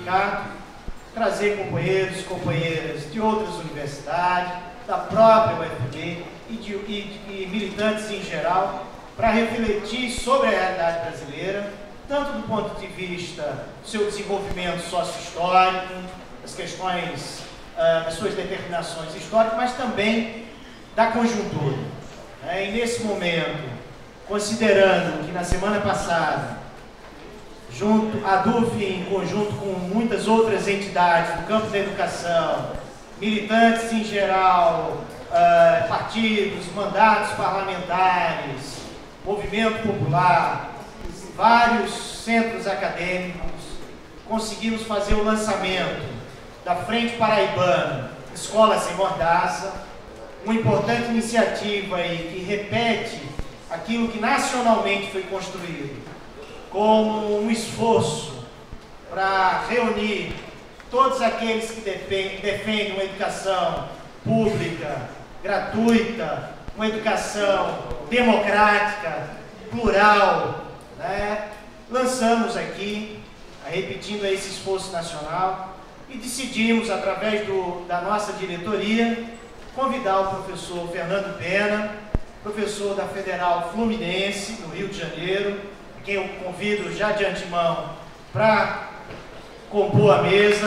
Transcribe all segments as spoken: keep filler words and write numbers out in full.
sindicato, trazer companheiros e companheiras de outras universidades, da própria U F B e, de, e, e militantes em geral, para refletir sobre a realidade brasileira, tanto do ponto de vista do seu desenvolvimento sócio-histórico, das questões, uh, das suas determinações históricas, mas também da conjuntura. É, e nesse momento, considerando que na semana passada, junto à D U F, em conjunto com muitas outras entidades do campo da educação, militantes em geral, uh, partidos, mandatos parlamentares, movimento popular, vários centros acadêmicos, conseguimos fazer o lançamento da Frente Paraibana Escola Sem Mordaça, uma importante iniciativa aí que repete aquilo que nacionalmente foi construído como um esforço para reunir todos aqueles que defendem uma educação pública, gratuita, uma educação democrática, plural, né? Lançamos aqui, repetindo esse esforço nacional, e decidimos, através do, da nossa diretoria, convidar o professor Fernando Pena, professor da Federal Fluminense, do Rio de Janeiro, quem eu convido já de antemão para compor a mesa,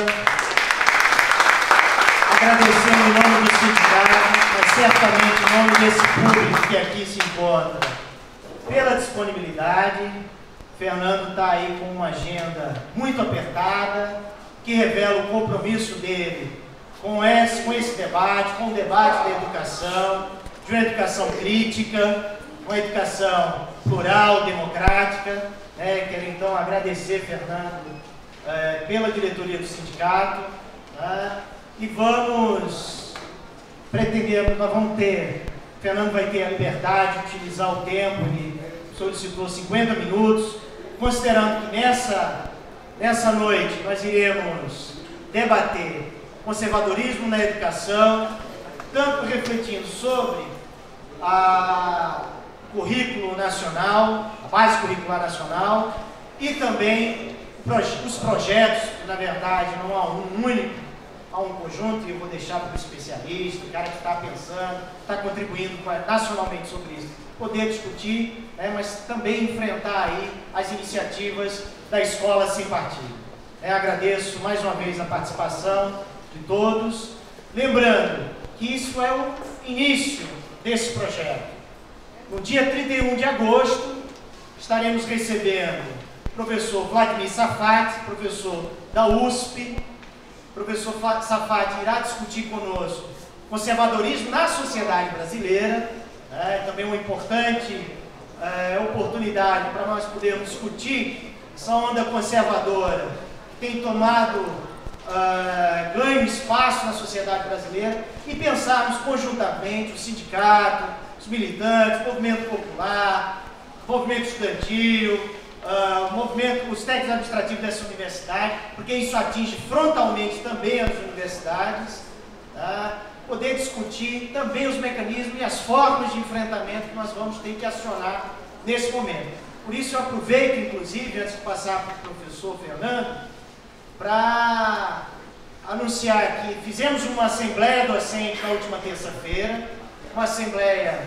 agradecendo em nome do sindicato, mas certamente em nome desse público que aqui se encontra, pela disponibilidade. Fernando está aí com uma agenda muito apertada, que revela o compromisso dele com esse, com esse debate, com o debate da educação, de uma educação crítica, uma educação plural, democrática. Né? Quero então agradecer, Fernando, é, pela diretoria do sindicato, né? E vamos pretender, nós vamos ter, Fernando vai ter a liberdade de utilizar o tempo, ele solicitou cinquenta minutos, considerando que nessa, nessa noite nós iremos debater conservadorismo na educação, tanto refletindo sobre a currículo nacional, a base curricular nacional, e também os projetos, que na verdade não há um único, há um conjunto, e eu vou deixar para o especialista, o cara que está pensando, está contribuindo nacionalmente sobre isso, poder discutir, né, mas também enfrentar aí as iniciativas da Escola Sem Partido. É, agradeço mais uma vez a participação de todos, lembrando que isso é o início desse projeto. No dia trinta e um de agosto, estaremos recebendo o professor Vladimir Safat, professor da U S P. O professor Safat irá discutir conosco conservadorismo na sociedade brasileira, é, também uma importante é, oportunidade para nós podermos discutir essa onda conservadora que tem tomado uh, ganho espaço na sociedade brasileira e pensarmos conjuntamente o sindicato, os militantes, o movimento popular, o movimento estudantil, uh, o movimento, os técnicos administrativos dessa universidade, porque isso atinge frontalmente também as universidades, tá? Poder discutir também os mecanismos e as formas de enfrentamento que nós vamos ter que acionar nesse momento. Por isso eu aproveito, inclusive, antes de passar para o professor Fernando, para anunciar que fizemos uma assembleia docente na última terça-feira, uma assembleia,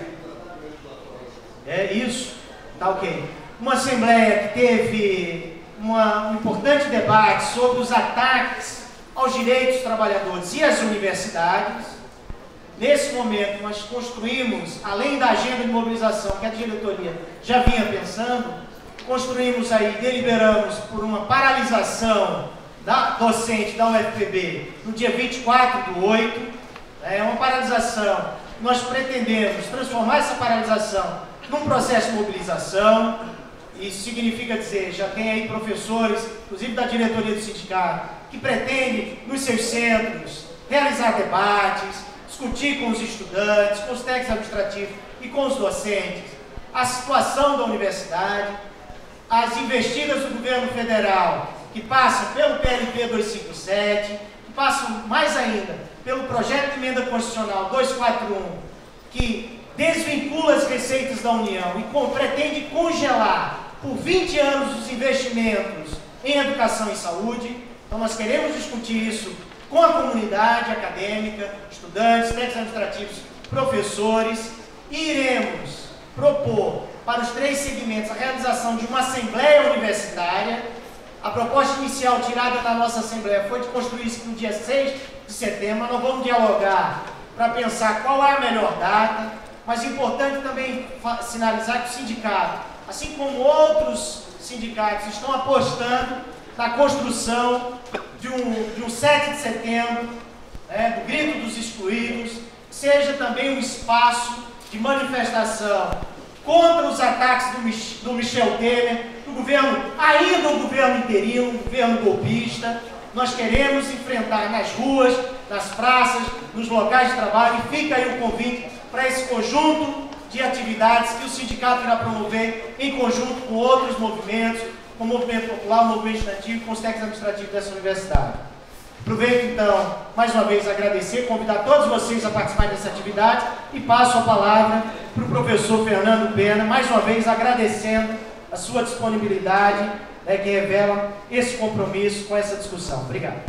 é isso, tá ok, uma assembleia que teve uma, um importante debate sobre os ataques aos direitos dos trabalhadores e às universidades. Nesse momento, nós construímos, além da agenda de mobilização que a diretoria já vinha pensando, construímos aí, deliberamos por uma paralisação da docente da U F P B no dia vinte e quatro do oito, é uma paralisação, nós pretendemos transformar essa paralisação num processo de mobilização. Isso significa dizer, já tem aí professores, inclusive da diretoria do sindicato, que pretendem, nos seus centros, realizar debates, discutir com os estudantes, com os técnicos administrativos e com os docentes a situação da universidade, as investidas do governo federal, que passam pelo P L P duzentos e cinquenta e sete, que passam mais ainda pelo projeto de emenda constitucional duzentos e quarenta e um, que desvincula as receitas da União e com, pretende congelar por vinte anos os investimentos em educação e saúde. Então nós queremos discutir isso com a comunidade acadêmica, estudantes, técnicos administrativos, professores, e iremos propor para os três segmentos a realização de uma assembleia universitária. A proposta inicial tirada da nossa assembleia foi de construir isso no dia seis de setembro, nós vamos dialogar para pensar qual é a melhor data, mas é importante também sinalizar que o sindicato, assim como outros sindicatos, estão apostando na construção de um, de um sete de setembro, né, do grito dos excluídos, seja também um espaço de manifestação contra os ataques do, Mich do Michel Temer, do governo, ainda o governo interino, o governo golpista. Nós queremos enfrentar nas ruas, nas praças, nos locais de trabalho, e fica aí o convite para esse conjunto de atividades que o sindicato irá promover em conjunto com outros movimentos, com o movimento popular, o movimento estudantil, com os técnicos administrativos dessa universidade. Aproveito então, mais uma vez, agradecer, convidar todos vocês a participar dessa atividade e passo a palavra para o professor Fernando Pena, mais uma vez agradecendo a sua disponibilidade, né, que revela esse compromisso com essa discussão. Obrigado.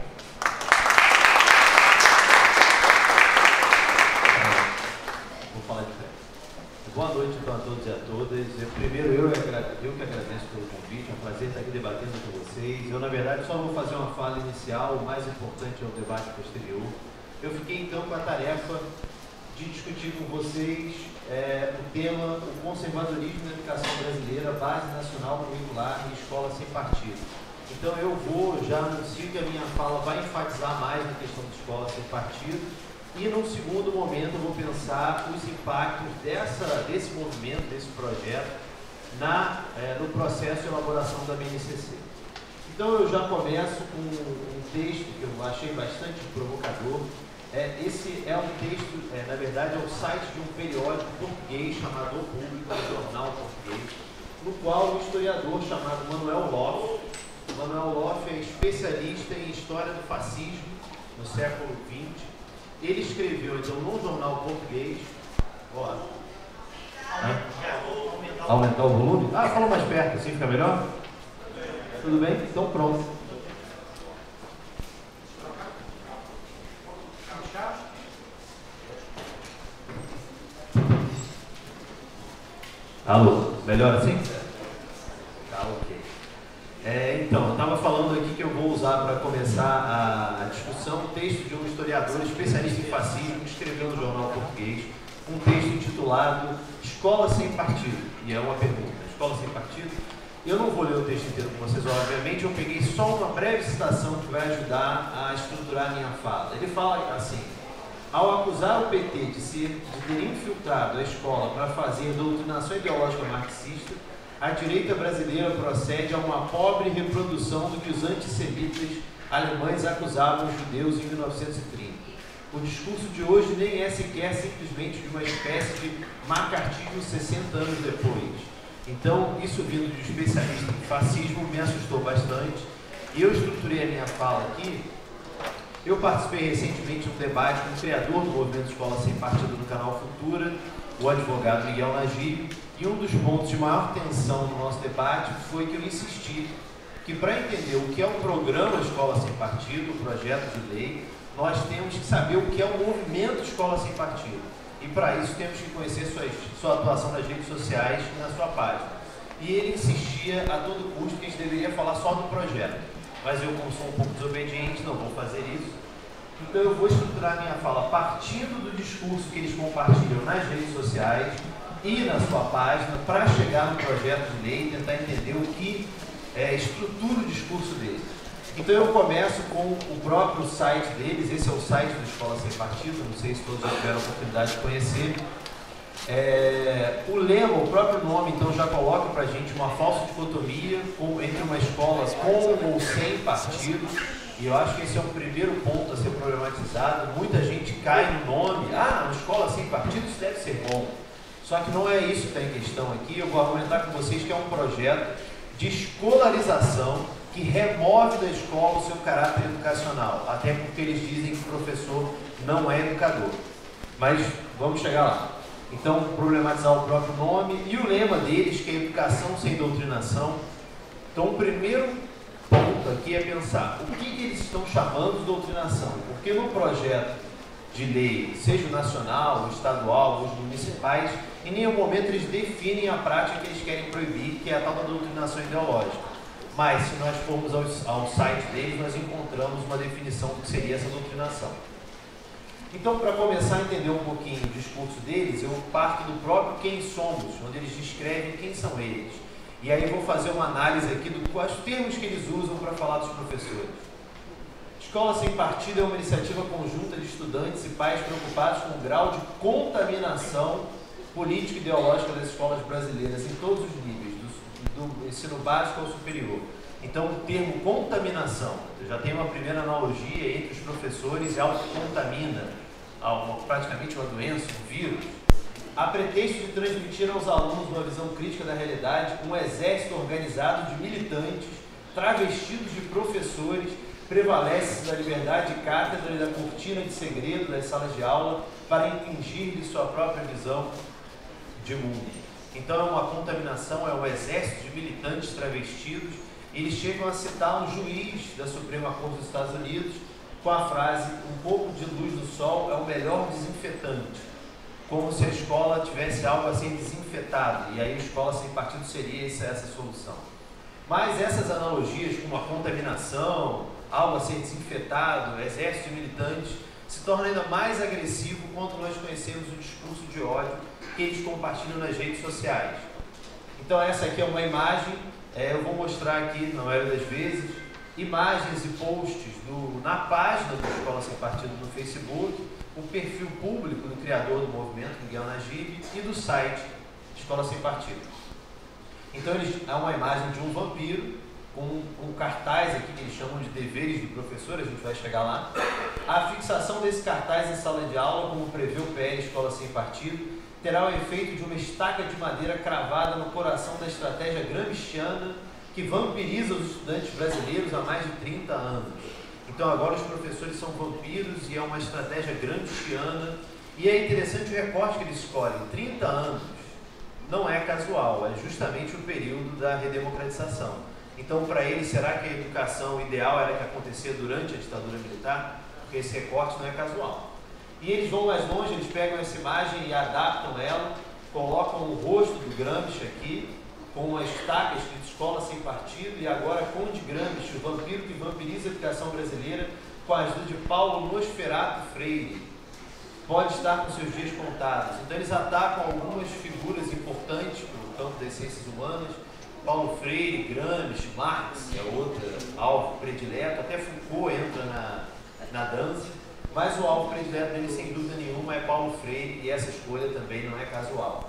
Vou falar de frente. Boa noite então a todos e a todas. Primeiro, eu, eu que agradeço pelo convite, é um prazer estar aqui debatendo com vocês. Eu, na verdade, só vou fazer uma fala inicial, o mais importante é o debate posterior. Eu fiquei então com a tarefa de discutir com vocês é, o tema o conservadorismo na educação brasileira, base nacional curricular e escola sem partido. Então eu vou, já anuncio que a minha fala vai enfatizar mais na questão de escola sem partido, e num segundo momento eu vou pensar os impactos dessa, desse movimento, desse projeto, na, é, no processo de elaboração da B N C C. Então eu já começo com um texto que eu achei bastante provocador. É, esse é um texto, é, na verdade, é o site de um periódico português chamado O Público, um jornal português, no qual um historiador chamado Manuel Loff, Manuel Loff é especialista em história do fascismo no século vinte. Ele escreveu, então, num jornal português... Ó, aumentar, aumentar o volume? Ah, fala mais perto, assim fica melhor? Tudo bem? Então pronto. Alô, melhor assim? Tá, ok. É, então, eu estava falando aqui que eu vou usar para começar a, a discussão um texto de um historiador especialista em fascismo que escreveu no jornal português um texto intitulado Escola Sem Partido. E é uma pergunta, Escola Sem Partido? Eu não vou ler o texto inteiro com vocês, obviamente, eu peguei só uma breve citação que vai ajudar a estruturar a minha fala. Ele fala assim: ao acusar o P T de, ser, de ter infiltrado a escola para fazer doutrinação ideológica marxista, a direita brasileira procede a uma pobre reprodução do que os antissemitas alemães acusavam os judeus em mil novecentos e trinta. O discurso de hoje nem é sequer simplesmente de uma espécie de macartismo sessenta anos depois. Então, isso vindo de um especialista em fascismo me assustou bastante, e eu estruturei a minha fala aqui. Eu participei recentemente de um debate com o criador do movimento Escola Sem Partido no canal Futura, o advogado Miguel Nagib, e um dos pontos de maior tensão no nosso debate foi que eu insisti que, para entender o que é o programa Escola Sem Partido, o projeto de lei, nós temos que saber o que é o movimento Escola Sem Partido. E para isso temos que conhecer sua, sua atuação nas redes sociais e na sua página. E ele insistia a todo custo que a gente deveria falar só do projeto. Mas eu, como sou um pouco desobediente, não vou fazer isso. Então eu vou estruturar a minha fala partindo do discurso que eles compartilham nas redes sociais e na sua página, para chegar no projeto de lei e tentar entender o que é, estrutura o discurso deles. Então eu começo com o próprio site deles. Esse é o site do Escola Sem Partido, não sei se todos já tiveram a oportunidade de conhecer. É, o lema, o próprio nome, então já coloca para a gente uma falsa dicotomia com, entre uma escola com ou sem partido, e eu acho que esse é um primeiro ponto a ser problematizado. Muita gente cai no nome, ah, uma escola sem partido, isso deve ser bom. Só que não é isso que está em questão aqui. Eu vou argumentar com vocês que é um projeto de escolarização que remove da escola o seu caráter educacional, até porque eles dizem que o professor não é educador. Mas vamos chegar lá. Então, problematizar o próprio nome e o lema deles, que é educação sem doutrinação. Então, o primeiro ponto ponto aqui é pensar o que, que eles estão chamando de doutrinação, porque no projeto de lei, seja o nacional, o estadual, os municipais, em nenhum momento eles definem a prática que eles querem proibir, que é a tal da doutrinação ideológica. Mas, se nós formos ao, ao site deles, nós encontramos uma definição do que seria essa doutrinação. Então, para começar a entender um pouquinho o discurso deles, eu parto do próprio Quem Somos, onde eles descrevem quem são eles. E aí eu vou fazer uma análise aqui dos quais termos que eles usam para falar dos professores. Escola Sem Partido é uma iniciativa conjunta de estudantes e pais preocupados com o grau de contaminação político-ideológica das escolas brasileiras em todos os níveis, do, do ensino básico ao superior. Então, o termo contaminação, já tem uma primeira analogia entre os professores e autocontamina, praticamente uma doença, um vírus. A pretexto de transmitir aos alunos uma visão crítica da realidade, um exército organizado de militantes, travestidos de professores, prevalece da liberdade de cátedra e da cortina de segredo das salas de aula para impingir-lhe sua própria visão de mundo. Então é uma contaminação, é um exército de militantes travestidos. Eles chegam a citar um juiz da Suprema Corte dos Estados Unidos com a frase: um pouco de luz do sol é o melhor desinfetante, como se a escola tivesse algo a ser desinfetado, e aí a escola sem partido seria essa, essa solução. Mas essas analogias como a contaminação, algo a ser desinfetado, exército de militantes, se torna ainda mais agressivo quando nós conhecemos o discurso de ódio que eles compartilham nas redes sociais. Então essa aqui é uma imagem, é, eu vou mostrar aqui, na maioria das vezes, imagens e posts do, na página do Escola Sem Partido no Facebook, o perfil público do criador do movimento, Miguel Najib, e do site Escola Sem Partido. Então eles, é uma imagem de um vampiro, com um cartaz aqui que eles chamam de deveres do professor, a gente vai chegar lá. A fixação desse cartaz em sala de aula, como prevê o P L Escola Sem Partido, terá o efeito de uma estaca de madeira cravada no coração da estratégia gramsciana que vampiriza os estudantes brasileiros há mais de trinta anos. Então agora os professores são vampiros e é uma estratégia gramsciana. E é interessante o recorte que eles escolhem, trinta anos. Não é casual, é justamente o período da redemocratização. Então, para eles, será que a educação ideal era que acontecia durante a ditadura militar? Porque esse recorte não é casual. E eles vão mais longe, eles pegam essa imagem e adaptam ela, colocam o rosto do Gramsci aqui, com uma estaca escrito Escola Sem Partido, e agora Conde Gramsci, o vampiro que vampiriza a educação brasileira, com a ajuda de Paulo Nosferato Freire. Pode estar com seus dias contados. Então eles atacam algumas figuras importantes no campo das ciências humanas. Paulo Freire, Gramsci, Marx é outro alvo predileto, até Foucault entra na, na dança, mas o alvo predileto dele, sem dúvida nenhuma, é Paulo Freire, e essa escolha também não é casual.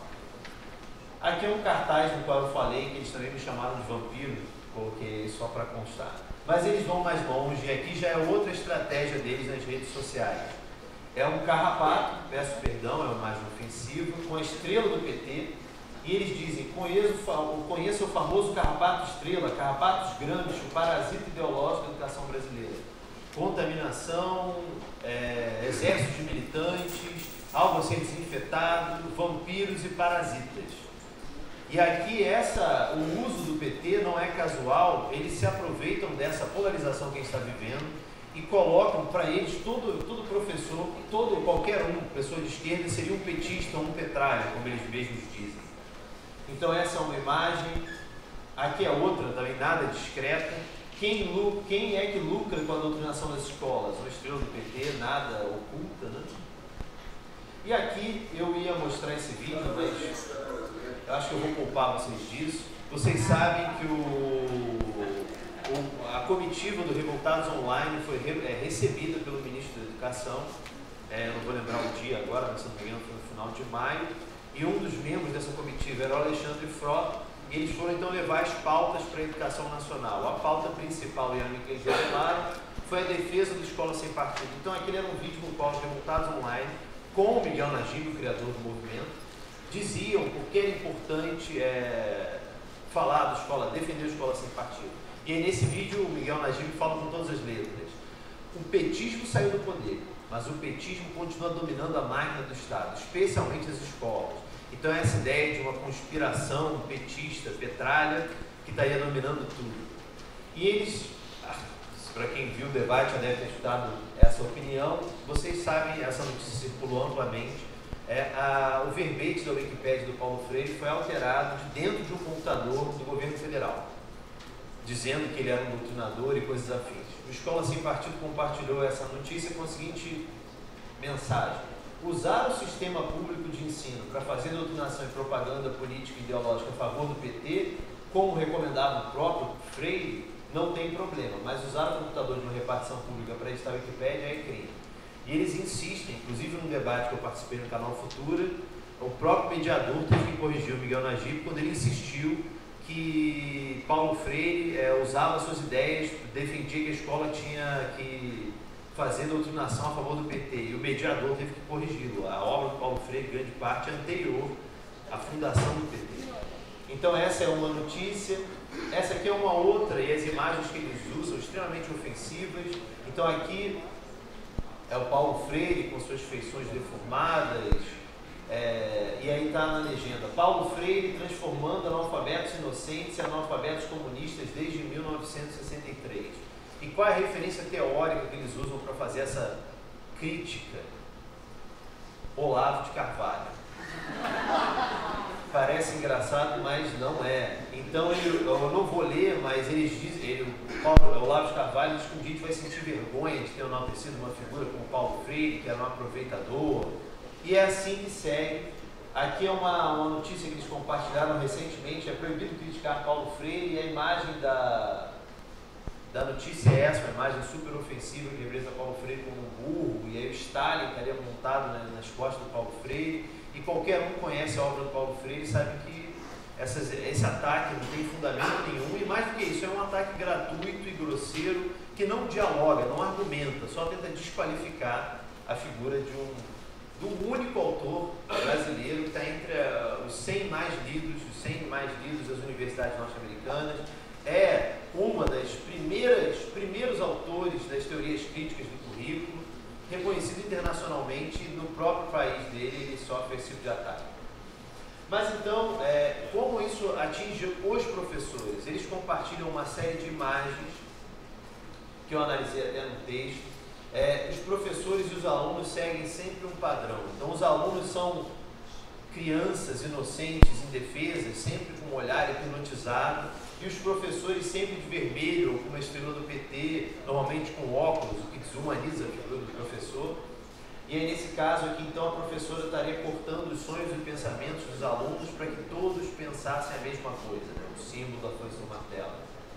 Aqui é um cartaz no qual eu falei que eles também me chamaram de vampiro, coloquei só para constar. Mas eles vão mais longe, e aqui já é outra estratégia deles nas redes sociais. É um carrapato, peço perdão, é uma imagem ofensiva, com a estrela do P T, e eles dizem: conheça, conheça o famoso carrapato estrela, carrapatos Gramsci, o parasita ideológico da educação brasileira. Contaminação, é, exército de militantes, algo a ser desinfetado, vampiros e parasitas. E aqui essa, o uso do P T não é casual, eles se aproveitam dessa polarização que a gente está vivendo e colocam para eles, todo, todo professor, todo, qualquer um, pessoa de esquerda, seria um petista ou um petralha, como eles mesmos dizem. Então essa é uma imagem, aqui é outra, também nada discreta. Quem, lu, quem é que lucra com a doutrinação das escolas? Uma estrela do P T, nada oculta, né? E aqui eu ia mostrar esse vídeo, mas eu acho que eu vou poupar vocês disso. Vocês sabem que o, o, a comitiva do Revoltados Online foi re, é, recebida pelo ministro da Educação, é, eu não vou lembrar o dia agora, mas se não me engano foi no final de maio, e um dos membros dessa comitiva era o Alexandre Frota, e eles foram então levar as pautas para a educação nacional. A pauta principal, e a que eles revelaram, foi a defesa da Escola Sem Partido. Então aquele era um vídeo no qual os Revoltados Online, com o Miguel Najib, o criador do movimento, diziam por que era importante é, falar da escola, defender a Escola Sem Partido. E aí nesse vídeo o Miguel Najib fala com todas as letras: o petismo saiu do poder, mas o petismo continua dominando a máquina do Estado, especialmente as escolas. Então essa ideia de uma conspiração petista, petralha, que estaria dominando tudo. E eles para quem viu o debate já deve ter escutado essa opinião. Vocês sabem, essa notícia circulou amplamente. É, a, o verbete da Wikipédia do Paulo Freire foi alterado de dentro de um computador do governo federal, dizendo que ele era um doutrinador e coisas afins. O Escola Sem Partido compartilhou essa notícia com a seguinte mensagem: usar o sistema público de ensino para fazer doutrinação e propaganda política e ideológica a favor do P T, como recomendado o próprio Freire, não tem problema, mas usar o computador de uma repartição pública para editar a Wikipédia é crime. E eles insistem, inclusive num debate que eu participei no canal Futura, o próprio mediador teve que corrigir o Miguel Najib quando ele insistiu que Paulo Freire é, usava suas ideias, defendia que a escola tinha que fazer doutrinação a favor do P T, e o mediador teve que corrigi-lo. A obra do Paulo Freire, grande parte, é anterior à fundação do P T. Então essa é uma notícia, essa aqui é uma outra, e as imagens que eles usam extremamente ofensivas. Então aqui é o Paulo Freire com suas feições deformadas, é, e aí está na legenda: Paulo Freire transformando analfabetos inocentes em analfabetos comunistas desde mil novecentos e sessenta e três. E qual é a referência teórica que eles usam para fazer essa crítica? Olavo de Carvalho. Parece engraçado, mas não é. Então, ele, eu não vou ler, mas eles dizem, ele, o, Paulo, o Olavo de Carvalho diz que um dia a gente vai sentir vergonha de ter enaltecido uma figura como Paulo Freire, que era um aproveitador. E é assim que segue. Aqui é uma, uma notícia que eles compartilharam recentemente: é proibido criticar Paulo Freire, e a imagem da, da notícia é essa, uma imagem super ofensiva que representa Paulo Freire como um burro, e aí o Stalin estaria montado, né, nas costas do Paulo Freire. E qualquer um conhece a obra do Paulo Freire e sabe que essas, esse ataque não tem fundamento nenhum, e mais do que isso, é um ataque gratuito e grosseiro que não dialoga, não argumenta, só tenta desqualificar a figura de um, do único autor brasileiro que está entre uh, os cem mais lidos, os cem mais lidos das universidades norte-americanas. É uma das primeiras, primeiros autores das teorias críticas do currículo, reconhecido internacionalmente. No próprio país dele, ele sofre esse tipo de ataque. Mas então, é, como isso atinge os professores? Eles compartilham uma série de imagens que eu analisei até no texto. É, os professores e os alunos seguem sempre um padrão. Então, os alunos são crianças inocentes, indefesas, sempre com um olhar hipnotizado, e os professores sempre de vermelho, ou com uma estrela do P T, normalmente com óculos, o que desumaniza a figura do professor. E aí, nesse caso aqui, então, a professora estaria cortando os sonhos e pensamentos dos alunos para que todos pensassem a mesma coisa, né? O símbolo da foice do martelo.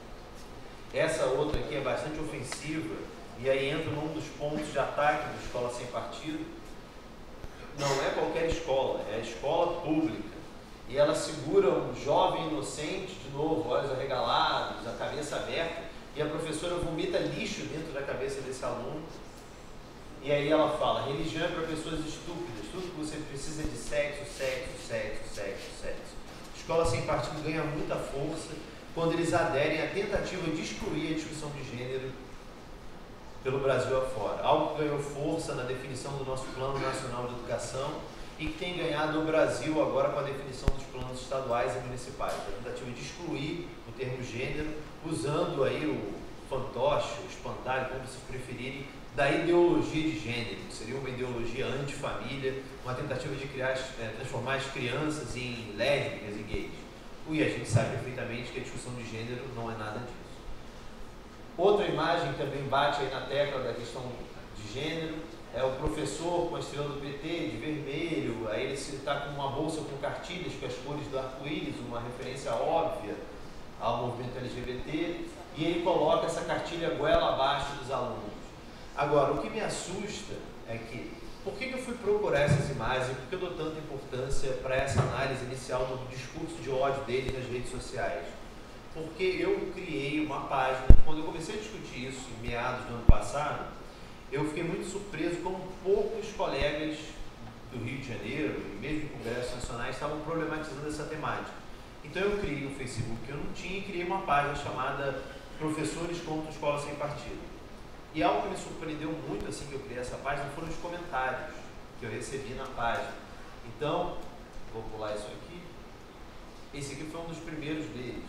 Essa outra aqui é bastante ofensiva, e aí entra num dos pontos de ataque da Escola Sem Partido. Não é qualquer escola, é a escola pública. E ela segura um jovem inocente, de novo, olhos arregalados, a cabeça aberta, e a professora vomita lixo dentro da cabeça desse aluno. E aí ela fala: religião é para pessoas estúpidas, tudo que você precisa é de sexo, sexo, sexo, sexo, sexo. A Escola Sem Partido ganha muita força quando eles aderem à tentativa de excluir a discussão de gênero pelo Brasil afora. Algo que ganhou força na definição do nosso Plano Nacional de Educação e que tem ganhado o Brasil agora com a definição dos planos estaduais e municipais. A tentativa de excluir o termo gênero, usando aí o fantoche, o espantalho, como se preferirem, da ideologia de gênero, que seria uma ideologia antifamília, uma tentativa de criar, é, transformar as crianças em lésbicas e gays. E a gente sabe perfeitamente que a discussão de gênero não é nada disso. Outra imagem que também bate aí na tecla da questão de gênero é o professor com a estrela do P T de vermelho, aí ele está com uma bolsa com cartilhas com as cores do arco-íris, uma referência óbvia ao movimento L G B T, e ele coloca essa cartilha goela abaixo dos alunos. Agora, o que me assusta é que, por que eu fui procurar essas imagens, por que eu dou tanta importância para essa análise inicial do discurso de ódio dele nas redes sociais? Porque eu criei uma página, quando eu comecei a discutir isso em meados do ano passado, eu fiquei muito surpreso como poucos colegas do Rio de Janeiro, e mesmo em congressos nacionais, estavam problematizando essa temática. Então eu criei um Facebook que eu não tinha e criei uma página chamada Professores contra a Escola Sem Partido. E algo que me surpreendeu muito assim que eu criei essa página foram os comentários que eu recebi na página. Então, vou pular isso aqui. Esse aqui foi um dos primeiros deles.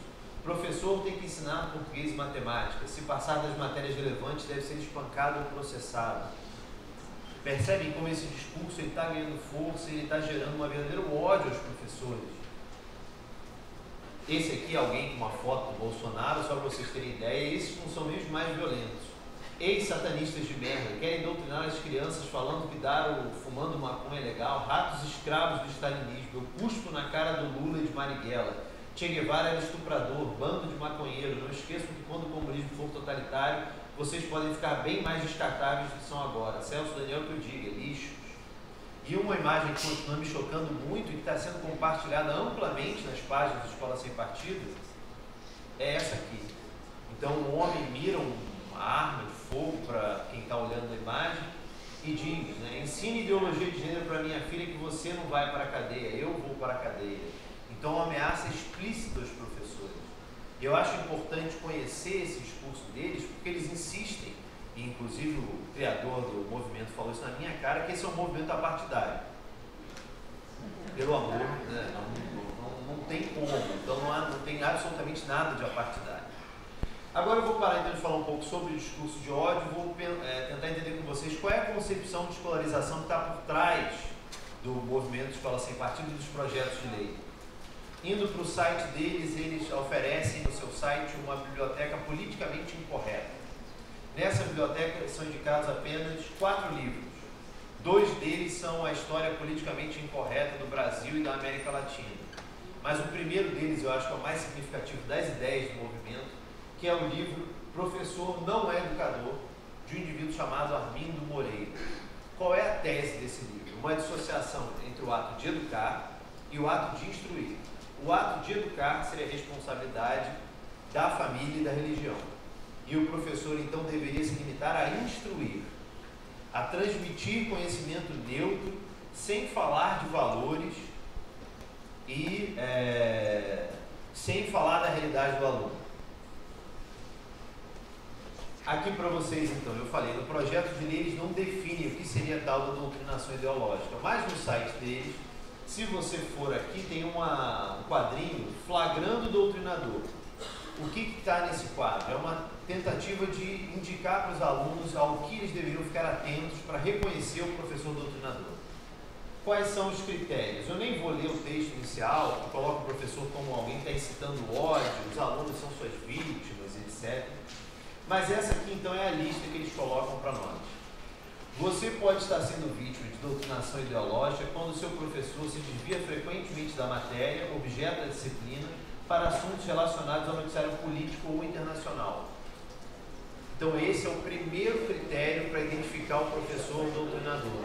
Professor tem que ensinar português e matemática. Se passar das matérias relevantes, deve ser espancado ou processado. Percebem como esse discurso está ganhando força e ele está gerando um verdadeiro ódio aos professores. Esse aqui é alguém com uma foto do Bolsonaro, só para vocês terem ideia, esses não são mesmo mais violentos. Ex-satanistas de merda, querem doutrinar as crianças falando que dar o fumando maconha é legal, ratos escravos do stalinismo, eu cuspo na cara do Lula e de Marighella. Che Guevara era estuprador, bando de maconheiro, não esqueçam que quando o comunismo for totalitário, vocês podem ficar bem mais descartáveis do que são agora. Celso Daniel que eu diga, lixos. E uma imagem que continua me chocando muito e que está sendo compartilhada amplamente nas páginas da Escola Sem Partido, é essa aqui. Então um homem mira uma arma de fogo para quem está olhando a imagem e diz, né, ensine ideologia de gênero para minha filha que você não vai para a cadeia, eu vou para a cadeia. Então uma ameaça explícita aos professores. E eu acho importante conhecer esse discurso deles, porque eles insistem, e inclusive o criador do movimento falou isso na minha cara, que esse é um movimento apartidário. Pelo amor, né? não, não, não tem como, então não, há, não tem absolutamente nada de apartidário. Agora eu vou parar então de falar um pouco sobre o discurso de ódio, vou é, tentar entender com vocês qual é a concepção de escolarização que está por trás do movimento Escola Sem Partido e dos projetos de lei. Indo para o site deles, eles oferecem no seu site uma biblioteca politicamente incorreta. Nessa biblioteca são indicados apenas quatro livros. Dois deles são a história politicamente incorreta do Brasil e da América Latina. Mas o primeiro deles, eu acho que é o mais significativo das ideias do movimento, que é o livro Professor Não é Educador, de um indivíduo chamado Armindo Moreira. Qual é a tese desse livro? Uma dissociação entre o ato de educar e o ato de instruir. O ato de educar seria a responsabilidade da família e da religião. E o professor, então, deveria se limitar a instruir, a transmitir conhecimento neutro, sem falar de valores e é, sem falar da realidade do aluno. Aqui para vocês, então, eu falei, no projeto de lei eles não definem o que seria tal da doutrinação ideológica, mas no site deles, se você for aqui, tem uma, um quadrinho flagrando o doutrinador. O que está nesse quadro? É uma tentativa de indicar para os alunos ao que eles deveriam ficar atentos para reconhecer o professor doutrinador. Quais são os critérios? Eu nem vou ler o texto inicial, que coloca o professor como alguém que está incitando ódio, os alunos são suas vítimas, etcétera. Mas essa aqui, então, é a lista que eles colocam para nós. Você pode estar sendo vítima de doutrinação ideológica quando o seu professor se desvia frequentemente da matéria, objeto da disciplina, para assuntos relacionados ao noticiário político ou internacional. Então esse é o primeiro critério para identificar o professor doutrinador.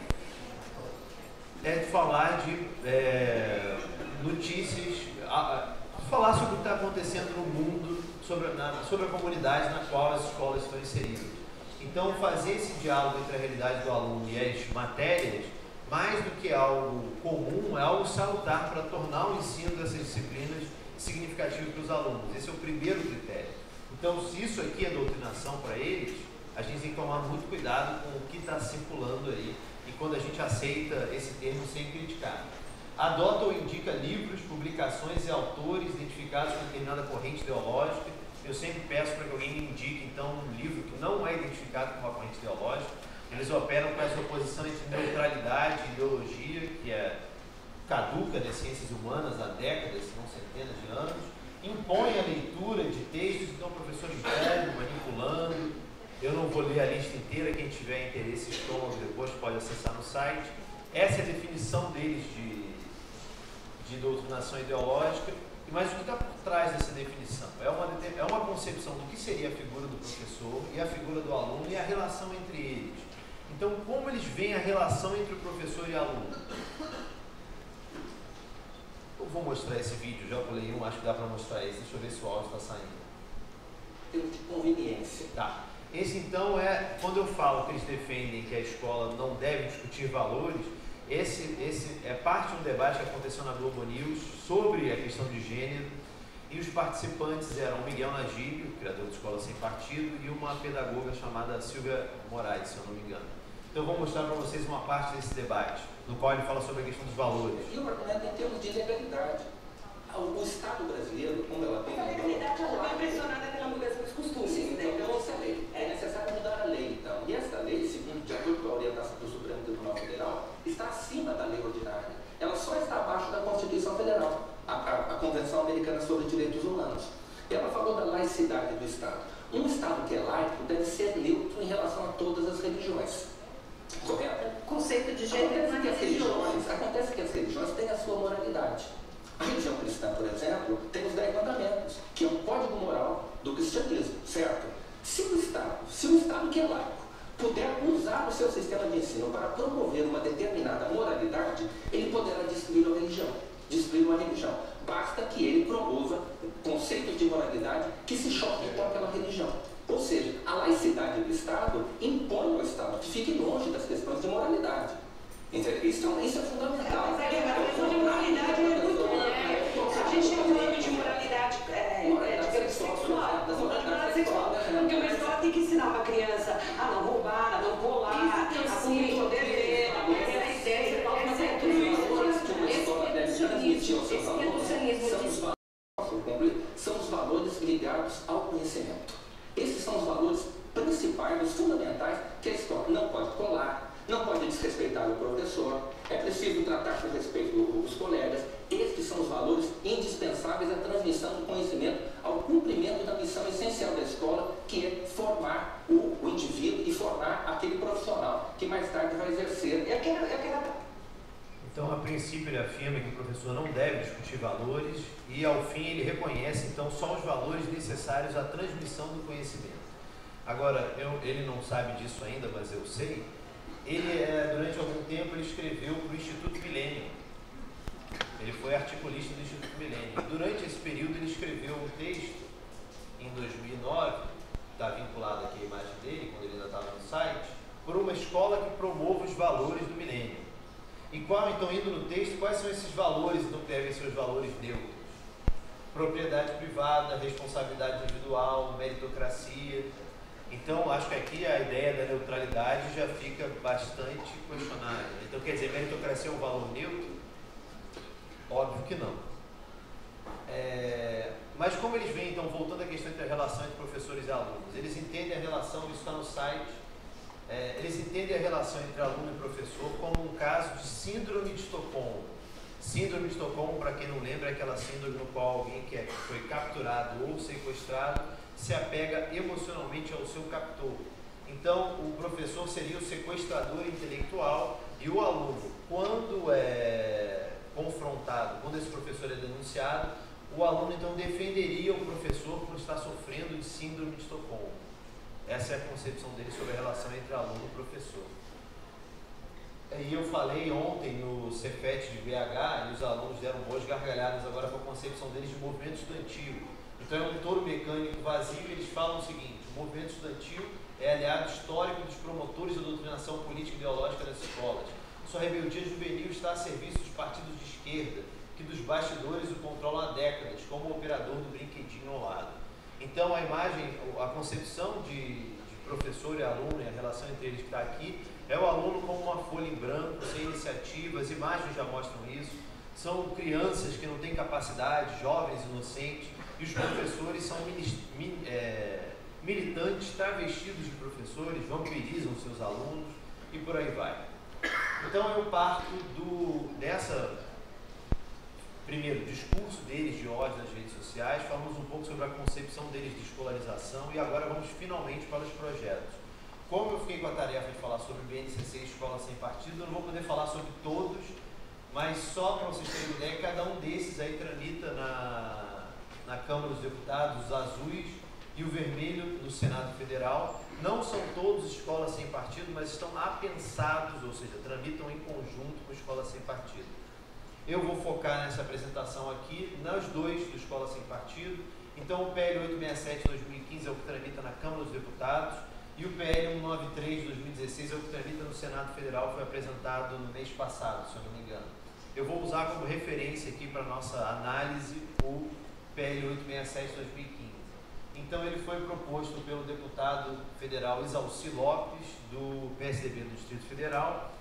É de falar de é, notícias, a, a, falar sobre o que está acontecendo no mundo, sobre, na, sobre a comunidade na qual as escolas estão inseridas. Então fazer esse diálogo entre a realidade do aluno e as matérias, mais do que algo comum, é algo salutar para tornar o ensino dessas disciplinas significativo para os alunos. Esse é o primeiro critério. Então, se isso aqui é doutrinação para eles, a gente tem que tomar muito cuidado com o que está circulando aí e quando a gente aceita esse termo sem criticar. Adota ou indica livros, publicações e autores identificados com determinada corrente ideológica. Eu sempre peço para que alguém me indique, então, um livro que não é identificado com uma corrente ideológica. Eles operam com essa oposição entre neutralidade e ideologia, que é caduca das ciências humanas há décadas, se não centenas de anos, impõe a leitura de textos, então o professor impõe, manipulando. Eu não vou ler a lista inteira, quem tiver interesse estômago depois pode acessar no site. Essa é a definição deles de, de doutrinação ideológica, mas o que está por trás dessa definição? É uma, é uma concepção do que seria a figura do professor e a figura do aluno e a relação entre eles. Então, como eles veem a relação entre o professor e o aluno? Eu vou mostrar esse vídeo, já pulei um, acho que dá para mostrar esse, deixa eu ver se o áudio está saindo. Termo de conveniência. Tá. Esse então é, quando eu falo que eles defendem que a escola não deve discutir valores, esse, esse é parte de um debate que aconteceu na Globo News sobre a questão de gênero, e os participantes eram o Miguel Najib, o criador da Escola Sem Partido, e uma pedagoga chamada Silvia Moraes, se eu não me engano. Então eu vou mostrar para vocês uma parte desse debate, no qual ele fala sobre a questão dos valores. E o argumento em termos de legalidade. O Estado brasileiro, como ela tem... Na realidade, ela vai impressionada pela mudança dos costumes. Sim, né? então, essa lei. É necessário mudar a lei, então. E essa lei, segundo, de acordo com a orientação do Supremo Tribunal Federal, está acima da lei ordinária. Ela só está abaixo da Constituição Federal, a, a, a Convenção Americana sobre Direitos Humanos. Ela falou da laicidade do Estado. Um Estado que é laico deve ser neutro em relação a todas as religiões. Correto? O conceito de gênero Acontece que as religiões, acontece que as religiões têm a sua moralidade. A religião cristã, por exemplo, tem os dez mandamentos, que é o código moral do cristianismo, certo? Se o Estado, se o Estado que é laico, puder usar o seu sistema de ensino para promover uma determinada moralidade, ele poderá destruir a religião, destruir uma religião. Basta que ele promova conceitos de moralidade que se choquem com aquela religião. Ou seja, a laicidade do Estado impõe ao Estado que fique longe das questões de moralidade. Entendeu? Isso, é, isso é fundamental. Mas é, a questão de moralidade é muito ampla. A gente está falando de moralidade, é, moralidade é, sexual, sexual, da moralidade sexual. Porque uma escola tem que ensinar uma criança a não roubar, a não colar, a cumprir o dever, a ter a ideia, mas é tudo isso. São os valores ligados ao conhecimento. Esses são os valores principais, os fundamentais, que a escola não pode colar, não pode desrespeitar o professor, é preciso tratar com respeito os colegas. Estes são os valores indispensáveis à transmissão do conhecimento, ao cumprimento da missão essencial da escola, que é formar o, o indivíduo e formar aquele profissional que mais tarde vai exercer. Eu quero, eu quero... Então, a princípio, ele afirma que o professor não deve discutir valores e, ao fim, ele reconhece, então, só os valores necessários à transmissão do conhecimento. Agora, eu, ele não sabe disso ainda, mas eu sei. Ele, é, durante algum tempo, ele escreveu para o Instituto Milênio. Ele foi articulista do Instituto Milênio. Durante esse período, ele escreveu um texto, em dois mil e nove, está vinculado aqui a imagem dele, quando ele ainda estava no site, por uma escola que promove os valores do milênio. E qual, então, indo no texto, quais são esses valores, então, que devem ser os valores neutros? Propriedade privada, responsabilidade individual, meritocracia. Então, acho que aqui a ideia da neutralidade já fica bastante questionável. Então, quer dizer, meritocracia é um valor neutro? Óbvio que não. É, mas como eles veem, então, voltando à questão entre a relação entre professores e alunos, eles entendem a relação, isso está no site, é, eles entendem a relação entre aluno e professor como um caso de síndrome de Estocolmo. Síndrome de Estocolmo, para quem não lembra, é aquela síndrome no qual alguém que foi capturado ou sequestrado se apega emocionalmente ao seu captor. Então, o professor seria o sequestrador intelectual e o aluno, quando é confrontado, quando esse professor é denunciado, o aluno então defenderia o professor por estar sofrendo de síndrome de Estocolmo. Essa é a concepção dele sobre a relação entre aluno e professor. E eu falei ontem no Cefet de B H e os alunos deram boas gargalhadas agora com a concepção deles de movimento estudantil. Então é um touro mecânico vazio e eles falam o seguinte: o movimento estudantil é aliado histórico dos promotores da doutrinação política e ideológica das escolas. Sua rebeldia juvenil está a serviço dos partidos de esquerda, que dos bastidores o controlam há décadas, como o operador do brinquedinho ao lado. Então a imagem, a concepção de, de professor e aluno e a relação entre eles que está aqui, é o aluno como uma folha em branco, sem iniciativa, as imagens já mostram isso. São crianças que não têm capacidade, jovens inocentes, e os professores são mini, é, militantes travestidos de professores, vampirizam seus alunos e por aí vai. Então eu parto do, dessa, primeiro, discurso deles de ódio nas redes sociais, falamos um pouco sobre a concepção deles de escolarização e agora vamos finalmente para os projetos. Como eu fiquei com a tarefa de falar sobre o B N C C Escola Sem Partido, eu não vou poder falar sobre todos, mas só para vocês terem uma ideia, cada um desses aí tramita na, na Câmara dos Deputados, os azuis e o vermelho no Senado Federal. Não são todos escolas sem partido, mas estão apensados, ou seja, tramitam em conjunto com a Escola Sem Partido. Eu vou focar nessa apresentação aqui, nos dois do Escola Sem Partido. Então o P L oitocentos e sessenta e sete de dois mil e quinze é o que tramita na Câmara dos Deputados, e o P L cento e noventa e três de dois mil e dezesseis é o que tramita no Senado Federal, foi apresentado no mês passado, se eu não me engano. Eu vou usar como referência aqui para a nossa análise o P L oitocentos e sessenta e sete de dois mil e quinze. Então ele foi proposto pelo deputado federal Isalci Lopes, do P S D B do Distrito Federal,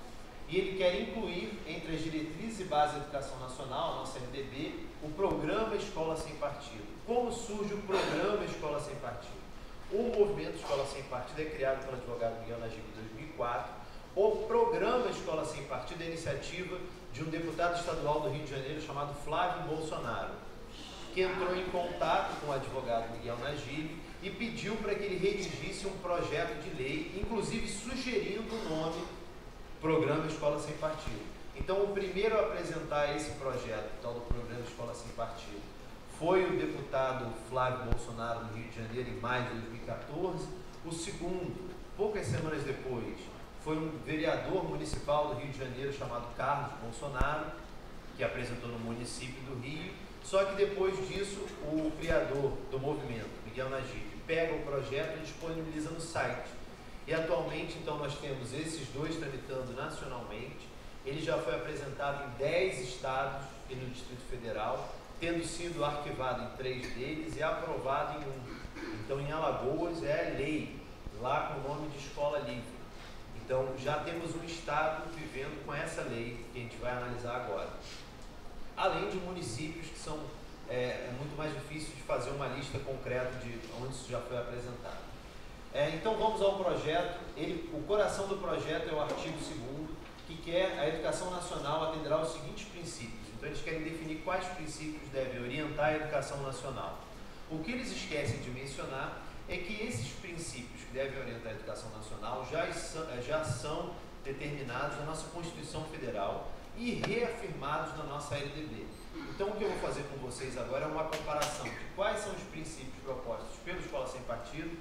e ele quer incluir entre as diretrizes e bases da educação nacional, a nossa R D B, o programa Escola Sem Partido. Como surge o programa Escola Sem Partido? O movimento Escola Sem Partido é criado pelo advogado Miguel Najib em dois mil e quatro. O programa Escola Sem Partido é a iniciativa de um deputado estadual do Rio de Janeiro chamado Flávio Bolsonaro, que entrou em contato com o advogado Miguel Najib e pediu para que ele redigisse um projeto de lei, inclusive sugerindo o nome Programa Escola Sem Partido. Então, o primeiro a apresentar esse projeto, tal do Programa Escola Sem Partido, foi o deputado Flávio Bolsonaro, do Rio de Janeiro, em maio de dois mil e quatorze. O segundo, poucas semanas depois, foi um vereador municipal do Rio de Janeiro chamado Carlos Bolsonaro, que apresentou no município do Rio. Só que depois disso, o criador do movimento, Miguel Najib, pega o projeto e disponibiliza no site. E atualmente, então, nós temos esses dois tramitando nacionalmente. Ele já foi apresentado em dez estados e no Distrito Federal, tendo sido arquivado em três deles e aprovado em um. Então, em Alagoas é lei, lá com o nome de Escola Livre. Então, já temos um estado vivendo com essa lei que a gente vai analisar agora. Além de municípios que são, é, é muito mais difícil de fazer uma lista concreta de onde isso já foi apresentado. É, então vamos ao projeto. Ele, o coração do projeto é o artigo segundo, que quer a educação nacional atenderá aos seguintes princípios. Então eles querem definir quais princípios devem orientar a educação nacional. O que eles esquecem de mencionar é que esses princípios que devem orientar a educação nacional já, já são determinados na nossa Constituição Federal e reafirmados na nossa L D B. Então o que eu vou fazer com vocês agora é uma comparação de quais são os princípios propostos pela Escola Sem Partido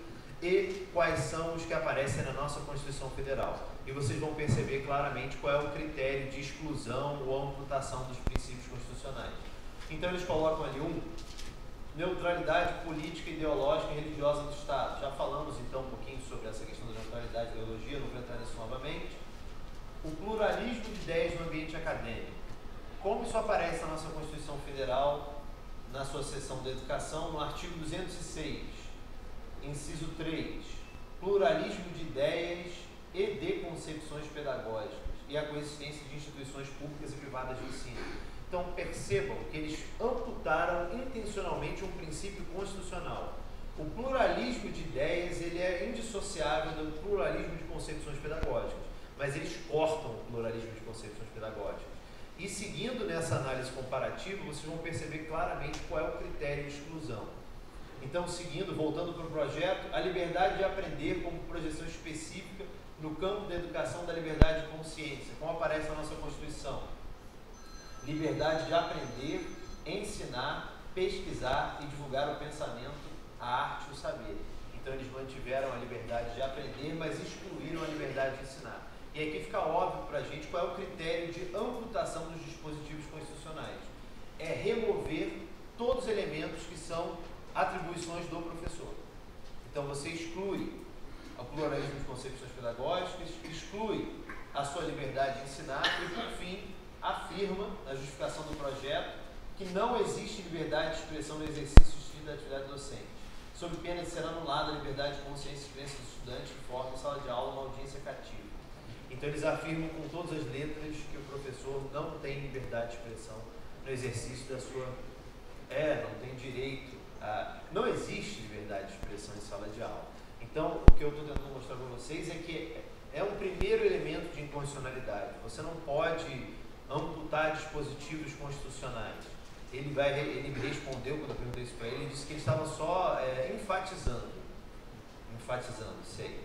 e quais são os que aparecem na nossa Constituição Federal. E vocês vão perceber claramente qual é o critério de exclusão ou amputação dos princípios constitucionais. Então eles colocam ali um, neutralidade política, ideológica e religiosa do Estado. Já falamos então um pouquinho sobre essa questão da neutralidade e ideologia, não vou entrar nisso novamente. O pluralismo de ideias no ambiente acadêmico. Como isso aparece na nossa Constituição Federal, na sua seção da educação, no artigo duzentos e seis, inciso três, pluralismo de ideias e de concepções pedagógicas e a coexistência de instituições públicas e privadas de ensino. Então percebam que eles amputaram intencionalmente um princípio constitucional. O pluralismo de ideias ele é indissociável do pluralismo de concepções pedagógicas, mas eles cortam o pluralismo de concepções pedagógicas. E seguindo nessa análise comparativa, vocês vão perceber claramente qual é o critério de exclusão. Então, seguindo, voltando para o projeto, a liberdade de aprender como projeção específica no campo da educação da liberdade de consciência, como aparece na nossa Constituição. Liberdade de aprender, ensinar, pesquisar e divulgar o pensamento, a arte e o saber. Então, eles mantiveram a liberdade de aprender, mas excluíram a liberdade de ensinar. E aqui fica óbvio para a gente qual é o critério de amputação dos dispositivos constitucionais. É remover todos os elementos que são atribuições do professor. Então você exclui o pluralismo de concepções pedagógicas, exclui a sua liberdade de ensinar e, por fim, afirma, na justificação do projeto, que não existe liberdade de expressão no exercício estrito da atividade docente, sob pena de ser anulada a liberdade de consciência e crença do estudante que forma em sala de aula uma audiência cativa. Então eles afirmam com todas as letras que o professor não tem liberdade de expressão no exercício da sua... É, não tem direito a... Não existe liberdade de expressão em sala de aula. Então, o que eu estou tentando mostrar para vocês é que é um primeiro elemento de inconstitucionalidade. Você não pode amputar dispositivos constitucionais. Ele, vai, ele me respondeu, quando eu perguntei isso para ele, ele disse que ele estava só é, enfatizando. Enfatizando, sei.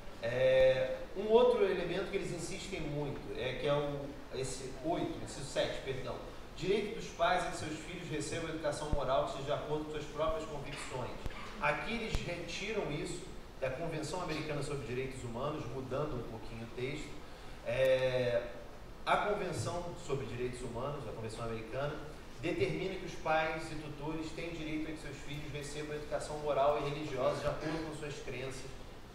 É, um outro elemento que eles insistem muito, é que é o, esse oito, inciso sete, perdão. Direito dos pais é que seus filhos recebam educação moral que seja de acordo com suas próprias convicções. Aqui eles retiram isso da Convenção Americana sobre Direitos Humanos, mudando um pouquinho o texto. É, a Convenção sobre Direitos Humanos, a Convenção Americana, determina que os pais e tutores têm direito a que seus filhos recebam educação moral e religiosa de acordo com suas crenças.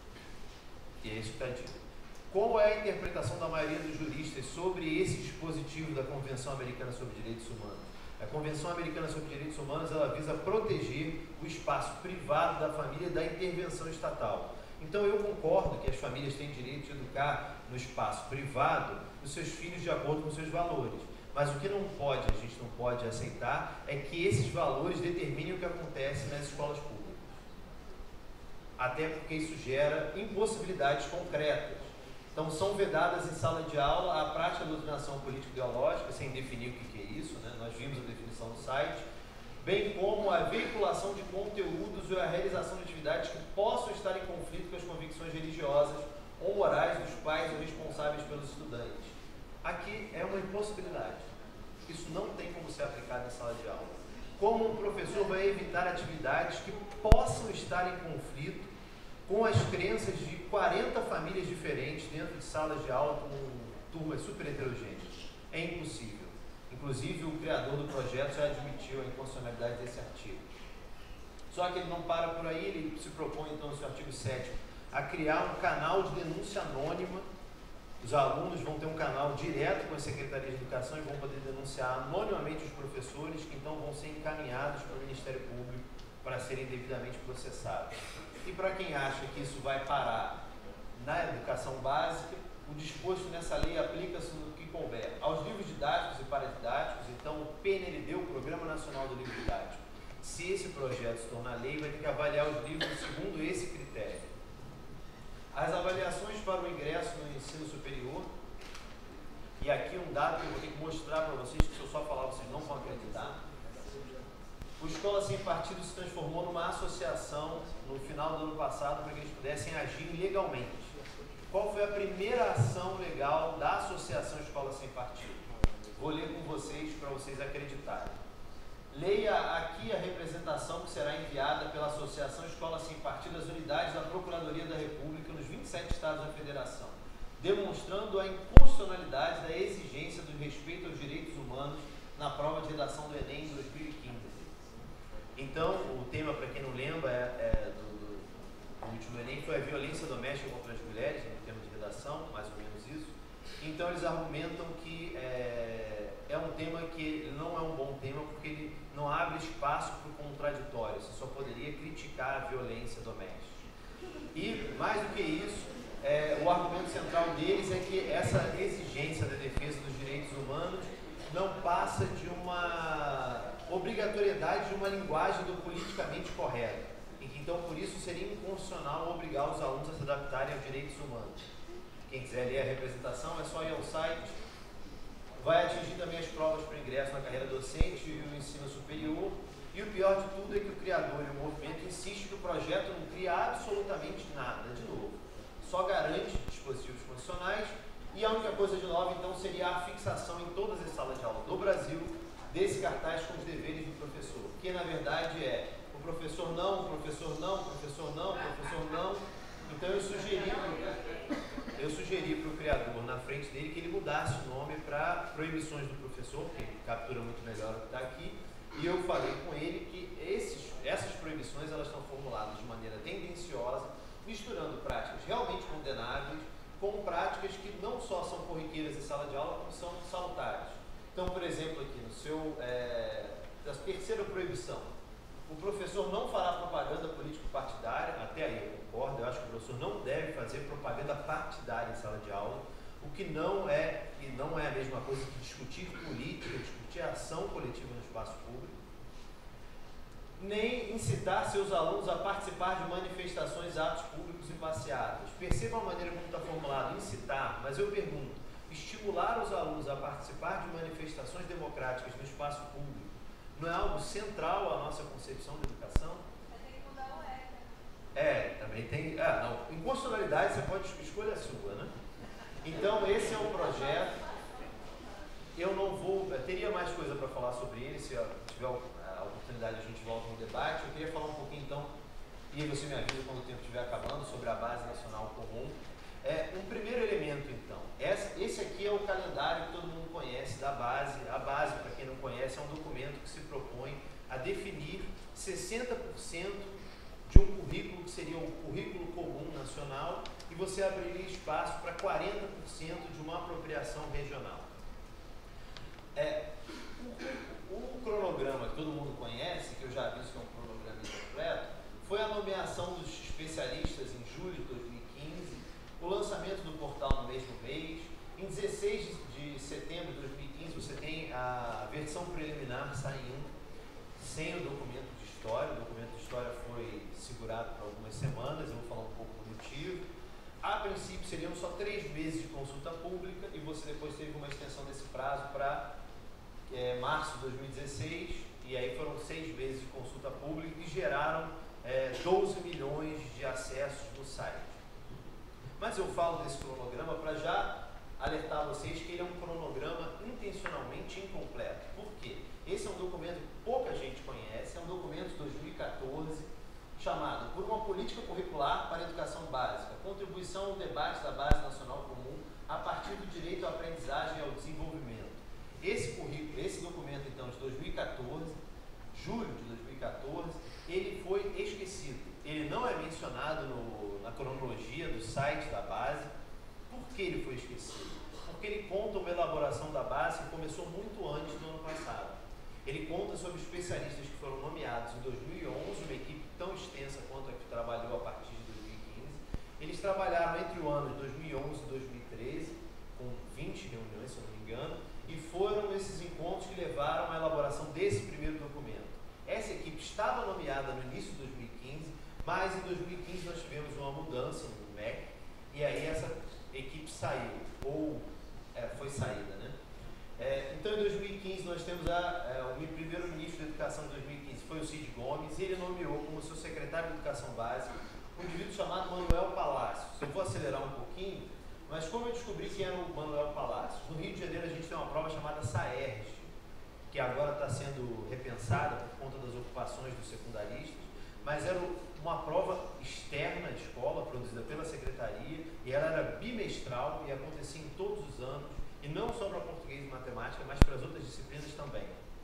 E é isso que está dito. Qual é a interpretação da maioria dos juristas sobre esse dispositivo da Convenção Americana sobre Direitos Humanos? A Convenção Americana sobre Direitos Humanos ela visa proteger o espaço privado da família da intervenção estatal. Então eu concordo que as famílias têm direito de educar no espaço privado os seus filhos de acordo com os seus valores. Mas o que não pode, a gente não pode aceitar, é que esses valores determinem o que acontece nas escolas públicas. Até porque isso gera impossibilidades concretas. Então, são vedadas em sala de aula a prática da doutrinação político-ideológica, sem definir o que é isso, né? Nós vimos a definição no site, bem como a veiculação de conteúdos e a realização de atividades que possam estar em conflito com as convicções religiosas ou morais dos pais ou responsáveis pelos estudantes. Aqui é uma impossibilidade. Isso não tem como ser aplicado em sala de aula. Como um professor vai evitar atividades que possam estar em conflito com as crenças de quarenta famílias diferentes dentro de salas de aula com turmas super heterogêneas? É impossível. Inclusive, o criador do projeto já admitiu a inconstitucionalidade desse artigo. Só que ele não para por aí, ele se propõe, então, no seu artigo sétimo, a criar um canal de denúncia anônima. Os alunos vão ter um canal direto com a Secretaria de Educação e vão poder denunciar anonimamente os professores, que então vão ser encaminhados para o Ministério Público para serem devidamente processados. E para quem acha que isso vai parar na educação básica, o disposto nessa lei aplica-se no que couber aos livros didáticos e paradidáticos. Então, o P N L D, o Programa Nacional do Livro Didático, se esse projeto se tornar lei, vai ter que avaliar os livros segundo esse critério. As avaliações para o ingresso no ensino superior, e aqui um dado que eu vou ter que mostrar para vocês, que se eu só falar vocês não vão acreditar. O Escola Sem Partido se transformou numa associação no final do ano passado para que eles pudessem agir legalmente. Qual foi a primeira ação legal da Associação Escola Sem Partido? Vou ler com vocês para vocês acreditarem. Leia aqui a representação que será enviada pela Associação Escola Sem Partido às unidades da Procuradoria da República nos vinte e sete estados da Federação, demonstrando a inconstitucionalidade da exigência do respeito aos direitos humanos na prova de redação do Enem de dois mil e quinze. Então, o tema, para quem não lembra, é, é do, do, do último Enem foi a violência doméstica contra as mulheres, no tema de redação, mais ou menos isso. Então, eles argumentam que é, é um tema que não é um bom tema porque ele não abre espaço para o contraditório, você só poderia criticar a violência doméstica. E, mais do que isso, é, o argumento central deles é que essa exigência da defesa dos direitos humanos não passa de uma obrigatoriedade de uma linguagem do politicamente correto, e que então por isso seria inconstitucional obrigar os alunos a se adaptarem aos direitos humanos. Quem quiser ler a representação é só ir ao site. Vai atingir também as provas para ingresso na carreira docente e o ensino superior, e o pior de tudo é que o criador e o movimento insistem que o projeto não cria absolutamente nada de novo, só garante dispositivos condicionais, e a única coisa de nova então seria a fixação em todas as salas de aula do Brasil desse cartaz com os deveres do professor, que na verdade é o professor não, o professor não, o professor não, o professor não. Então eu sugeri, eu sugeri para o criador, na frente dele, que ele mudasse o nome para Proibições do Professor, que ele captura muito melhor o que está aqui, e eu falei com ele que esses, essas proibições elas estão formuladas de maneira tendenciosa, misturando práticas realmente condenáveis com práticas que não só são corriqueiras em sala de aula, como são salutares. Então, por exemplo, aqui no seu, é, da terceira proibição, o professor não fará propaganda político-partidária, até aí eu concordo, eu acho que o professor não deve fazer propaganda partidária em sala de aula, o que não é, e não é a mesma coisa que discutir política, discutir ação coletiva no espaço público, nem incitar seus alunos a participar de manifestações, atos públicos e passeatas. Perceba a maneira como está formulado, incitar, mas eu pergunto, estimular os alunos a participar de manifestações democráticas no espaço público não é algo central à nossa concepção de educação? Mas tem que mudar o E C A. É, também tem... Ah, não, inconstitucionalidade você pode escolher a sua, né? Então, esse é um projeto. Eu não vou... Eu teria mais coisa para falar sobre ele, se tiver a oportunidade a gente volta no debate. Eu queria falar um pouquinho, então, e aí você me avisa quando o tempo estiver acabando, sobre a Base Nacional Comum. É, um primeiro elemento, então, esse, esse aqui é o calendário que todo mundo conhece da base. A base, para quem não conhece, é um documento que se propõe a definir sessenta por cento de um currículo que seria o currículo comum nacional, e você abriria espaço para quarenta por cento de uma apropriação regional. É, o, o cronograma que todo mundo conhece, que eu já aviso que é um cronograma incompleto, foi a nomeação dos especialistas em julho de dois mil e quinze, o lançamento do portal no mesmo mês. Em dezesseis de setembro de dois mil e quinze, você tem a versão preliminar saindo, sem o documento de história. O documento de história foi segurado por algumas semanas, eu vou falar um pouco do motivo. A princípio seriam só três meses de consulta pública e você depois teve uma extensão desse prazo para é, março de dois mil e dezesseis, e aí foram seis meses de consulta pública que geraram é, doze milhões de acessos no site. Mas eu falo desse cronograma para já alertar vocês que ele é um cronograma intencionalmente incompleto. Por quê? Esse é um documento que pouca gente conhece, é um documento de dois mil e quatorze, chamado Por uma Política Curricular para a Educação Básica, contribuição ao debate da Base Nacional Comum a partir do direito à aprendizagem e ao desenvolvimento. Esse currículo, esse documento, então, de dois mil e quatorze, julho de dois mil e quatorze, ele foi esquecido. Ele não é mencionado no, na cronologia do site da base. Por que ele foi esquecido? Porque ele conta uma elaboração da base que começou muito antes do ano passado. Ele conta sobre especialistas que foram nomeados em dois mil e onze, uma equipe tão extensa quanto a que trabalhou a partir de dois mil e quinze. Eles trabalharam entre o ano de dois mil e onze e dois mil e treze, com vinte reuniões, se eu não me engano, e foram esses encontros que levaram à elaboração desse primeiro documento. Essa equipe estava nomeada no início de dois mil e quinze, mas em dois mil e quinze nós tivemos uma mudança no M E C, e aí essa equipe saiu, ou é, foi saída, né? É, então, em dois mil e quinze, nós temos a, é, o primeiro-ministro da Educação de dois mil e quinze, foi o Cid Gomes, e ele nomeou como seu secretário de Educação Básica um indivíduo chamado Manuel Palácios. Eu vou acelerar um pouquinho, mas como eu descobri quem era o Manuel Palácios? No Rio de Janeiro, a gente tem uma prova chamada SAERJ, que agora está sendo repensada por conta das ocupações dos secundaristas, mas era uma prova externa de escola, produzida pela secretaria, e ela era bimestral e acontecia em todos os anos, e não só para português e matemática, mas para as outras disciplinas também.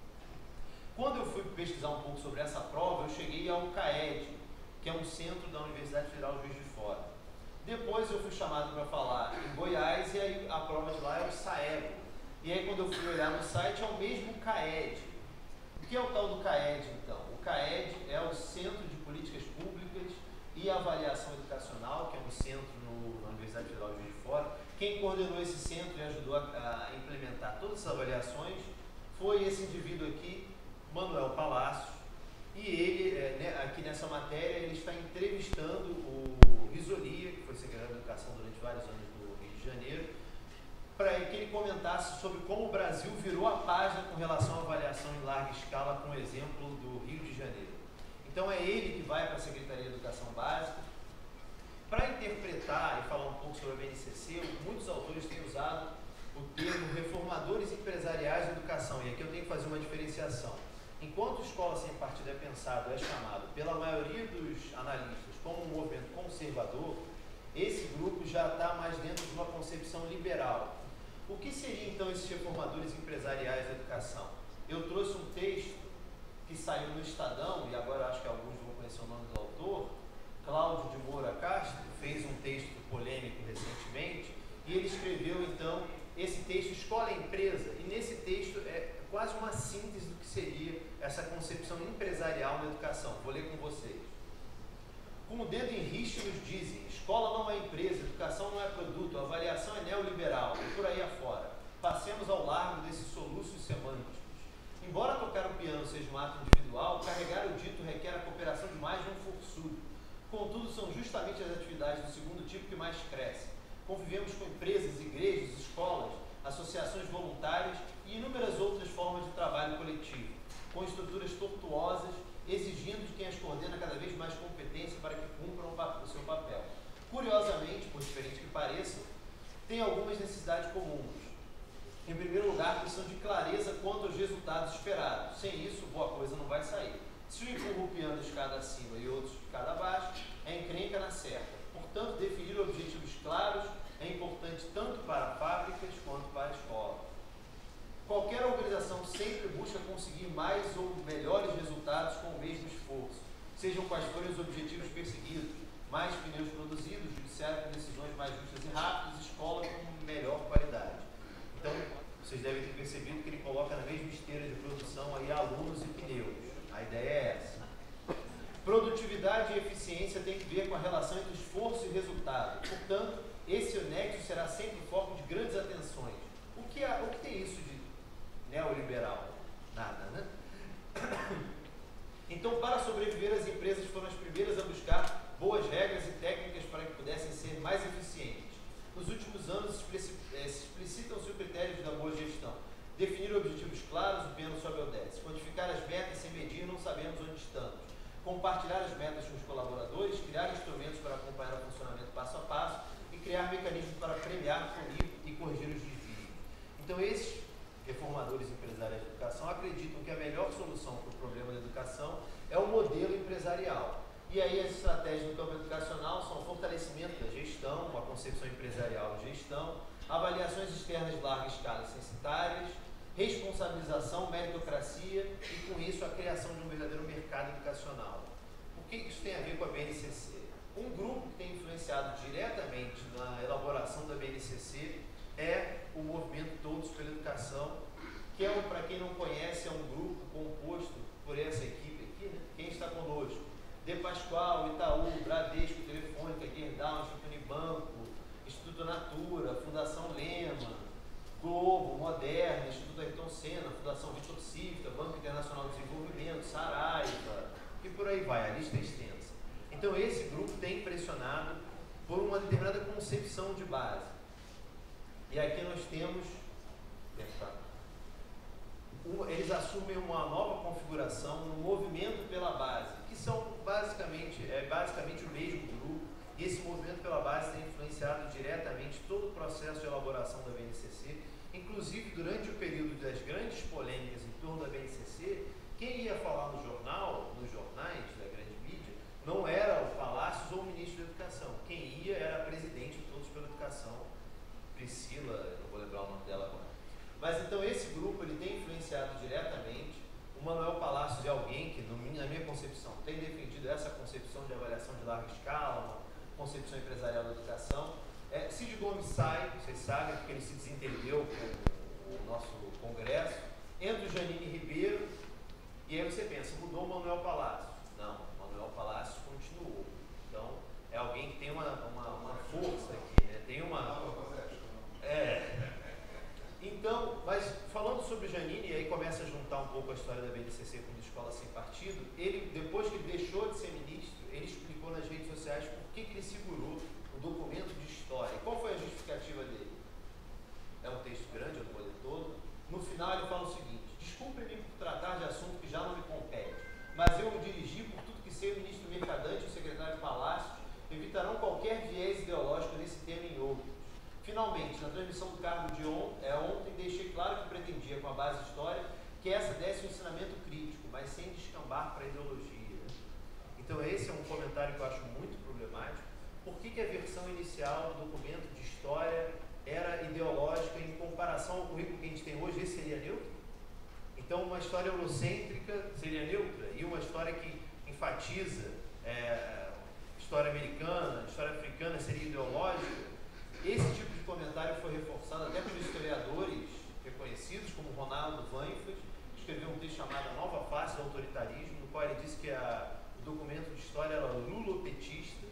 Quando eu fui pesquisar um pouco sobre essa prova, eu cheguei ao CAED, que é um centro da Universidade Federal Juiz de Fora. Depois eu fui chamado para falar em Goiás, e aí a prova de lá é o SAEB. E aí quando eu fui olhar no site, é o mesmo CAED. O que é o tal do CAED, então? O CAED é o Centro de Políticas Públicas e Avaliação Educacional, que é um centro no, na Universidade Federal Juiz de Fora. Quem coordenou esse centro e ajudou a, a implementar todas essas avaliações foi esse indivíduo aqui, Manuel Palácios, e ele, é, né, aqui nessa matéria, ele está entrevistando o Risolia, que foi secretário de Educação durante vários anos no Rio de Janeiro, para que ele comentasse sobre como o Brasil virou a página com relação à avaliação em larga escala, com o exemplo do Rio de Janeiro. Então é ele que vai para a Secretaria de Educação Básica. Para interpretar e falar um pouco sobre a B N C C, muitos autores têm usado o termo reformadores empresariais da educação, e aqui eu tenho que fazer uma diferenciação. Enquanto Escola Sem Partido é pensado, é chamado pela maioria dos analistas como um movimento conservador, esse grupo já está mais dentro de uma concepção liberal. O que seriam então esses reformadores empresariais da educação? Eu trouxe um texto que saiu no Estadão, e agora acho que alguns vão conhecer o nome do autor, Cláudio de Moura Castro, fez um texto polêmico recentemente, e ele escreveu então esse texto Escola e Empresa, e nesse texto é quase uma síntese do que seria essa concepção empresarial na educação. Vou ler com vocês. Com o dedo em riste nos dizem, escola não é empresa, educação não é produto, avaliação é neoliberal, e por aí afora. Passemos ao largo desses soluços semânticos. Embora tocar o piano seja um ato individual, carregar o dito requer a cooperação de mais de um forçudo. Contudo, são justamente as atividades do segundo tipo que mais crescem. Convivemos com empresas, igrejas, escolas, associações voluntárias e inúmeras outras formas de trabalho coletivo, com estruturas tortuosas, exigindo de quem as coordena cada vez mais competência para que cumpram o seu papel. Curiosamente, por diferente que pareça, tem algumas necessidades comuns. Em primeiro lugar, precisam de clareza quanto aos resultados esperados. Sem isso, boa coisa não vai sair. Se o empurra o piano de escada acima e outros de escada abaixo, é encrenca na certa. Portanto, definir objetivos claros é importante tanto para fábricas quanto para a escola. Qualquer organização sempre busca conseguir mais ou melhores resultados com o mesmo esforço, sejam quais forem os objetivos perseguidos. Mais pneus produzidos, judiciário com decisões mais justas e rápidas, escola com melhor qualidade. Então, vocês devem ter percebido que ele coloca na mesma esteira de produção aí alunos e pneus. A ideia é essa. Produtividade e eficiência têm que ver com a relação entre esforço e resultado. Portanto, esse nexo será sempre foco de grandes atenções. O que, é, o que tem isso de neoliberal? Nada, né? Então, para sobreviver, as empresas foram as primeiras a buscar boas regras e técnicas para que pudessem ser mais eficientes. Nos últimos anos, explicitam-se os critérios da boa gestão. Definir objetivos claros, o piano sobe ao dez. Quantificar as metas sem medir, não sabemos onde estamos. Compartilhar as metas com os colaboradores, criar instrumentos para acompanhar o funcionamento passo a passo e criar mecanismos para premiar, punir e corrigir os desvios. Então, esses reformadores empresariais de educação acreditam que a melhor solução para o problema da educação é o modelo empresarial. E aí as estratégias no campo educacional são o fortalecimento da gestão, uma concepção empresarial de gestão, avaliações externas de larga escala censitárias, responsabilização, meritocracia e, com isso, a criação de um verdadeiro mercado educacional. O que isso tem a ver com a B N C C? Um grupo que tem influenciado diretamente na elaboração da B N C C é o movimento Todos pela Educação, que é, para quem não conhece, é um grupo composto por essa equipe aqui, né? Quem está conosco? De Pascoal, Itaú, Bradesco, Telefônica, Gerdau, Instituto Unibanco, Instituto Natura, Fundação Lema, Globo, Moderna, Instituto Ayrton Senna, Fundação Vitor Cívica, Banco Internacional de Desenvolvimento, Saraiva, e por aí vai, a lista é extensa. Então esse grupo tem pressionado por uma determinada concepção de base. E aqui nós temos, eles assumem uma nova configuração no movimento pela base, que são basicamente, é basicamente o mesmo grupo, e esse movimento pela base tem influenciado diretamente todo o processo de elaboração da B N C C, inclusive durante o período das grandes polêmicas em torno da B N C C, quem ia falar no jornal, nos jornais da grande mídia, não era o Palácios ou o ministro da Educação, quem ia era a presidente de Todos pela Educação, Priscila, não vou lembrar o nome dela agora. Mas então esse grupo ele tem influenciado diretamente. O Manuel Palácios é alguém que, na minha concepção, tem defendido essa concepção de avaliação de larga escala, uma concepção empresarial da educação. É, Cid Gomes sai, vocês sabem, porque ele se desentendeu com o nosso congresso. Entra o Janine Ribeiro, e aí você pensa, mudou o Manuel Palácios. Não, o Manuel Palácios continuou. Então, é alguém que tem uma, uma, uma força aqui, né? Tem uma... É... Então, mas falando sobre Janine, e aí começa a juntar um pouco a história da B N C C com a Escola Sem Partido, ele, depois que ele deixou de ser ministro, ele explicou nas redes sociais por que, que ele segurou o documento de história. E qual foi a justificativa dele? É um texto grande, eu não vou ler todo. No final ele fala o seguinte: desculpe-me por tratar de assunto que já não me compete, mas eu o dirigi por tudo que sei o ministro Mercadante e o secretário Palácios evitarão qualquer viés ideológico nesse tema e em outros. Finalmente, na transmissão do cargo de on, é, ontem, deixei claro que pretendia, com a base histórica, que essa desse um ensinamento crítico, mas sem descambar para a ideologia. Então esse é um comentário que eu acho muito problemático. Por que, que a versão inicial do documento de história era ideológica em comparação ao currículo que a gente tem hoje? Esse seria neutro? Então uma história eurocêntrica seria neutra, e uma história que enfatiza é, história americana, história africana seria ideológica? Esse tipo de comentário foi reforçado até por historiadores reconhecidos, como Ronaldo Weinfeld, que escreveu um texto chamado A Nova Face do Autoritarismo, no qual ele disse que a, o documento de história era lulopetista.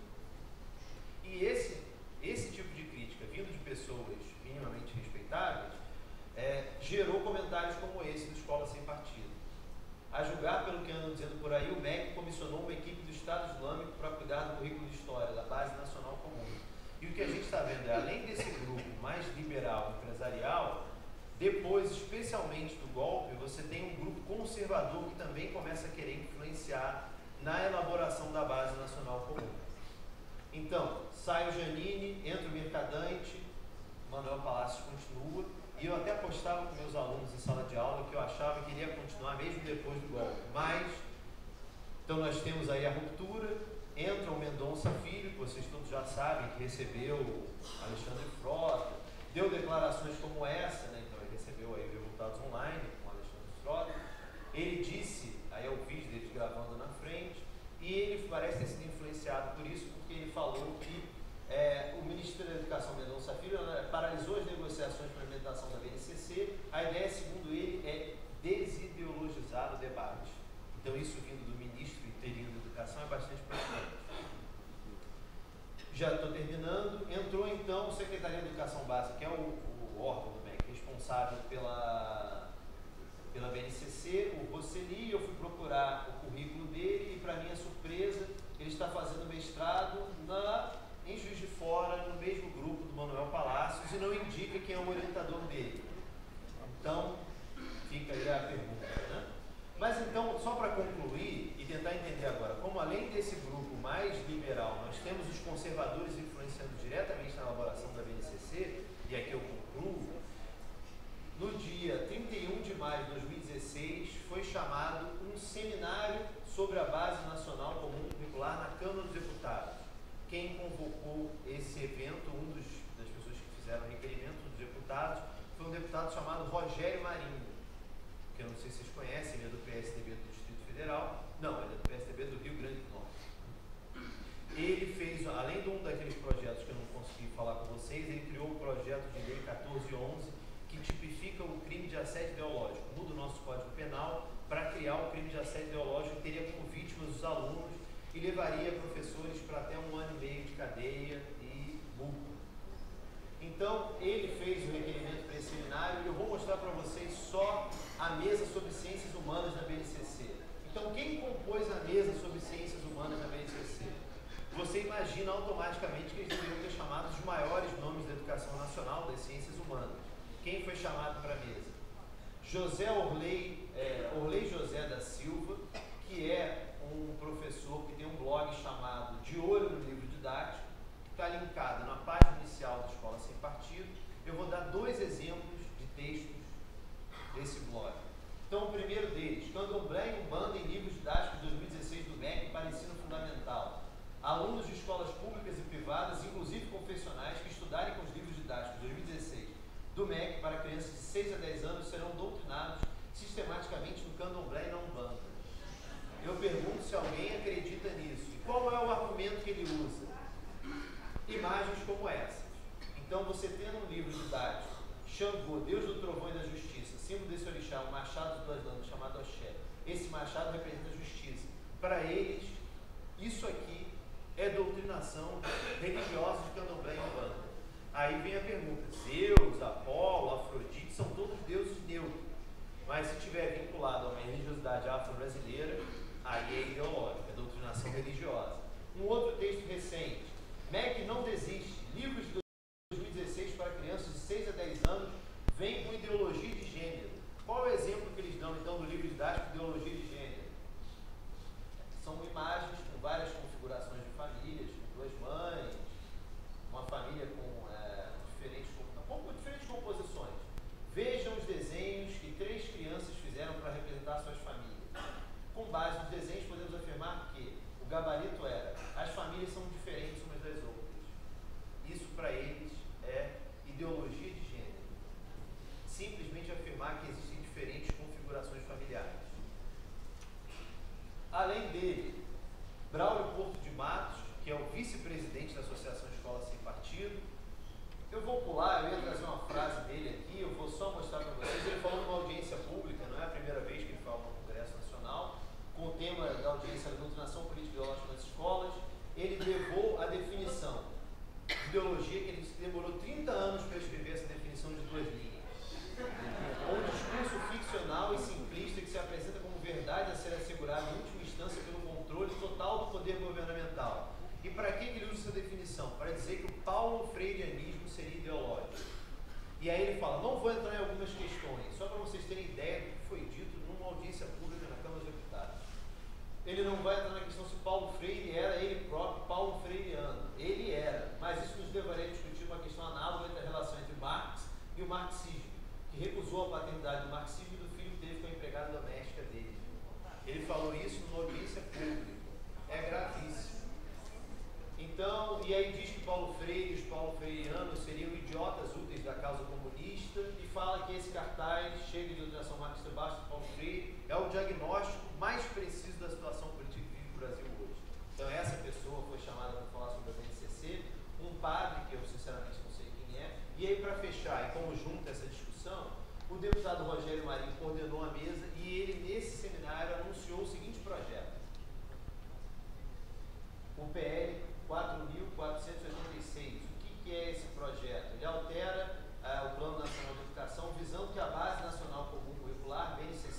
E esse, esse tipo de crítica, vindo de pessoas minimamente respeitáveis, é, gerou comentários como esse do Escola Sem Partido. A julgar pelo que andam dizendo por aí, o M E C comissionou uma equipe do Estado Islâmico para cuidar do currículo de história, da Base Nacional Comum. E o que a gente está vendo é, além desse grupo mais liberal, empresarial, depois, especialmente do golpe, você tem um grupo conservador que também começa a querer influenciar na elaboração da Base Nacional Comum. Então, sai o Janine, entra o Mercadante, Manuel Palácios continua, e eu até postava com meus alunos em sala de aula que eu achava que iria continuar mesmo depois do golpe. Mas, então nós temos aí a ruptura, entra o Mendonça Filho, que vocês todos já sabem, que recebeu Alexandre Frota, deu declarações como essa, né? Então ele recebeu aí resultados online com Alexandre Frota. Ele disse, aí é o vídeo deles gravando na frente, e ele parece ter sido influenciado por isso, porque ele falou que é, o Ministério da Educação, Mendonça Filho, né, paralisou as negociações para a implementação da B N C C. A ideia, segundo ele, é desideologizar o debate. Então isso vindo do ministro interino da Educação é bastante preocupante. Já estou terminando. Entrou então, pela B N C C, o Roseli. Eu fui procurar o currículo dele e, para minha surpresa, ele está fazendo mestrado na, em Juiz de Fora, no mesmo grupo do Manuel Palacios, e não indica quem é o orientador dele. Então, fica aí a pergunta, né? Mas então, só para concluir e tentar entender agora, como além desse grupo mais liberal, nós temos os conservadores influenciando diretamente na elaboração da B N C C, e aqui eu concluo, no dia trinta e um de maio de dois mil e dezesseis, foi chamado um seminário sobre a Base Nacional Comum Curricular na Câmara dos Deputados. Quem convocou esse evento, um dos, das pessoas que fizeram o requerimento dos deputados, foi um deputado chamado Rogério Marinho, que eu não sei se vocês conhecem, ele é do P S D B do Distrito Federal. Não, ele é do P S D B do Rio Grande do Norte. Ele fez, além de um daqueles projetos que eu não consegui falar com vocês, ele criou o projeto de lei quatorze onze, que tipifica o crime de assédio ideológico, muda o nosso Código Penal para criar o crime de assédio ideológico, que teria como vítimas os alunos e levaria professores para até um ano e meio de cadeia e multa. Então, ele fez o requerimento para esse seminário e eu vou mostrar para vocês só a mesa sobre ciências humanas na B N C C. Então, quem compôs a mesa sobre ciências humanas na B N C C? Você imagina automaticamente que eles deveriam ter chamado os maiores nomes da educação nacional das ciências humanas. Quem foi chamado para a mesa? José Orley, é, Orley José da Silva, que é um professor que tem um blog chamado De Olho no Livro Didático, que está linkado na página inicial da Escola Sem Partido. Eu vou dar dois exemplos de textos desse blog. Então, o primeiro deles, Candomblé e Umbanda em Livros Didáticos de dois mil e dezesseis do M E C para Ensino Fundamental. Alunos de escolas públicas e privadas, inclusive confessionais, que estudarem com os livros didáticos de dois mil e dezesseis do M E C para crianças de seis a dez anos serão doutrinados sistematicamente no Candomblé e na Umbanda. Eu pergunto se alguém acredita nisso. E qual é o argumento que ele usa? Imagens como essas. Então, você tendo um livro didático, Xangô, Deus do Trovão e da Justiça, símbolo desse orixá, um machado de duas lâminas chamado Oxé. Esse machado representa a justiça. Para eles, isso aqui é doutrinação religiosa de Candomblé e Umbanda. Aí vem a pergunta, Zeus, Apolo, Afrodite, são todos deuses neutros. Mas se estiver vinculado a uma religiosidade afro-brasileira, aí é ideológico, é doutrinação religiosa. Um outro texto recente, M E C não desiste, livros de dois mil e dezesseis para crianças de seis a dez anos, vem com ideologia de gênero. Qual é o exemplo que eles dão, então, do livro didático de ideologia de gênero? São imagens com várias configurações de famílias, com duas mães, uma família com, é, diferentes, com diferentes composições. Vejam os desenhos que três crianças fizeram para representar suas famílias. Com base nos desenhos, podemos afirmar que o gabarito era: as famílias são diferentes umas das outras. Isso, para eles, é ideologia de gênero. Simplesmente afirmar que existem diferentes configurações familiares. Além dele, Braulio Porto de Matos, que é o vice-presidente da Associação Escola Sem Partido. Eu vou pular, eu ia trazer uma frase dele aqui, eu vou só mostrar para vocês. Ele falou numa audiência pública, não é a primeira vez que ele fala no Congresso Nacional, com o tema da audiência da doutrinação política e ideológica nas escolas. Ele levou a definição de ideologia, que ele demorou trinta anos para escrever essa definição de duas linhas. Um discurso ficcional e simplista que se apresenta como verdade a ser assegurada em última instância pelo controle total do poder governamental. E para que ele usa essa definição? Para dizer que o paulo freireanismo seria ideológico. E aí ele fala, não vou entrar em algumas questões, só para vocês terem ideia do que foi dito numa audiência pública na Câmara dos Deputados. Ele não vai entrar na questão se Paulo Freire era ele próprio Paulo Freireano. Ele era, mas isso nos levaria a discutir uma questão análoga entre a relação entre Marx e o marxismo, que recusou a paternidade do marxismo e do filho que teve com a empregada doméstica dele. Ele falou isso numa audiência pública. É gravíssimo. Então, e aí diz que Paulo Freire e os Paulo Freireanos seriam idiotas úteis da causa comunista e fala que esse cartaz, cheio de doutrinação marxista baixa de Paulo Freire, é o diagnóstico mais preciso da situação política que vive o Brasil hoje. Então, essa pessoa foi chamada para falar sobre a B N C C, um padre, que eu sinceramente não sei quem é, e aí para fechar, em conjunto essa discussão, o deputado Rogério Marinho coordenou a mesa e ele, nesse seminário, anunciou o seguinte projeto. O P L quatro mil quatrocentos e oitenta e seis. O que, que é esse projeto? Ele altera uh, o Plano Nacional de Educação, visando que a Base Nacional Comum Curricular, B N C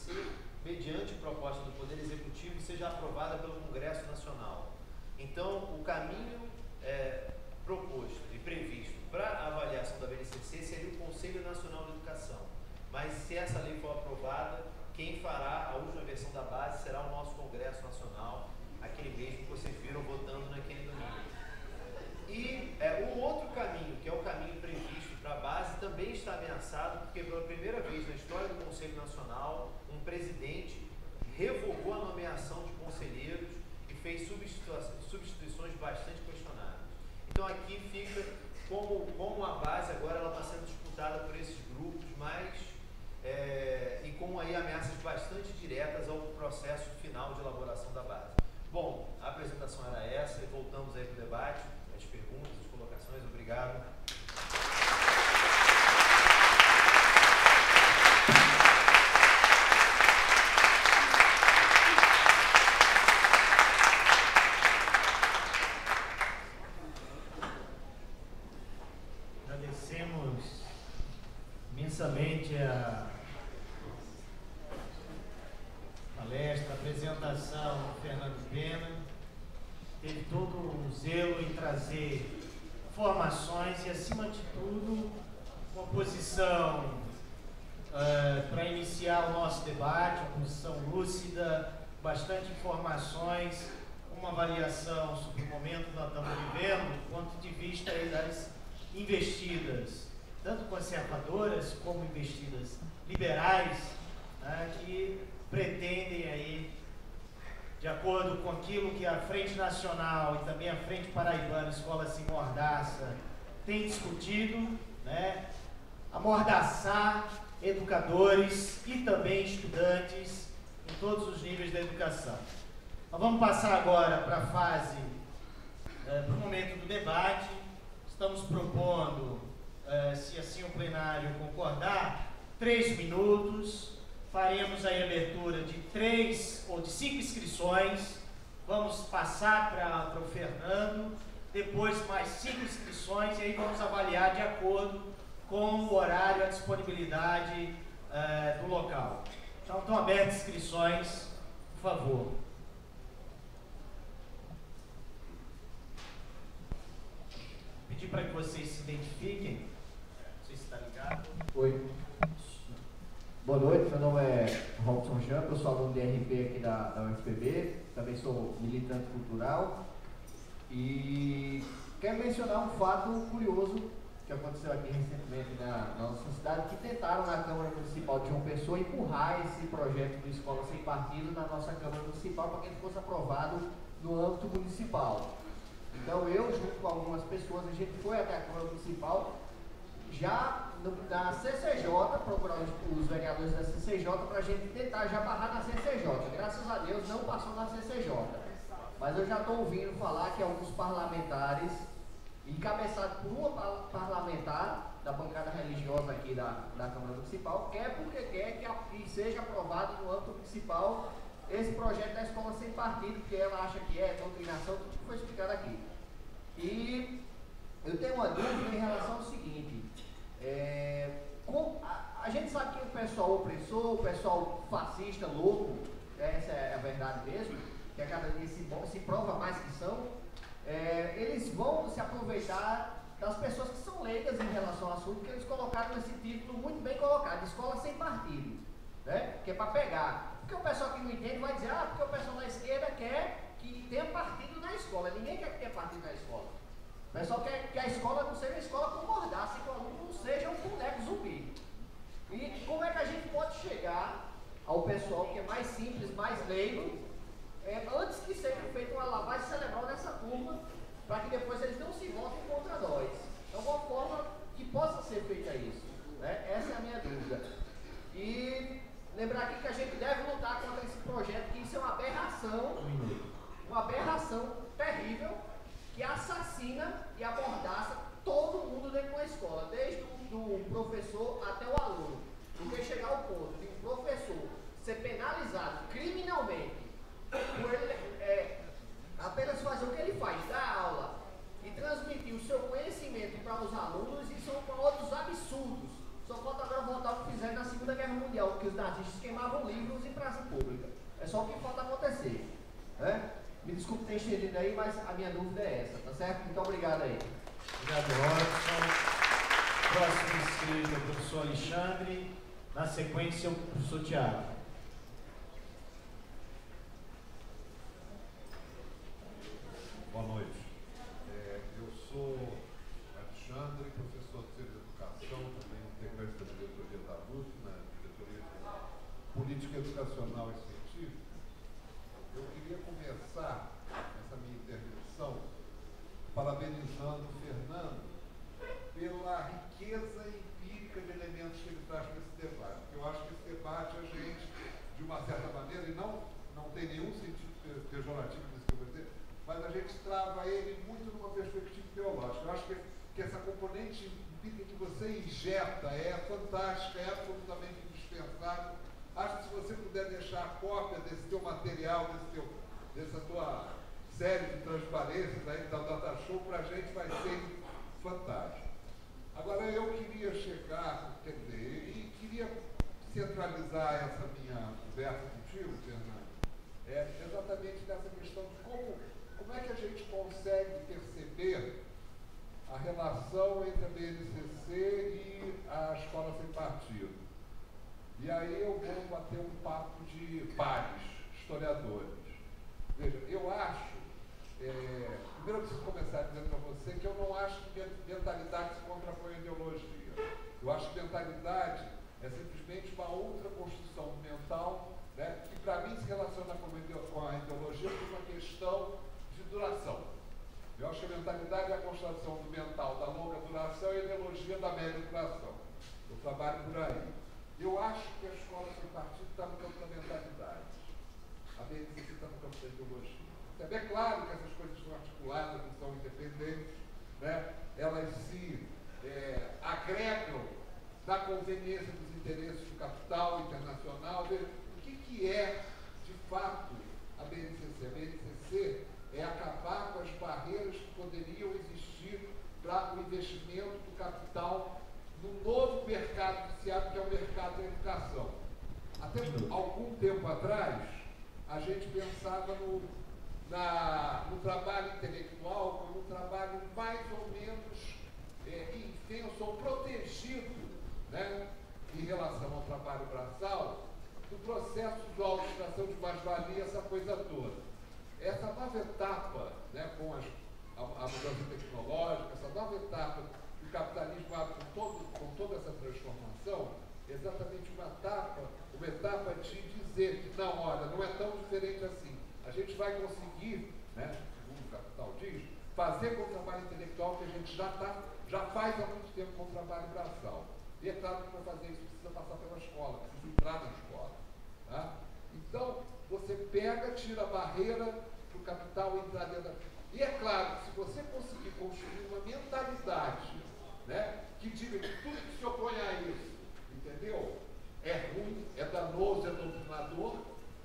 lei for aprovada, quem fará a última versão da base será o nosso Congresso Nacional, aquele mesmo que vocês viram votando naquele domingo. E é, um outro caminho, que é o caminho previsto para a base, também está ameaçado, porque pela primeira vez na história do Conselho Nacional, um presidente revogou a nomeação de conselheiros e fez substituições bastante questionáveis. Então aqui fica como, como a base agora ela está sendo disputada por esses grupos, mas é, e com aí ameaças bastante diretas ao processo final de elaboração da base. Bom, a apresentação era essa e voltamos aí para o debate, as perguntas, as colocações. Obrigado. Agradecemos imensamente a palestra, a apresentação do Fernando Pena. Teve todo um zelo em trazer informações e, acima de tudo, uma posição uh, para iniciar o nosso debate, uma posição lúcida, bastante informações, uma avaliação sobre o momento que nós estamos vivendo, do ponto de vista aí das investidas, tanto conservadoras como investidas liberais, né, que pretendem aí, de acordo com aquilo que a Frente Nacional e também a Frente Paraibana Escola Sem Mordaça tem discutido, né, amordaçar educadores e também estudantes em todos os níveis da educação. Nós vamos passar agora para a fase, é, para o momento do debate. Estamos propondo, é, se assim o plenário concordar, três minutos. Faremos aí a abertura de três ou de cinco inscrições. Vamos passar para o Fernando, depois mais cinco inscrições, e aí vamos avaliar de acordo com o horário, a disponibilidade uh, do local. Então, estão abertas inscrições, por favor. Pedir para que vocês se identifiquem. Não sei se está ligado. Oi. Boa noite, meu nome é Robson Champ, eu sou aluno de R P aqui da, da U F P B, também sou militante cultural e quero mencionar um fato curioso que aconteceu aqui recentemente na, na nossa cidade, que tentaram na Câmara Municipal de João Pessoa empurrar esse projeto de escola sem partido na nossa Câmara Municipal para que ele fosse aprovado no âmbito municipal. Então eu, junto com algumas pessoas, a gente foi até a Câmara Municipal, já no, na C C J, procurar os, os vereadores da C C J para a gente tentar já barrar na C C J. Graças a Deus não passou na C C J. Mas eu já estou ouvindo falar que alguns parlamentares, encabeçados por uma parlamentar da bancada religiosa aqui da, da Câmara Municipal, quer porque quer que, a, que seja aprovado no âmbito municipal esse projeto da escola sem partido, porque ela acha que é doutrinação, tudo que foi explicado aqui. E eu tenho uma dúvida em relação ao seguinte, é, com, a, a gente sabe que o pessoal opressor, o pessoal fascista, louco, essa é a verdade mesmo, que a cada dia se, se prova mais que são, é, eles vão se aproveitar das pessoas que são leigas em relação ao assunto, que eles colocaram nesse título muito bem colocado, escola sem partido, né? Que é para pegar. Porque o pessoal que não entende vai dizer, ah, porque o pessoal da esquerda quer que tenha partido na escola. Ninguém quer que tenha partido na escola. O pessoal quer que a escola não seja uma escola com mordaça, que o aluno não seja um boneco zumbi. E como é que a gente pode chegar ao pessoal que é mais simples, mais leigo, é, antes que seja feita uma lavagem cerebral nessa turma, para que depois eles não se voltem contra nós. Então, uma forma que possa ser feita isso, né? Essa é a minha dúvida. E lembrar aqui que a gente deve lutar contra esse projeto, que isso é uma aberração, uma aberração terrível, que assassina e amordaça todo mundo dentro de uma escola, desde o do professor até o aluno. Porque chegar ao ponto de um professor ser penalizado criminalmente por ele é, apenas fazer o que ele faz, dar aula e transmitir o seu conhecimento para os alunos, e são outros absurdos. Só falta agora voltar ao que fizeram na Segunda Guerra Mundial, que os nazistas queimavam livros em praça pública. É só o que falta acontecer, né? Me desculpe ter estendido aí, mas a minha dúvida é essa, tá certo? Muito obrigado aí. Obrigado, Robson. Próximo inscrito é o professor Alexandre. Na sequência, o professor Tiago. Boa noite. É, eu sou Alexandre, professor de Ciência de Educação, também integrante da diretoria da U F, na diretoria de Política Educacional e Científica. Eu queria começar essa minha intervenção parabenizando o Fernando pela riqueza empírica de elementos que ele traz para esse debate. Eu acho que esse debate a gente, de uma certa maneira, e não, não tem nenhum sentido pejorativo nisso que eu vou dizer, mas a gente trava ele muito numa perspectiva teológica. Eu acho que, que essa componente empírica que você injeta é fantástica, é absolutamente indispensável. Acho que se você puder deixar a cópia desse teu material, desse teu, dessa tua série de transparências aí da Data Show, para a gente vai ser fantástico. Agora, eu queria chegar, quer dizer, e queria centralizar essa minha conversa contigo, Fernando, é exatamente nessa questão de como, como é que a gente consegue perceber a relação entre a B N C C e a Escola Sem Partido. E aí eu vou bater um papo de pares, historiadores. Veja, eu acho, é, primeiro eu preciso começar dizendo para você que eu não acho que mentalidade se contrapõe à ideologia. Eu acho que mentalidade é simplesmente uma outra construção mental, né, que para mim se relaciona com a ideologia por uma questão de duração. Eu acho que a mentalidade é a construção do mental da longa duração e a ideologia da média duração. Eu trabalho por aí. Eu acho que a Escola Sem Partido está no campo da mentalidade. A B N C C está no campo da ideologia. É bem claro que essas coisas estão articuladas, não são independentes, né? Elas se é, agregam na conveniência dos interesses do capital internacional. O que, que é, de fato, a B N C C? A B N C C é acabar com as barreiras que poderiam existir para o investimento do capital no novo mercado viciado, que é o mercado da educação. Até algum tempo atrás, a gente pensava no, na, no trabalho intelectual como um trabalho mais ou menos é, intenso ou protegido, né, em relação ao trabalho braçal, do processo de autoextração de mais-valia, essa coisa toda. Essa nova etapa, né, com as, a, a mudança tecnológica, essa nova etapa que o capitalismo abre com, todo, com toda essa transformação, é exatamente uma etapa, uma etapa de dizer que não, olha, não é tão diferente assim. A gente vai conseguir, né, segundo o capital diz, fazer com o trabalho intelectual que a gente já, tá, já faz há muito tempo com o trabalho braçal. E é claro que para fazer isso precisa passar pela escola, precisa entrar na escola. Tá? Então, você pega, tira a barreira para o capital entrar dentro da... E é claro que se você conseguir construir uma mentalidade, né, que diga que tudo que se opõe a isso, entendeu? É ruim, é danoso, é doutrinador,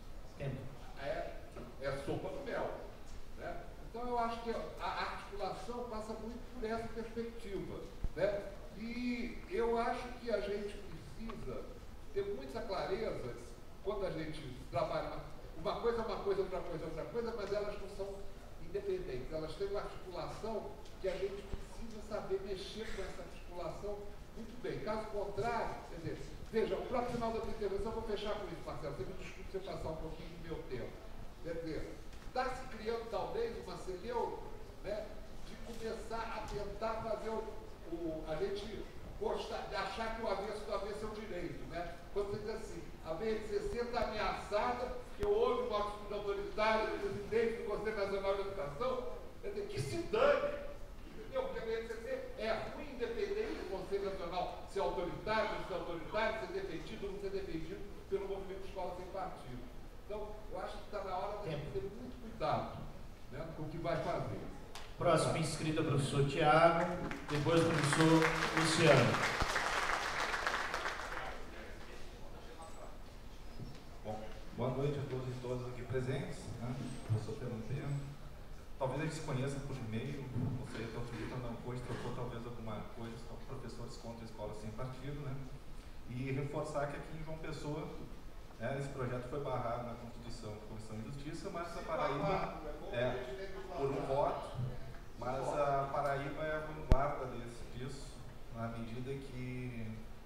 é, é sopa do mel. Né? Então eu acho que a articulação passa muito por essa perspectiva. Né? E eu acho que a gente precisa ter muita clareza quando a gente trabalha. Uma coisa é uma coisa, outra coisa é outra coisa, mas elas não são independentes. Elas têm uma articulação que a gente precisa saber mexer com essa articulação muito bem. Caso contrário, quer dizer, veja, o próprio final da minha intervenção, eu vou fechar com isso, Marcelo, você me desculpe se eu passar um pouquinho do meu tempo. Quer dizer, está se criando talvez uma celeuma, né, de começar a tentar fazer o, o a gente gostar, de achar que o avesso do avesso é o direito, né? Quando você diz assim, a B N C C está ameaçada, que houve uma atitude autoritária do presidente do Conselho Nacional de Educação, quer dizer, que se dane, entendeu? Porque a B N C C é ruim, independente do Conselho Nacional ser autoritário, não ser autoritário, ser defendido ou não ser defendido pelo movimento Escola Sem Partido. Então, eu acho que está na hora de ter muito cuidado, né, com o que vai fazer. Próximo inscrito é o professor Tiago, depois o professor Luciano. Bom, boa noite a todos e todas aqui presentes, né? Professor Fernando Pena. Talvez a gente se conheça por e-mail, não sei, até outro dia não coisa, trocou talvez alguma coisa, são professores contra a Escola Sem Partido, né? E reforçar que aqui em João Pessoa, né, esse projeto foi barrado na Constituição da Comissão de Justiça, mas a Paraíba é por um voto, mas a Paraíba é a vanguarda desse, disso, na medida que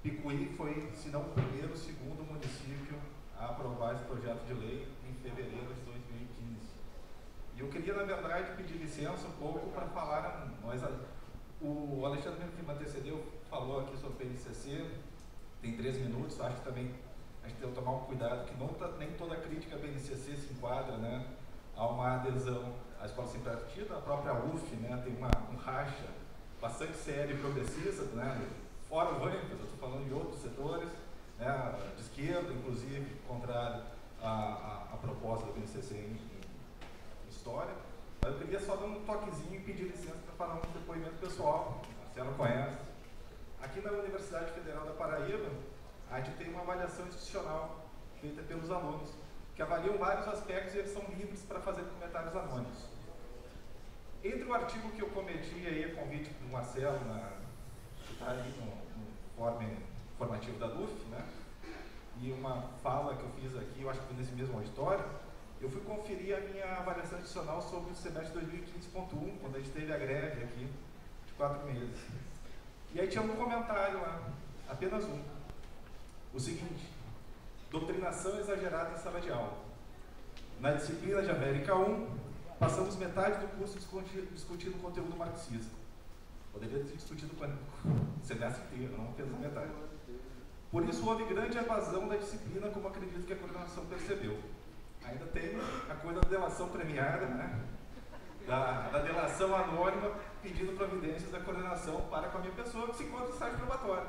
Picuí foi, se não o primeiro, o segundo município a aprovar esse projeto de lei em fevereiro de dois mil e quinze. E eu queria, na verdade, pedir licença um pouco para falar, nós, o Alexandre que me antecedeu falou aqui sobre o P N C C, tem três minutos, acho que também a gente tem que tomar um cuidado, que não, nem toda crítica à P N C C se enquadra, né, a uma adesão à escola sem partido, a própria U F, né, tem uma, um racha bastante sério e progressista, né, fora o Vânia, eu estou falando de outros setores, né, de esquerda, inclusive, contrário à, à, à proposta do P N C C em, em história. Mas eu queria só dar um toquezinho e pedir licença para falar um depoimento pessoal, a senhora conhece. Aqui na Universidade Federal da Paraíba, a gente tem uma avaliação institucional feita pelos alunos, que avaliam vários aspectos e eles são livres para fazer comentários anônimos. Entre o artigo que eu cometi aí, a convite do Marcelo, na, que está aí no, no informe formativo da D U F, né, e uma fala que eu fiz aqui, eu acho que foi nesse mesmo auditório, eu fui conferir a minha avaliação adicional sobre o semestre dois mil e quinze ponto um, quando a gente teve a greve aqui, de quatro meses. E aí tinha um comentário lá, apenas um. O seguinte: doutrinação exagerada em sala de aula. Na disciplina de América um, passamos metade do curso discutindo conteúdo marxista. Poderia ter discutido o semestre inteiro, não apenas a metade. Por isso houve grande evasão da disciplina, como acredito que a coordenação percebeu. Ainda tem a coisa da delação premiada, né? Da, da delação anônima, pedindo providências da coordenação para com a minha pessoa que se encontra em estágio probatório.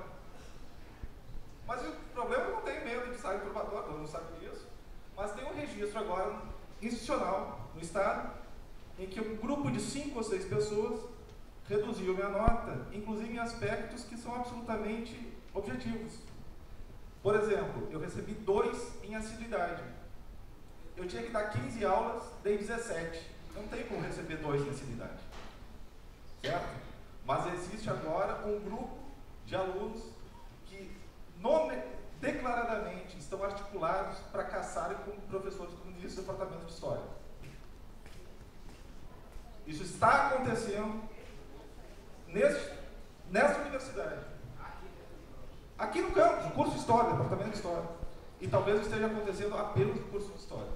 Mas o problema não tem medo de estágio probatório, todo mundo sabe disso. Mas tem um registro agora institucional no Estado, em que um grupo de cinco ou seis pessoas reduziu minha nota, inclusive em aspectos que são absolutamente objetivos. Por exemplo, eu recebi dois em assiduidade. Eu tinha que dar quinze aulas, dei dezessete. Não tem como receber dois em assiduidade. Certo? Mas existe agora um grupo de alunos que nome, declaradamente estão articulados para caçarem com professores comunistas do departamento de História. Isso está acontecendo nesse, nessa universidade. Aqui no campus, no curso de História, no departamento de História. E talvez esteja acontecendo apenas no curso de História.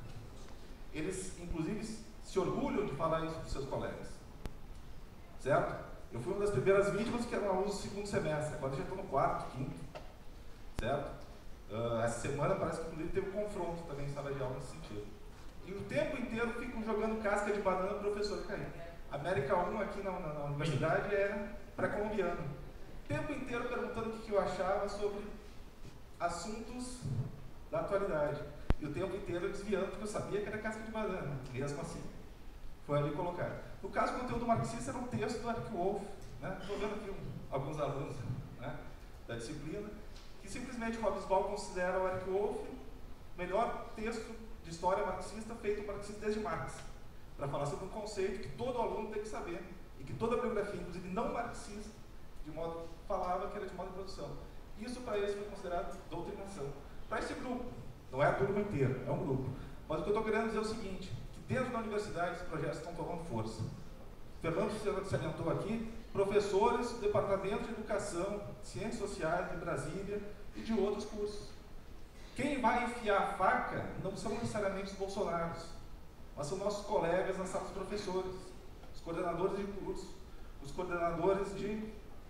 Eles, inclusive, se orgulham de falar isso para os seus colegas. Certo? Eu fui uma das primeiras vítimas que eram alunos do segundo semestre. Agora já estou no quarto, quinto. Certo? Uh, essa semana parece que inclusive teve um confronto também em sala de aula nesse sentido. E o tempo inteiro ficam jogando casca de banana para o professor cair. América um aqui na, na, na universidade é pré-colombiano. O tempo inteiro perguntando o que, que eu achava sobre assuntos da atualidade. E o tempo inteiro desviando, porque eu sabia que era casca de banana, mesmo assim. Foi ali colocado. No caso, o conteúdo marxista era um texto do Eric Wolff, né? Estou vendo aqui um, alguns alunos, né, da disciplina, que simplesmente o Hobsbawm considera o Eric Wolff o melhor texto de história marxista feito marxista desde Marx, para falar sobre um conceito que todo aluno tem que saber, e que toda a biografia, inclusive não marxista, de modo, falava que era de modo de produção. Isso para eles foi considerado doutrinação. Para esse grupo, não é a turma inteira, é um grupo. Mas o que eu estou querendo dizer é o seguinte, que dentro da universidade esses projetos estão tomando força. Fernando se adiantou aqui, professores do Departamento de Educação, Ciências Sociais de Brasília e de outros cursos. Quem vai enfiar a faca não são necessariamente os bolsonaros, mas são nossos colegas na sala dos professores, os coordenadores de curso, os coordenadores de,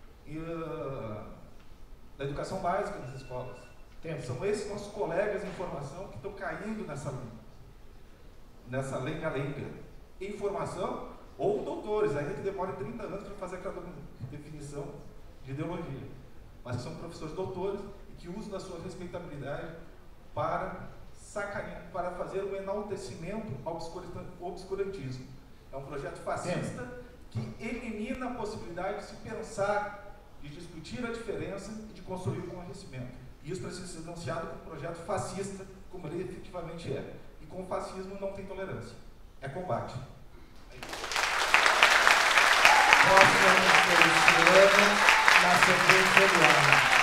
uh, da educação básica nas escolas. Tempo. São esses nossos colegas em formação que estão caindo nessa, nessa lenga-lenga. Em formação, ou doutores, ainda que demorem trinta anos para fazer aquela definição de ideologia. Mas que são professores doutores e que usam da sua respeitabilidade para sacanear, para fazer um enaltecimento ao obscurantismo. É um projeto fascista que elimina a possibilidade de se pensar, de discutir a diferença e de construir o conhecimento. E isso precisa ser denunciado como um projeto fascista, como ele efetivamente é. E com o fascismo não tem tolerância. É combate. Próximo, na sequência do ano.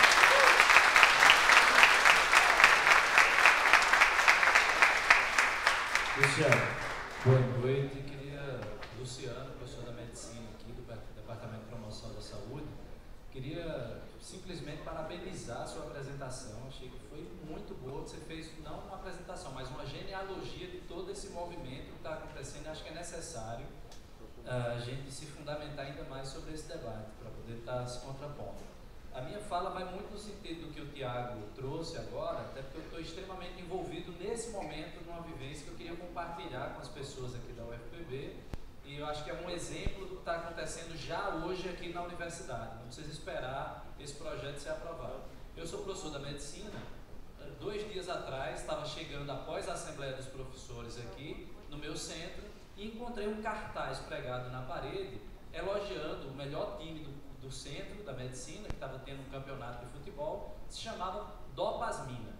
Luciano. Boa noite. Queria, Luciano, professor da medicina aqui do Departamento de Promoção da Saúde, queria simplesmente parabenizar a sua apresentação. Achei que foi muito boa. Você fez não uma apresentação, mas uma genealogia de todo esse movimento que está acontecendo. Acho que é necessário uh, a gente se fundamentar ainda mais sobre esse debate, para poder estar se contrapondo. A minha fala vai muito no sentido do que o Tiago trouxe agora, até porque eu estou extremamente envolvido nesse momento numa vivência que eu queria compartilhar com as pessoas aqui da U F P B, e eu acho que é um exemplo do que está acontecendo já hoje aqui na universidade. Não precisa esperar esse projeto ser aprovado. Eu sou professor da medicina. Dois dias atrás estava chegando após a Assembleia dos Professores aqui no meu centro e encontrei um cartaz pregado na parede elogiando o melhor time do do centro da medicina, que estava tendo um campeonato de futebol, se chamava Dopasmina.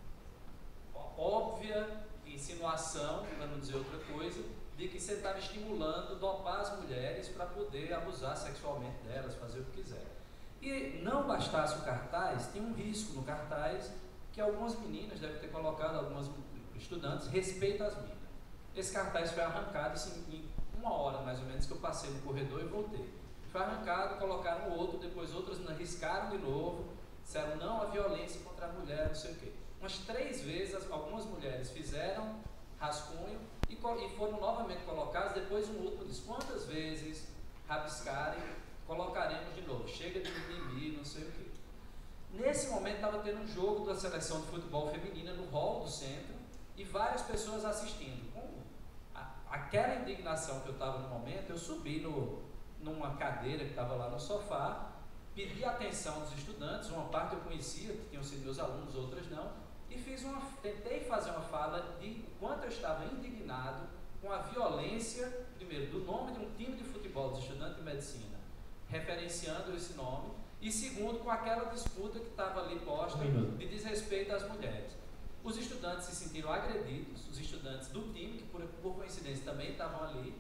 Óbvia insinuação, para não dizer outra coisa, de que você estava estimulando dopar as mulheres para poder abusar sexualmente delas, fazer o que quiser. E não bastasse o cartaz, tem um risco no cartaz que algumas meninas devem ter colocado, algumas estudantes, respeito às minas. Esse cartaz foi arrancado assim, em uma hora mais ou menos que eu passei no corredor e voltei. Foi arrancado, colocaram outro, depois outras riscaram de novo, disseram não à violência contra a mulher, não sei o quê. Umas três vezes, algumas mulheres fizeram rascunho e, e foram novamente colocadas, depois um outro disse, quantas vezes rabiscarem, colocaremos de novo, chega de mimimi, não sei o quê. Nesse momento estava tendo um jogo da seleção de futebol feminina no hall do centro e várias pessoas assistindo. Com a, aquela indignação que eu estava no momento, eu subi no... numa cadeira que estava lá no sofá, pedi a atenção dos estudantes, uma parte eu conhecia, que tinham sido meus alunos, outras não, e fiz uma, tentei fazer uma fala de quanto eu estava indignado com a violência, primeiro, do nome de um time de futebol dos estudantes de medicina, referenciando esse nome, e segundo, com aquela disputa que estava ali posta de desrespeito às mulheres. Os estudantes se sentiram agredidos, os estudantes do time, que por, por coincidência também estavam ali,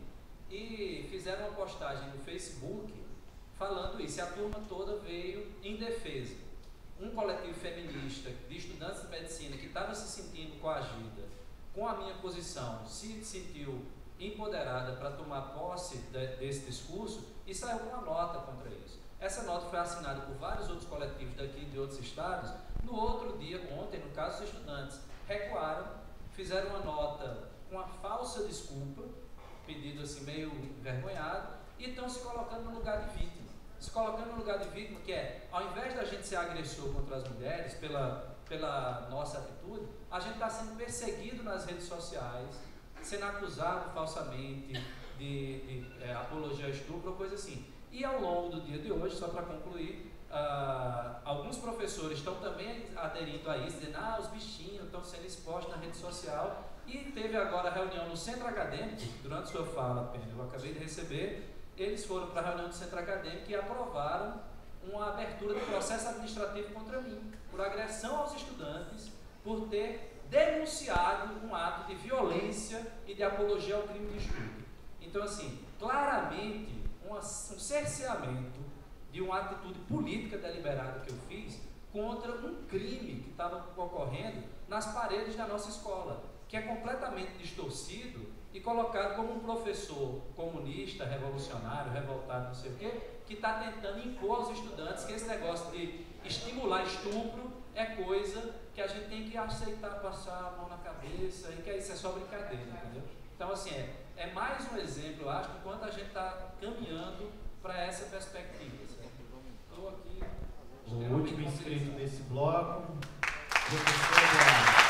e fizeram uma postagem no Facebook falando isso, e a turma toda veio em defesa. Um coletivo feminista de estudantes de medicina que estava se sentindo coagida com a minha posição, se sentiu empoderada para tomar posse de, desse discurso e saiu com uma nota contra isso. Essa nota foi assinada por vários outros coletivos daqui e de outros estados. No outro dia, ontem, no caso, os estudantes recuaram, fizeram uma nota com a falsa desculpa, pedido assim meio envergonhado, e estão se colocando no lugar de vítima. Se colocando no lugar de vítima, que é, ao invés da gente ser agressor contra as mulheres, pela, pela nossa atitude, a gente está sendo perseguido nas redes sociais, sendo acusado falsamente de, de é, apologia a estupro ou coisa assim. E ao longo do dia de hoje, só para concluir, uh, alguns professores estão também aderindo a isso, dizendo, ah, os bichinhos estão sendo expostos na rede social. E teve agora a reunião no centro acadêmico, durante sua fala, Pena, eu acabei de receber, eles foram para a reunião do centro acadêmico e aprovaram uma abertura de processo administrativo contra mim, por agressão aos estudantes, por ter denunciado um ato de violência e de apologia ao crime de estupro. Então, assim, claramente, um, um cerceamento de uma atitude política deliberada que eu fiz contra um crime que estava ocorrendo nas paredes da nossa escola, que é completamente distorcido e colocado como um professor comunista, revolucionário, revoltado, não sei o quê, que está tentando impor aos estudantes que esse negócio de estimular estupro é coisa que a gente tem que aceitar, passar a mão na cabeça e que isso é só brincadeira, entendeu? Então, assim, é, é mais um exemplo, eu acho, de quanto a gente está caminhando para essa perspectiva. Estou aqui... O último inscrito nesse bloco, professor Eduardo.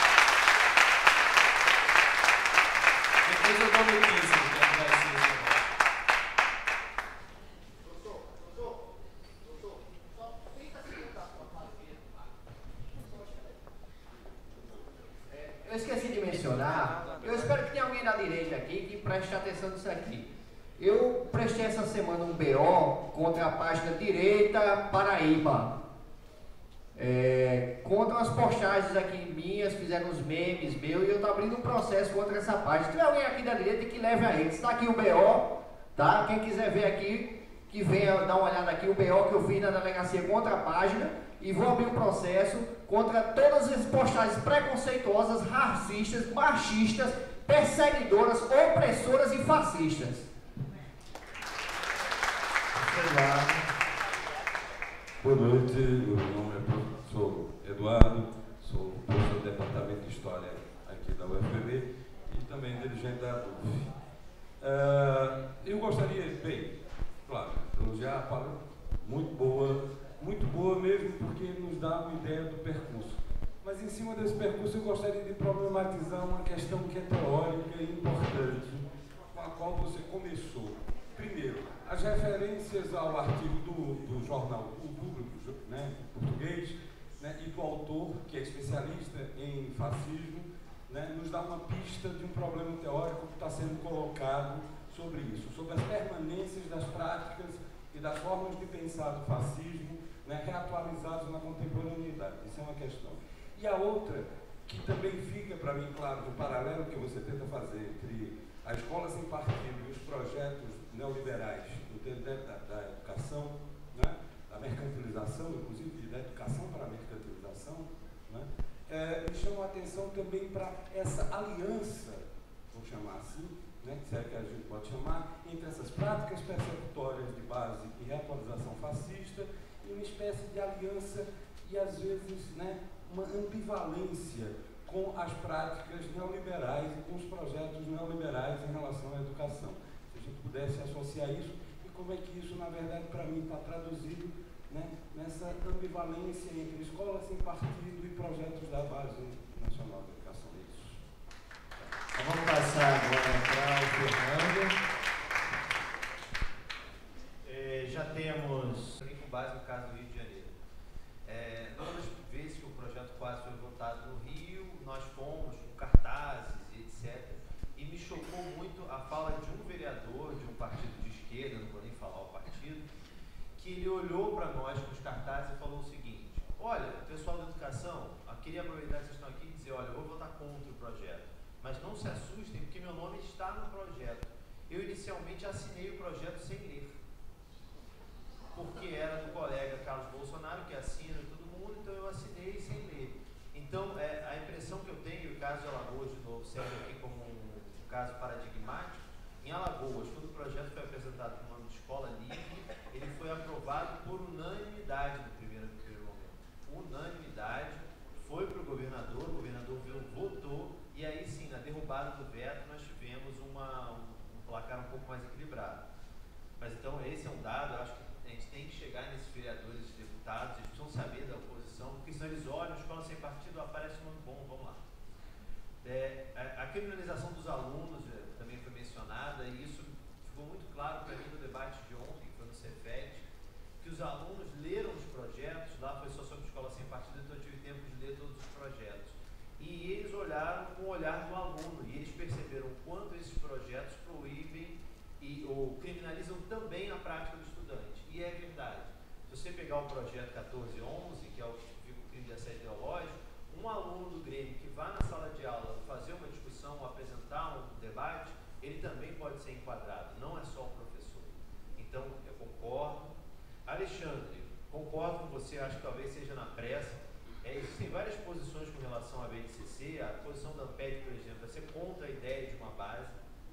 Depois eu dou notícia do que vai ser isso. Doutor, doutor, doutor, só trinta segundos da sua fala. Eu esqueci de mencionar, eu espero que tenha alguém da direita aqui que preste atenção nisso aqui. Eu prestei essa semana um B O contra a página Direita Paraíba. É, contra as postagens aqui minhas, fizeram uns memes meus e eu estou abrindo um processo contra essa página. Se tiver alguém aqui da direita que leve a eles, está aqui o B O, tá? Quem quiser ver aqui, que venha dar uma olhada aqui, o B O que eu fiz na delegacia contra a página, e vou abrir um processo contra todas as postagens preconceituosas, racistas, machistas, perseguidoras, opressoras e fascistas. Boa noite, meu nome é professor Eduardo, sou professor do Departamento de História aqui da U F P B e também dirigente da U F. Uh, eu gostaria, bem, claro, elogiar a palavra muito boa, muito boa mesmo porque nos dá uma ideia do percurso. Mas em cima desse percurso eu gostaria de problematizar uma questão que é teórica e importante, com a qual você começou. Primeiro, as referências ao artigo do, do jornal O Público, né, português, né, e do autor, que é especialista em fascismo, né, nos dá uma pista de um problema teórico que está sendo colocado sobre isso, sobre as permanências das práticas e das formas de pensar do fascismo, né, reatualizados na contemporaneidade. Isso é uma questão. E a outra, que também fica para mim claro, no paralelo que você tenta fazer entre a escola sem partido e os projetos neoliberais dentro da, da educação, né, da mercantilização, inclusive da educação para a mercantilização, né, é, me chama a atenção também para essa aliança, vou chamar assim, né, se é que a gente pode chamar, entre essas práticas persecutórias de base e reatualização fascista e uma espécie de aliança e às vezes, né, uma ambivalência com as práticas neoliberais e com os projetos neoliberais em relação à educação. Se a gente pudesse associar isso e como é que isso, na verdade, para mim está traduzido, né, nessa ambivalência entre escola sem partido e projetos da Base Nacional de Educação. É isso. Então, vamos passar agora para o Fernando. É, já temos... Com base no caso do Rio de Janeiro. É, uma das vezes que o projeto quase foi votado no Rio, nós fomos com cartazes e etcétera. E me chocou muito a fala de um vereador de um partido de esquerda, não vou nem falar o partido, que ele olhou para nós com os cartazes e falou o seguinte: olha, pessoal da educação, eu queria aproveitar que vocês estão aqui e dizer, olha, eu vou votar contra o projeto, mas não se assustem porque meu nome está no projeto. Eu inicialmente assinei o projeto sem ler, porque era do colega Carlos Bolsonaro, que assina todo mundo, então eu assinei sem ler. Então, é, a impressão que eu tenho, e o caso de Alagoas, de novo, serve aqui como um, um caso paradigmático. Em Alagoas, quando o projeto foi apresentado no nome de Escola Livre, ele foi aprovado por unanimidade no primeiro, no primeiro momento. Unanimidade, foi para o governador, o governador votou, e aí sim, na derrubada do veto, nós tivemos uma, um, um placar um pouco mais equilibrado. Mas então, esse é um dado, eu acho que a gente tem que chegar nesses vereadores e deputados, eles precisam saber da oposição, porque senão eles olham, escola sem partido, aparece um nome bom, vamos lá. É, a, a criminalização dos alunos é, também foi mencionada, e isso ficou muito claro para mim no debate de ontem, que foi no Cefet, que os alunos leram os projetos, lá foi só sobre escola sem partido, então eu tive tempo de ler todos os projetos. E eles olharam com o olhar do aluno, e eles perceberam o quanto esses projetos proíbem e, ou criminalizam também a prática do estudante. E é verdade. Se você pegar o projeto quatorze onze, que é o que tipifica o crime de assédio ideológico, um aluno do Grêmio que vá na sala de aula fazer uma discussão, apresentar um debate, ele também pode ser enquadrado, não é só o professor. Então, eu concordo. Alexandre, concordo com você, acho que talvez seja na pressa. É, existem várias posições com relação à B N C C, a posição da Amped, por exemplo, é ser contra a ideia de uma base.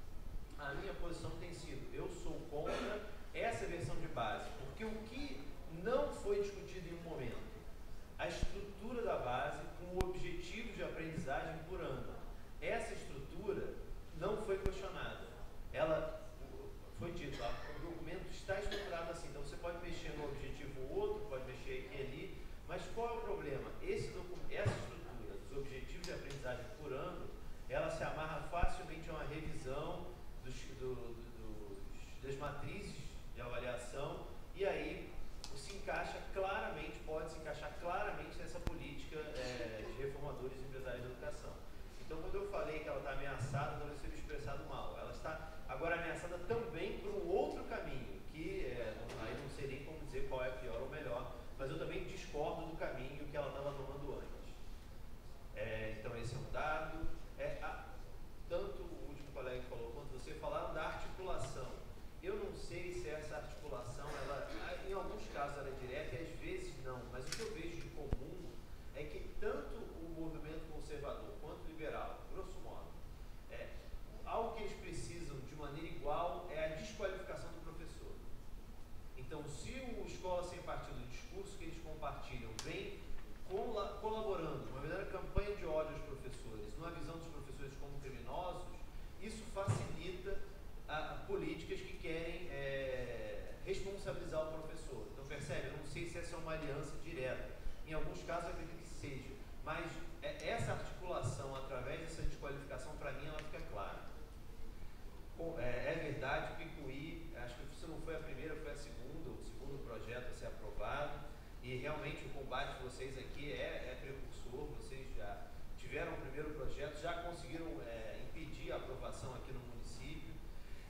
A minha posição tem sido, eu sou contra essa versão de base, porque o que não foi discutido em um momento, a estrutura da base com o objetivo de aprendizagem por ano. Essa estrutura não foi questionada. Ela foi dito, o documento está estruturado assim, então você pode mexer no objetivo ou outro, pode mexer aqui e ali, mas qual é o problema? Esse essa estrutura dos objetivos de aprendizagem por ano, ela se amarra facilmente a uma revisão dos, do, do, dos, das matrizes de avaliação, e aí se encaixa claramente, pode se encaixar claramente nessa política é, de reformadores e empresários da educação. Então, quando eu falei que ela está ameaçada, não deve ser expressado mal. Ela está agora ameaçada também por um outro caminho, que é, aí não sei nem como dizer qual é pior ou melhor, mas eu também discordo do caminho que ela estava tomando antes. É, então, esse é um dado. É, a, tanto o último colega que falou quanto você falaram da articulação. Eu não sei se essa articulação, ela, em alguns casos ela é direta e às vezes não, mas o que eu vejo de comum é que tanto o movimento conservador quanto o liberal, grosso modo, é,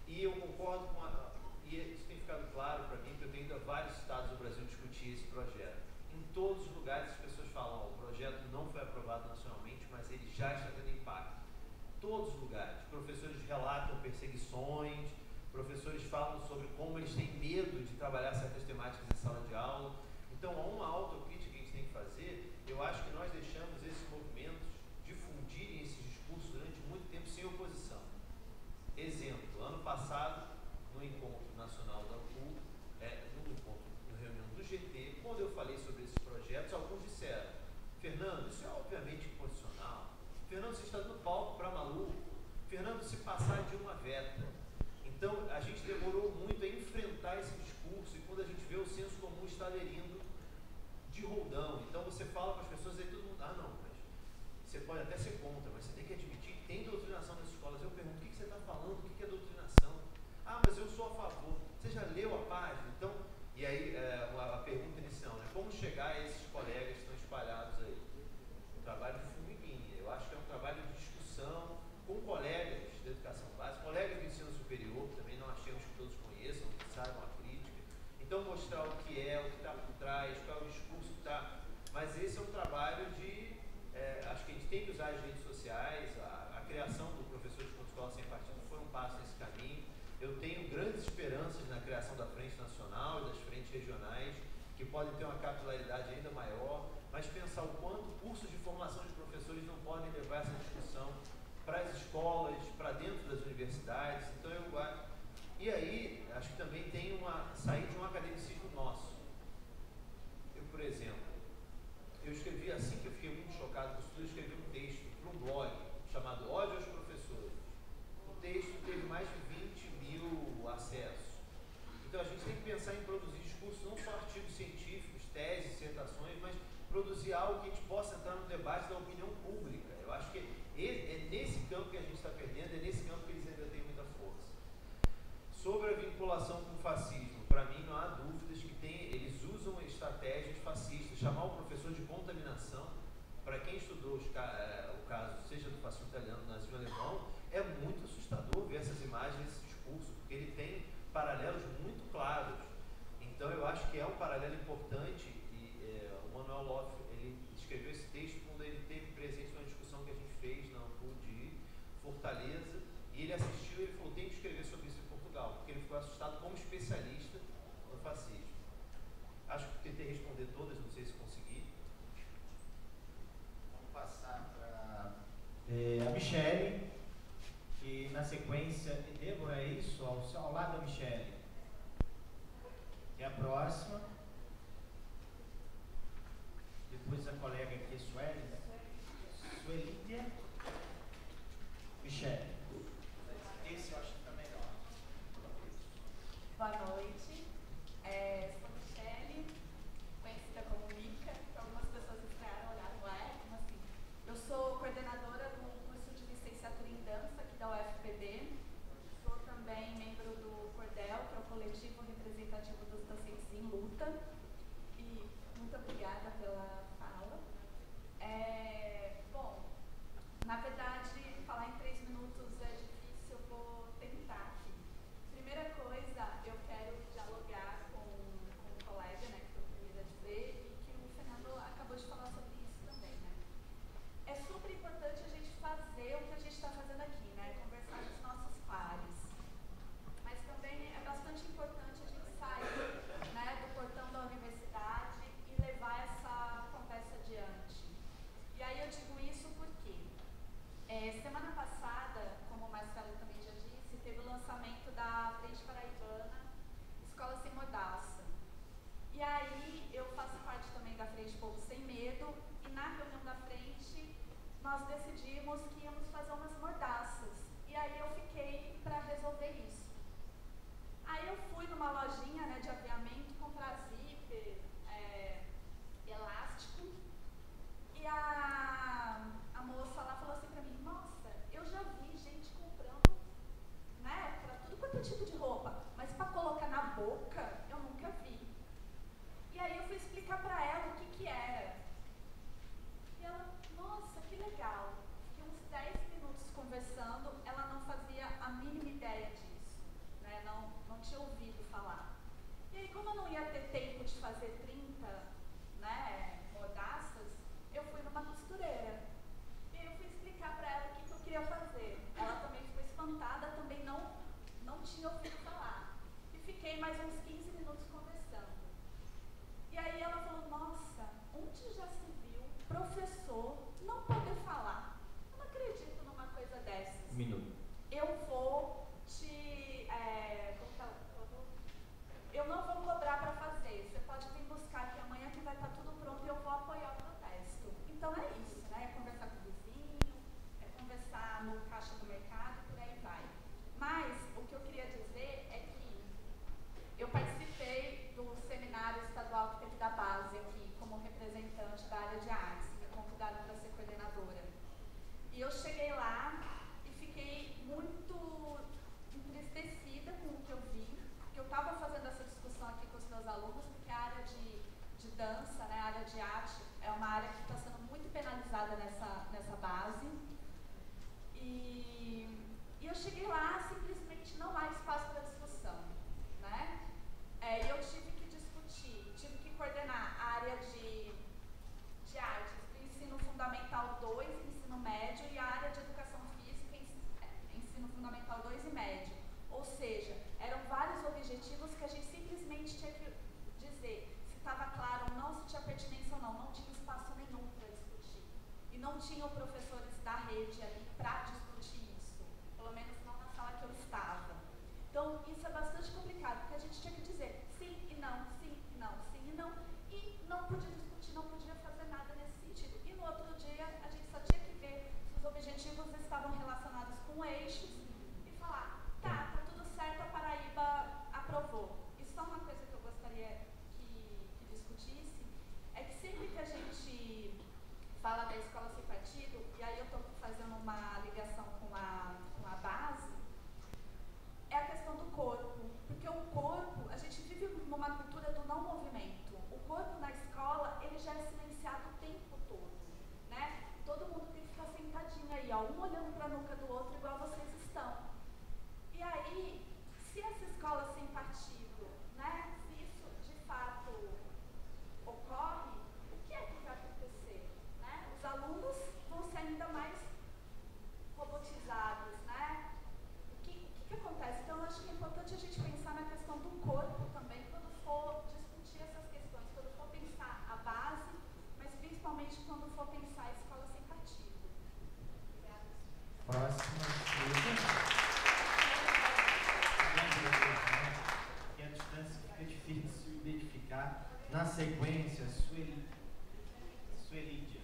E eu concordo com a... E isso tem ficado claro para mim, que eu tenho ido a vários estados do Brasil discutir esse projeto. Em todos os lugares as pessoas falam, oh, o projeto não foi aprovado nacionalmente, mas ele já está tendo impacto. Todos os lugares. Professores relatam perseguições, professores falam sobre como eles têm medo de trabalhar certas temáticas em sala de aula. Então, há uma autocrítica que a gente tem que fazer. Eu acho que nós deixamos esses movimentos difundirem esses discursos durante muito tempo sem oposição. Exemplo, ano passado, no encontro nacional da U P U, é, no encontro, na reunião do G T, quando eu falei sobre esses projetos, alguns disseram, Fernando, isso é obviamente inconstitucional. Fernando, você está dando palco para maluco. Fernando, se passar de uma veta. Então, a gente demorou muito a enfrentar esse discurso e quando a gente vê o senso comum está aderindo de roldão. Então, você fala para as pessoas e todo mundo, ah, não, mas você pode até ser contra, mas você tem que admitir que tem doutrinação nas escolas. Eu pergunto, o que você está falando? O que é doutrinação? Ah, mas eu sou a favor. Você já leu a página? Então, e aí, é, a, a pergunta inicial, né? Como chegar a esses colegas que estão espalhados aí? Um trabalho de formiguinha. Eu acho que é um trabalho de discussão com colegas da educação básica, colegas do ensino superior, que também não achamos que todos conheçam, que saibam a crítica. Então, mostrar o que é, o que está por trás, qual é o discurso que está. Mas esse é um trabalho de... É, acho que a gente tem que usar as redes sociais, a, a criação do Professor de Escola Sem Partido foi um passo nesse caminho. Eu tenho grandes esperanças na criação da Frente Nacional e das frentes regionais, que podem ter uma capilaridade ainda maior, mas pensar o quanto cursos de formação de professores não podem levar essa discussão para as escolas, para dentro das universidades. Então, eu e aí, acho que também tem uma sair de um academicismo nosso. Eu, por exemplo, eu escrevi assim que eu fiquei muito chocado com isso tudo, eu escrevi um texto para um blog chamado Ódio aos Professores. O texto teve mais de vinte mil acessos. Então, a gente tem que pensar em produzir discursos, não só artigos científicos, teses, dissertações, mas produzir algo que a gente possa entrar no debate da opinião pública. Eu acho que é nesse campo que a gente está perdendo, é nesse campo que eles ainda têm muita força. Sobre a vinculação com o fascismo, para mim não há dúvidas que tem, eles usam estratégias fascistas. Chamar o professor de contaminação, para quem estudou os, o caso, seja do fascismo italiano, do nazismo alemão, é muito assustador ver essas imagens, esse discurso, porque ele tem paralelos muito claros. Então, eu acho que é um paralelo importante e é, o Manuel Loff, ele escreveu esse texto quando ele teve presente numa discussão que a gente fez na U P U de Fortaleza e ele assistiu e ele falou, tem que escrever sobre isso em Portugal, porque ele ficou assustado como especialista no fascismo. Acho que tentei responder todas, não sei se consegui. Vamos passar para é, a Michele, que na sequência, Débora, é isso? Ao, ao lado da Michele. Que é a próxima. Depois a colega aqui, Sueli. Suelídia. Michele. Esse eu acho que está melhor. Boa noite. É, sou Michele, conhecida como Mica, que algumas pessoas estranharam olhar, não é? Como assim? Eu sou coordenadora do curso de licenciatura em dança aqui da U F P B. Sou também membro do Cordel, que é o coletivo representativo dos docentes em luta. E muito obrigada pela fala. É, bom, na verdade, falar em três minutos é difícil, eu vou tentar aqui. Primeira coisa, eu quero dialogar com, com o colega, né, que foi o primeiro a dizer, e que o Fernando acabou de falar sobre isso também, né. É super importante a gente fazer o que a gente está fazendo aqui, né, conversar com os nossos pares. Mas também é bastante importante a gente sair, né, do portão da universidade e levar essa conversa adiante. E aí eu digo isso porque é, semana passada, como o Marcelo também já disse, teve o lançamento da Frente Paraibana Escola Sem Mordaça. E aí eu faço parte também da Frente Povo Sem Medo e na reunião da frente nós decidimos que íamos fazer umas mordaças. E aí eu fiquei para resolver isso. Aí eu fui numa lojinha, né, de aviamento comprar zíper, é, elástico, e a, a moça lá falou assim pra mim, nossa, eu já vi gente comprando, né, pra tudo quanto é tipo de roupa, mas pra colocar na boca, eu nunca vi. E aí eu fui explicar pra ela o que que era. E ela, nossa, que legal. Fiquei uns dez minutos conversando, ela não fazia a mínima ideia disso. minuto. Eu vou te... É, como que ela falou? Eu não vou cobrar para fazer. Você pode vir buscar aqui amanhã que vai estar tudo pronto e eu vou apoiar o protesto. Então é isso, né? É conversar com o vizinho, é conversar no caixa do mercado, por aí vai. Mas o que eu queria dizer é que eu participei do seminário estadual que teve da base aqui, como representante da área de artes, me convidaram para ser coordenadora. E eu cheguei lá e fiquei muito entristecida com o que eu vi, porque eu estava fazendo essa discussão aqui com os meus alunos, porque a área de, de dança, né, a área de arte, é uma área que está sendo muito penalizada nessa, nessa base. E, e eu cheguei lá, simplesmente não há espaço para discussão, né? É, eu tive que discutir, tive que coordenar a área de, de artes do ensino fundamental dois, ensino médio, e a área de educação física, ensino fundamental dois e médio. Ou seja, eram vários objetivos que a gente simplesmente tinha que dizer se estava claro ou não, se tinha pertinência ou não. Não tinha espaço nenhum para discutir. E não tinham professores da rede ali para discutir isso, pelo menos não na sala que eu estava. Então, isso é bastante complicado, porque a gente tinha que dizer sim e não, sim e não, sim e não, e não podia discutir, não podia fazer nada nesse sentido. E no outro dia, a gente só tinha que ver se os objetivos estavam relacionados com eixos e falar, tá, tá tudo certo, a Paraíba aprovou. E só uma coisa que eu gostaria que, que discutisse, é que sempre que a gente fala da escola sem partido, e aí eu estou fazendo uma ligação com a, com a base, é a questão do corpo, porque o corpo, a gente vive numa cultura do não movimento. O corpo na escola, ele já é silenciado o tempo todo, né? Todo mundo tem que ficar sentadinho aí, ó, um olhando para a nuca do outro, igual vocês estão. E aí, se essa escola sem partido, né, se isso de fato ocorre, o que é que vai acontecer? Né? Os alunos vão ser ainda mais robotizados, né? O que, o que acontece? Então, eu acho que é importante a gente pensar na questão do corpo também, quando for discutir essas questões, quando for pensar a base, mas principalmente quando for pensar a escola sem partido. Obrigada. Próxima. Que a distância fica difícil identificar. Na sequência, Sueli, Suelídia.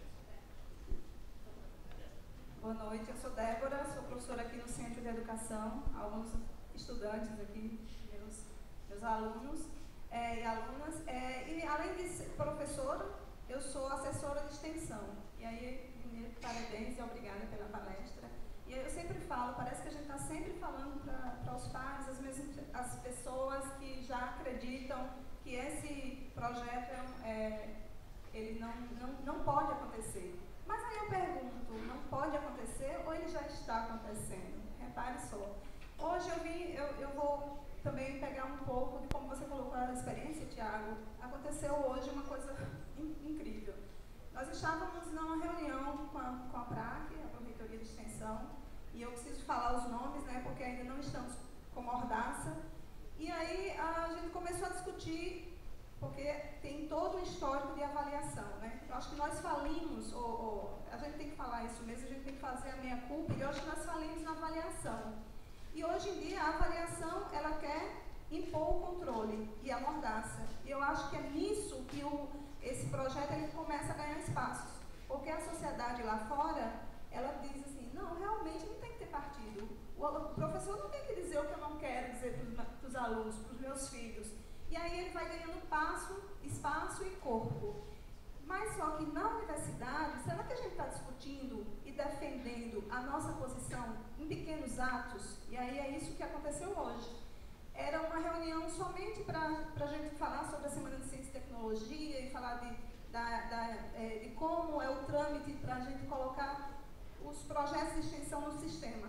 Boa noite, eu sou Débora, sou professora aqui no Centro de Educação, alguns estudantes aqui, meus, meus alunos é, e alunas. É, e além de ser professora, eu sou assessora de extensão. E aí, primeiro, parabéns e obrigada pela palestra. E eu sempre falo, parece que a gente está sempre falando para os pais, as, mesmas, as pessoas que já acreditam que esse projeto é, ele não, não, não pode acontecer. Mas aí eu pergunto, não pode acontecer ou ele já está acontecendo? Repare só. Hoje eu vim, eu, eu vou também pegar um pouco de como você colocou a experiência, Tiago. Aconteceu hoje uma coisa in, incrível. Nós estávamos numa reunião com a, com a PRAC, a Proreitoria de Extensão, e eu preciso falar os nomes, né, porque ainda não estamos com mordaça. E aí a gente começou a discutir, porque tem todo um histórico de avaliação, né? Eu acho que nós falimos, ou, ou, a gente tem que falar isso mesmo, a gente tem que fazer a meia culpa, e eu acho que nós falimos na avaliação. E hoje em dia a avaliação, ela quer impor o controle e a mordaça. E eu acho que é nisso que o, esse projeto ele começa a ganhar espaços. Porque a sociedade lá fora, ela diz assim, não, realmente não tem que ter partido. O, o professor não tem que dizer o que eu não quero dizer para os alunos, para os meus filhos. E aí ele vai ganhando passo, espaço e corpo. Mas só que na universidade, será que a gente está discutindo e defendendo a nossa posição em pequenos atos? E aí é isso que aconteceu hoje. Era uma reunião somente para a gente falar sobre a Semana de Ciência e Tecnologia e falar de, da, da, é, de como é o trâmite para a gente colocar os projetos de extensão no sistema.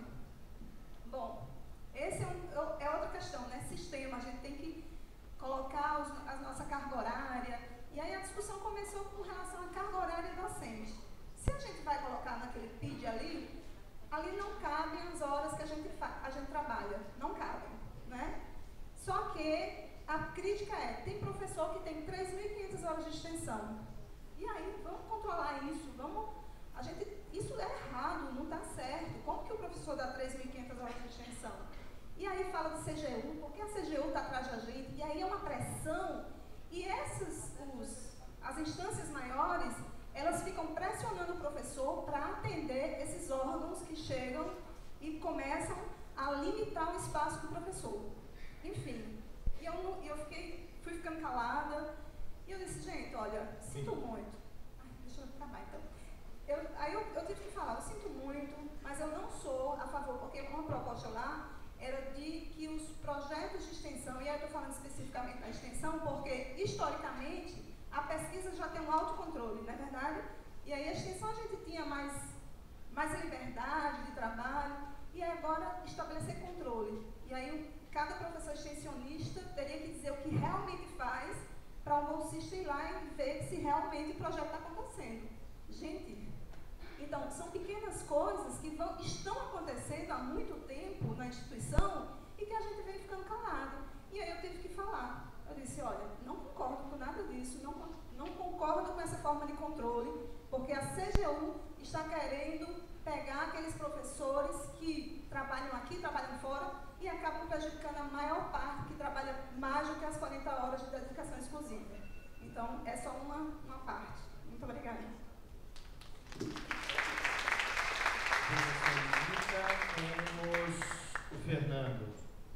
Bom, esse é, um, é outra questão, né? Sistema, a gente tem que colocar os, a nossa carga horária. E aí a discussão começou com relação à carga horária docente. Se a gente vai colocar naquele P I D ali, ali não cabem as horas que a gente, a gente trabalha, não cabem, né? Só que a crítica é, tem professor que tem três mil e quinhentas horas de extensão. E aí, vamos controlar isso, vamos... A gente, isso é errado, não está certo. Como que o professor dá três mil e aí é uma pressão, e essas, os, as instâncias maiores, elas ficam pressionando o professor para atender esses órgãos que chegam e começam a limitar o espaço do professor. Enfim, e eu, eu fiquei, fui ficando calada, e eu disse, gente, olha, sinto muito. Ai, deixa eu acabar então. Eu, aí eu, eu tive que falar, eu sinto muito, mas eu não sou a favor, porque uma proposta lá era de que os projetos de extensão, e aí eu estou falando especificamente da extensão, porque historicamente a pesquisa já tem um autocontrole, não é verdade? E aí a extensão a gente tinha mais, mais liberdade de trabalho, e agora estabelecer controle. E aí cada professor extensionista teria que dizer o que realmente faz para o bolsista ir lá e ver se realmente o projeto está acontecendo. Gente, então são pequenas coisas que vão, estão acontecendo há muito tempo na instituição e que a gente vem ficando calado. E aí eu tive que falar. Eu disse, olha, não concordo com nada disso, não, não concordo com essa forma de controle, porque a C G U está querendo pegar aqueles professores que trabalham aqui, trabalham fora, e acabam prejudicando a maior parte que trabalha mais do que as quarenta horas de dedicação exclusiva. Então, é só uma, uma parte. Muito obrigada. Temos o Fernando.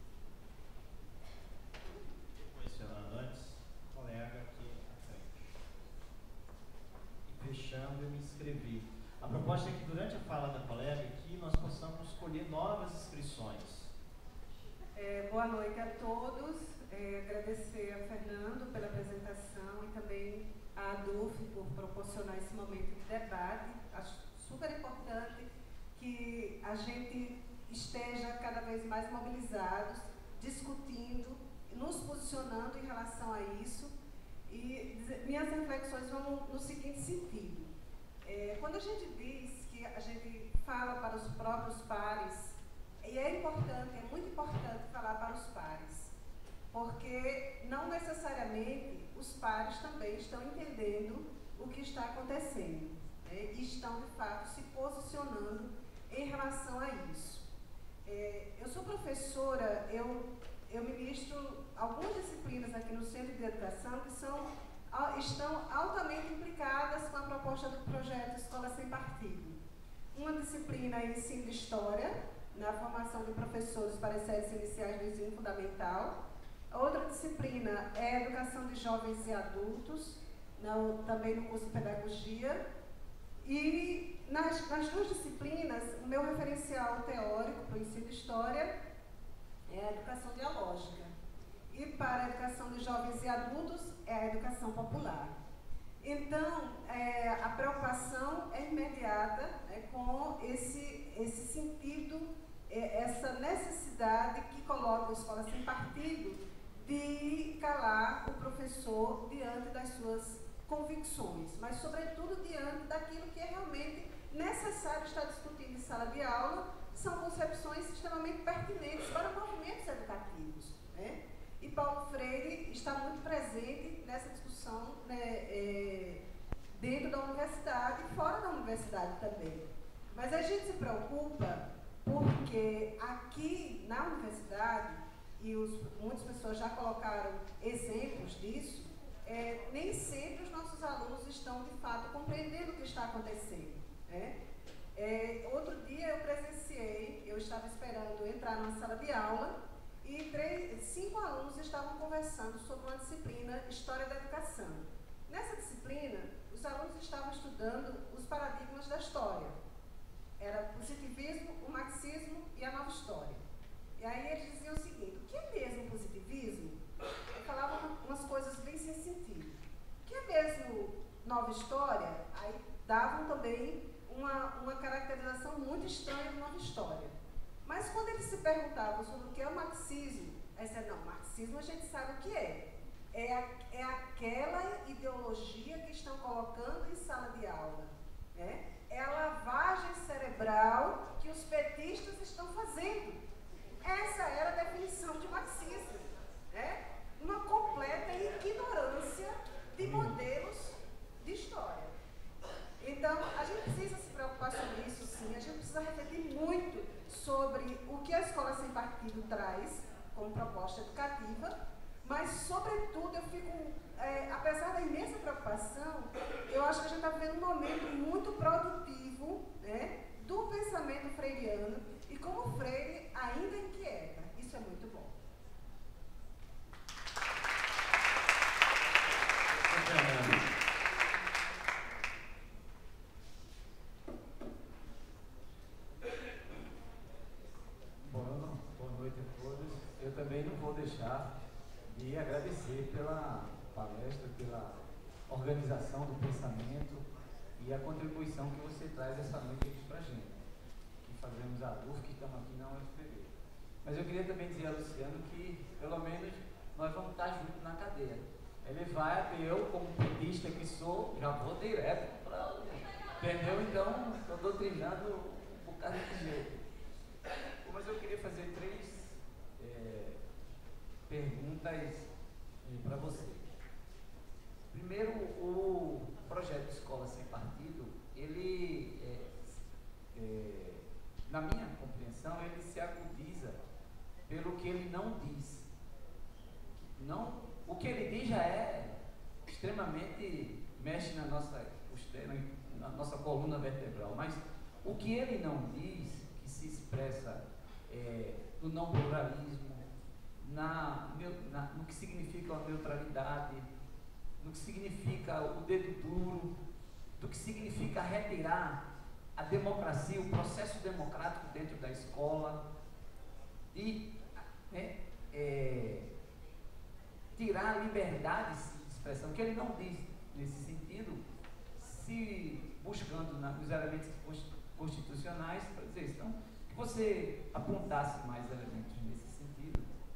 Mencionando antes, colega aqui à frente. E fechando, eu me inscrevi. A proposta é que durante a fala da colega aqui nós possamos escolher novas inscrições. É, boa noite a todos. É, agradecer a Fernando pela apresentação e também a ADUF por proporcionar esse momento de debate. Acho super importante que a gente esteja cada vez mais mobilizados, discutindo, nos posicionando em relação a isso. E minhas reflexões vão no seguinte sentido. É, quando a gente diz que a gente fala para os próprios pares, e é importante, é muito importante falar para os pares, porque não necessariamente os pares também estão entendendo o que está acontecendo, né, e estão, de fato, se posicionando em relação a isso. É, eu sou professora, eu, eu ministro algumas disciplinas aqui no Centro de Educação que são, estão altamente implicadas com a proposta do projeto Escola Sem Partido. Uma disciplina é Ensino de História, na formação de professores para as séries iniciais do ensino fundamental. A outra disciplina é Educação de Jovens e Adultos, no, também no curso de Pedagogia. E nas, nas duas disciplinas, o meu referencial teórico para o ensino de História é a Educação Dialógica. E para a Educação de Jovens e Adultos é a Educação Popular. Então, é, a preocupação é imediata, né, com esse, esse sentido, é, essa necessidade que coloca a Escola Sem Partido de calar o professor diante das suas convicções, mas, sobretudo, diante daquilo que é realmente necessário estar discutindo em sala de aula, são concepções extremamente pertinentes para movimentos educativos, né? E Paulo Freire está muito presente nessa discussão, né, é, dentro da universidade e fora da universidade também. Mas a gente se preocupa porque aqui na universidade, e os, muitas pessoas já colocaram exemplos disso, é, nem sempre os nossos alunos estão, de fato, compreendendo o que está acontecendo, né? É, outro dia eu presenciei, eu estava esperando entrar na sala de aula, e três, cinco alunos estavam conversando sobre uma disciplina História da Educação. Nessa disciplina, os alunos estavam estudando os paradigmas da história. Era o positivismo, o marxismo e a nova história. E aí eles diziam o seguinte, o que é mesmo positivismo? Eu falava umas coisas bem sem sentido. O que é mesmo nova história? Aí davam também uma, uma caracterização muito estranha de nova história. Mas quando eles se perguntavam sobre o que é o marxismo, eles disseram, não, marxismo a gente sabe o que é. É, a, é aquela ideologia que estão colocando em sala de aula, né? É a lavagem cerebral que os petistas estão fazendo. Essa era a definição de marxismo, né? Uma completa ignorância de modelos de história. Então, a gente precisa se preocupar sobre isso, sim. A gente precisa refletir muito sobre o que a Escola Sem Partido traz como proposta educativa, mas, sobretudo, eu fico, é, apesar da imensa preocupação, eu acho que a gente está vivendo um momento muito produtivo, né, do pensamento freiriano, e como Freire ainda inquieta. Isso é muito bom. Boa, boa noite a todos. Eu também não vou deixar de agradecer pela palestra, pela organização do pensamento e a contribuição que você traz essa noite aqui para a gente, que fazemos a D U F, que estamos aqui na U F P B. Mas eu queria também dizer a Luciano que, pelo menos, nós vamos estar juntos na cadeia. Ele vai, eu, como petista que sou, já vou direto para... Entendeu? Então, estou doutrinando um bocado de jeito. Mas eu queria fazer três é, perguntas é, para você. Primeiro, o projeto Escola Sem Partido, ele, é, é, na minha compreensão, ele se agudiza pelo que ele não diz. Não, o que ele diz já é extremamente, mexe na nossa, na nossa coluna vertebral, mas o que ele não diz, que se expressa é, no não pluralismo, na, na, no que significa a neutralidade, no que significa o dedo duro, do que significa retirar a democracia, o processo democrático dentro da escola e né, é, tirar a liberdade de expressão, que ele não diz nesse sentido, se buscando na, nos elementos constitucionais para dizer isso. Então, que você apontasse mais elementos nesse sentido,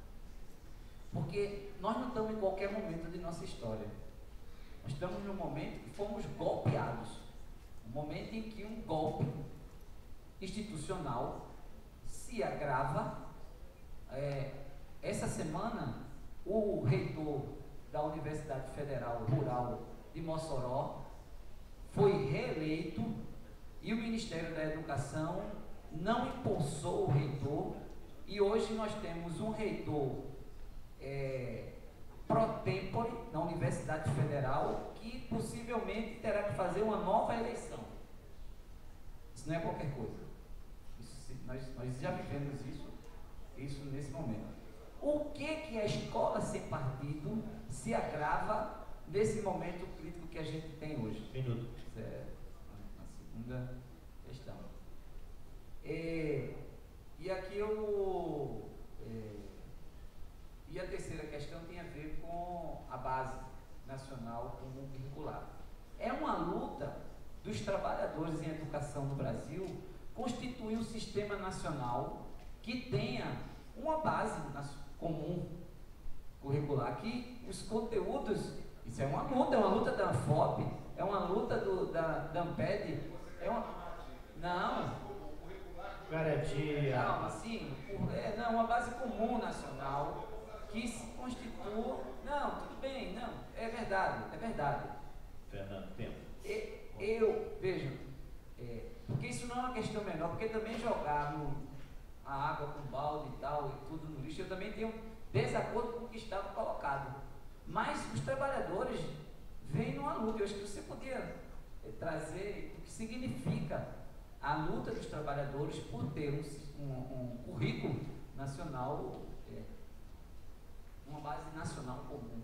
porque nós não estamos em qualquer momento de nossa história. Nós estamos num momento que fomos golpeados, um momento em que um golpe institucional se agrava. É, essa semana, o reitor da Universidade Federal Rural de Mossoró foi reeleito e o Ministério da Educação não impulsou o reitor, e hoje nós temos um reitor é, pro tempore na Universidade Federal que possivelmente terá que fazer uma nova eleição. Isso não é qualquer coisa. Isso, nós, nós já vivemos isso, isso nesse momento. O que que a escola sem partido se agrava nesse momento crítico que a gente tem hoje? Minuto. É a segunda questão. É, e aqui eu... É, e a terceira questão tem a ver com a base nacional comum curricular. É uma luta dos trabalhadores em educação no Brasil constituir um sistema nacional que tenha uma base comum curricular, que os conteúdos, isso é uma luta, é uma luta da ANFOP, é uma luta do, da, da ANPED, é uma... Não. Garantia. Calma, sim, é, não, uma base comum nacional que se constitua. Não, tudo bem, não, é verdade, é verdade. Fernando, tempo. Eu, vejam, é, porque isso não é uma questão menor, porque também jogar no, a água com balde e tal, e tudo no lixo, eu também tenho desacordo com o que estava colocado. Mas os trabalhadores vêm numa luta. Eu acho que você podia é, trazer o que significa a luta dos trabalhadores por ter um, um, um currículo nacional, é, uma base nacional comum.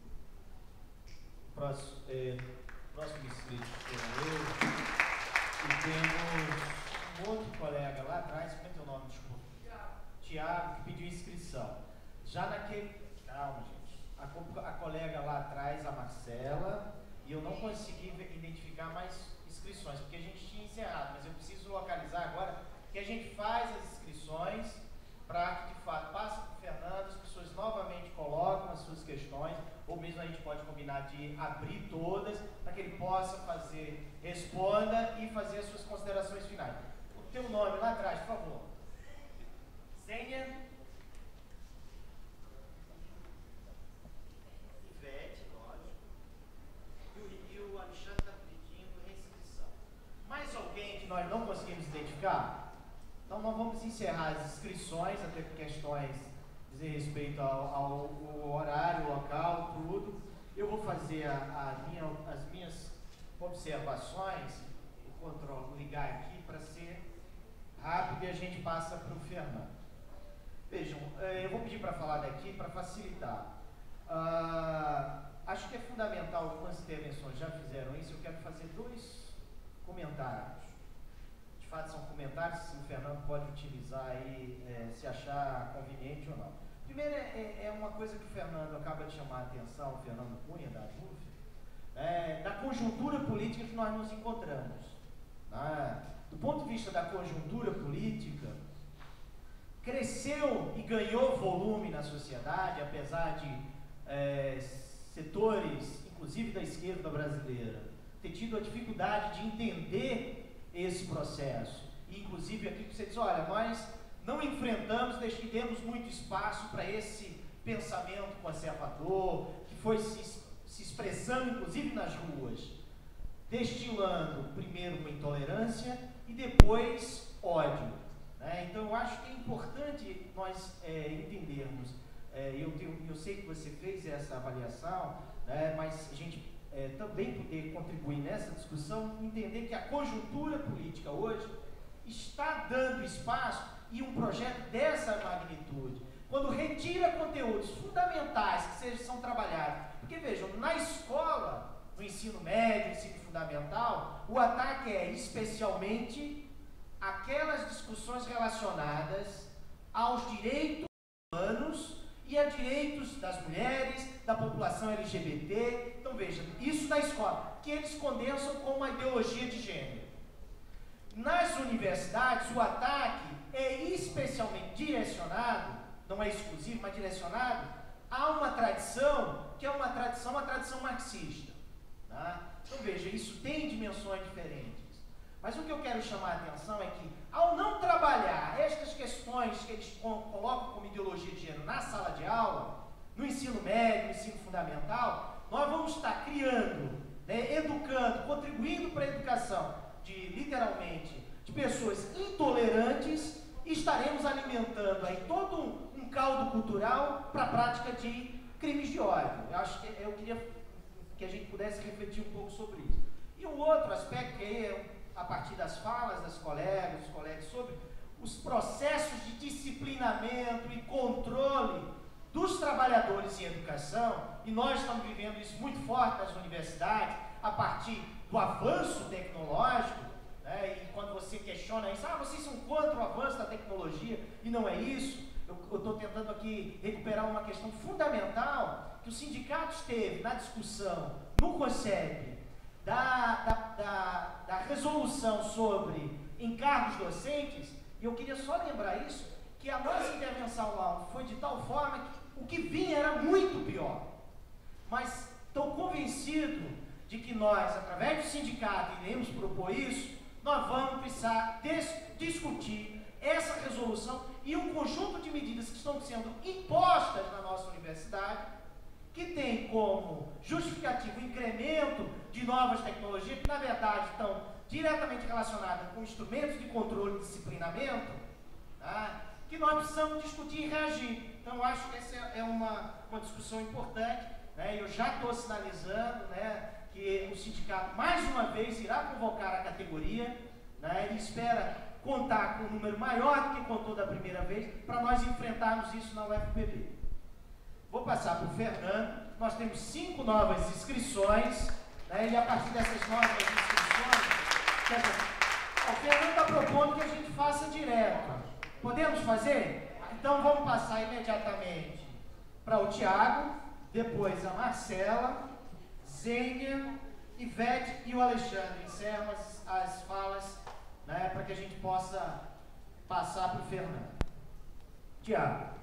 Próximo, é, próximo inscrito sou eu, e temos um outro colega lá atrás, como é teu nome, desculpa? Tiago, que pediu inscrição. Já naquele... Calma, gente. A, a colega lá atrás, a Marcela, e eu não consegui identificar mais inscrições, porque a gente tinha encerrado, mas eu preciso localizar agora que a gente faz as inscrições para que, de fato, passe para o Fernando, as pessoas novamente colocam as suas questões, ou mesmo a gente pode combinar de abrir todas, para que ele possa fazer, responda e fazer as suas considerações finais. O teu nome lá atrás, por favor. Zênia. Ivete, lógico. E o, e o Alexandre está pedindo reinscrição. Mais alguém que nós não conseguimos identificar? Então nós vamos encerrar as inscrições, até por questões dizer respeito ao, ao, ao horário, local, tudo. Eu vou fazer a, a minha, as minhas observações, vou control, ligar aqui para ser rápido e a gente passa para o Fernando. Vejam, eu vou pedir para falar daqui para facilitar. Uh, acho que é fundamental, algumas intervenções já fizeram isso, eu quero fazer dois comentários. De fato são comentários, se o Fernando pode utilizar aí, é, se achar conveniente ou não. Primeiro é, é uma coisa que o Fernando acaba de chamar a atenção, o Fernando Cunha, da U F, é, da conjuntura política que nós nos encontramos. Né? Do ponto de vista da conjuntura política, cresceu e ganhou volume na sociedade, apesar de é, setores, inclusive da esquerda brasileira, ter tido a dificuldade de entender esse processo. E, inclusive, aqui que você diz, olha, nós não enfrentamos, desde que demos muito espaço para esse pensamento conservador, que foi se, se expressando, inclusive, nas ruas, destilando, primeiro, uma intolerância e depois ódio. Né? Então, eu acho que é importante nós é, entendermos, é, eu, tenho, eu sei que você fez essa avaliação, né, mas a gente é, também poder contribuir nessa discussão, entender que a conjuntura política hoje está dando espaço e um projeto dessa magnitude, quando retira conteúdos fundamentais que sejam, são trabalhados, porque vejam, na escola, no ensino médio, ensino fundamental, o ataque é especialmente aquelas discussões relacionadas aos direitos humanos e a direitos das mulheres, da população L G B T. Então veja, isso na escola, que eles condensam com uma ideologia de gênero. Nas universidades, o ataque é especialmente direcionado, não é exclusivo, mas direcionado a uma tradição, que é uma tradição, uma tradição marxista. Tá? Então veja, isso tem dimensões diferentes. Mas o que eu quero chamar a atenção é que, ao não trabalhar estas questões que eles colocam como ideologia de gênero na sala de aula, no ensino médio, no ensino fundamental, nós vamos estar criando, né, educando, contribuindo para a educação de, literalmente, de pessoas intolerantes e estaremos alimentando aí todo um, um caldo cultural para a prática de crimes de ódio. Eu acho que eu queria que a gente pudesse refletir um pouco sobre isso. E um outro aspecto que aí é a partir das falas das colegas, dos colegas, sobre os processos de disciplinamento e controle dos trabalhadores em educação, e nós estamos vivendo isso muito forte nas universidades, a partir do avanço tecnológico, né, e quando você questiona isso, ah, vocês são contra o avanço da tecnologia, e não é isso. Eu estou tentando aqui recuperar uma questão fundamental que os sindicatos teve na discussão, no CONCEP, Da, da, da, da resolução sobre encargos docentes, e eu queria só lembrar isso, que a nossa intervenção lá foi de tal forma que o que vinha era muito pior. Mas estou convencido de que nós, através do sindicato, iremos propor isso, nós vamos precisar discutir essa resolução e um conjunto de medidas que estão sendo impostas na nossa universidade, que tem como justificativo o incremento de novas tecnologias, que na verdade estão diretamente relacionadas com instrumentos de controle e disciplinamento, tá? Que nós precisamos discutir e reagir. Então eu acho que essa é uma, uma discussão importante, né? Eu já estou sinalizando, né, que o sindicato mais uma vez irá convocar a categoria, né? Ele espera contar com um número maior do que contou da primeira vez, para nós enfrentarmos isso na U F P B. Vou passar para o Fernando. Nós temos cinco novas inscrições, né, e a partir dessas novas inscrições, o Fernando está propondo que a gente faça direto. Podemos fazer? Então vamos passar imediatamente para o Tiago, depois a Marcela, Zênia, Ivete e o Alexandre. Encerram as, as falas, né, para que a gente possa passar para o Fernando. Tiago.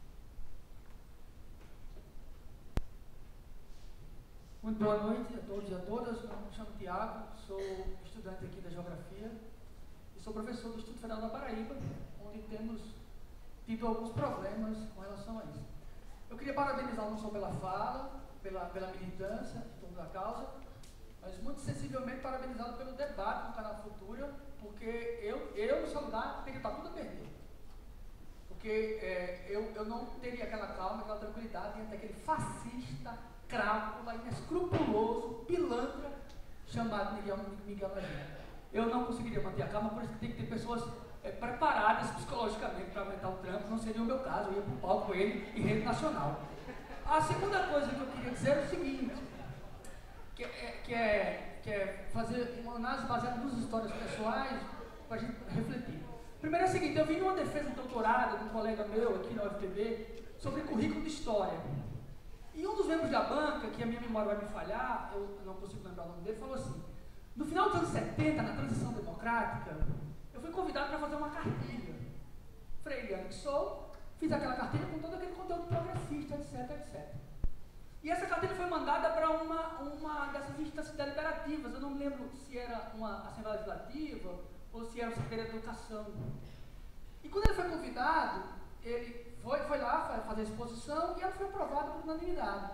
Muito boa noite a todos e a todas. Eu me chamo Tiago, sou estudante aqui da Geografia e sou professor do Instituto Federal da Paraíba, onde temos tido alguns problemas com relação a isso. Eu queria parabenizar não só pela fala, pela, pela militância em torno da causa, mas muito sensivelmente parabenizado pelo debate no canal Futura, porque eu, eu no seu lugar, teria estar tudo a perder. Porque porque é, eu, eu não teria aquela calma, aquela tranquilidade diante daquele fascista, crápula, inescrupuloso, pilantra, chamado Miguel, Miguel Angel. Eu não conseguiria manter a calma, por isso que tem que ter pessoas é, preparadas psicologicamente para aguentar o trampo. Não seria o meu caso, eu ia para o palco com ele em rede nacional. A segunda coisa que eu queria dizer é o seguinte, que é, que é, que é fazer uma análise baseada nas histórias pessoais para a gente refletir. Primeiro é o seguinte, eu vi numa defesa de doutorado de um colega meu aqui na U F P B sobre currículo de história. E um dos membros da banca, que a minha memória vai me falhar, eu não consigo lembrar o nome dele, falou assim, no final dos anos setenta, na transição democrática, eu fui convidado para fazer uma cartilha. Freiriano que sou, fiz aquela cartilha com todo aquele conteúdo progressista, etc, etcétera. E essa cartilha foi mandada para uma, uma dessas instâncias deliberativas, eu não me lembro se era uma Assembleia Legislativa ou se era o Secretaria de Educação. E quando ele foi convidado, ele foi, foi lá fazer a exposição e ela foi aprovada por unanimidade.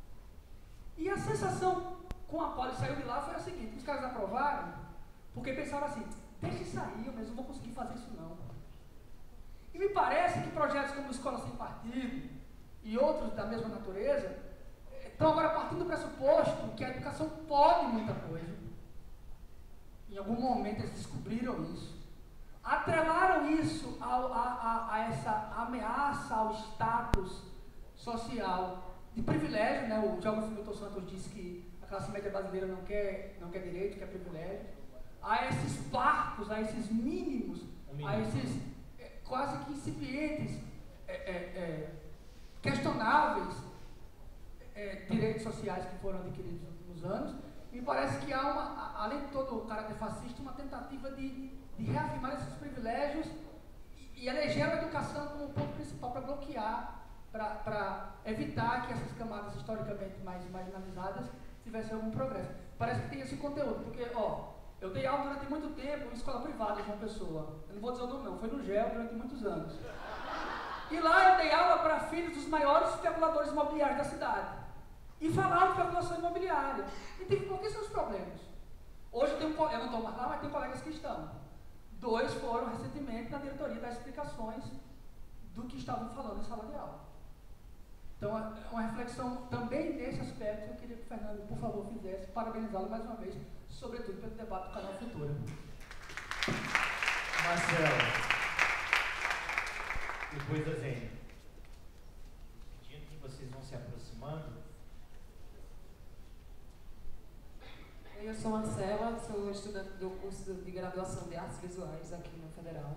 E a sensação com a qual ele saiu de lá foi a seguinte, os caras aprovaram porque pensaram assim, deixa sair, mas não vou conseguir fazer isso não. E me parece que projetos como Escola Sem Partido e outros da mesma natureza estão agora partindo do pressuposto que a educação pode muita coisa. Em algum momento eles descobriram isso. Atrelaram isso ao, a, a, a essa ameaça ao status social de privilégio, né? O Djalma Milton Santos disse que a classe média brasileira não quer, não quer direito, quer privilégio. A esses parcos, a esses mínimos, um a esses é, quase que incipientes, é, é, é, questionáveis é, direitos sociais que foram adquiridos nos últimos anos. Me parece que há, uma, além de todo o caráter fascista, uma tentativa de, de reafirmar esses privilégios e, e eleger a educação como ponto principal para bloquear, para evitar que essas camadas historicamente mais marginalizadas tivessem algum progresso. Parece que tem esse conteúdo, porque, ó, eu dei aula durante muito tempo em escola privada de João Pessoa. Eu não vou dizer o nome não, foi no G E L durante muitos anos. E lá eu dei aula para filhos dos maiores especuladores imobiliários da cidade. E falava de especulação imobiliária. E tive pouquíssimos problemas. Hoje eu, tenho, eu não estou mais lá, mas tem colegas que estão. Dois foram recentemente na diretoria das explicações do que estavam falando em sala de aula. Então, é uma reflexão também nesse aspecto que eu queria que o Fernando, por favor, fizesse, parabenizá-lo mais uma vez, sobretudo pelo debate do canal Futura. Marcelo, depois da Zênia. Pedindo que vocês vão se aproximando. Eu sou Marcela, sou estudante do curso de graduação de artes visuais aqui na Federal.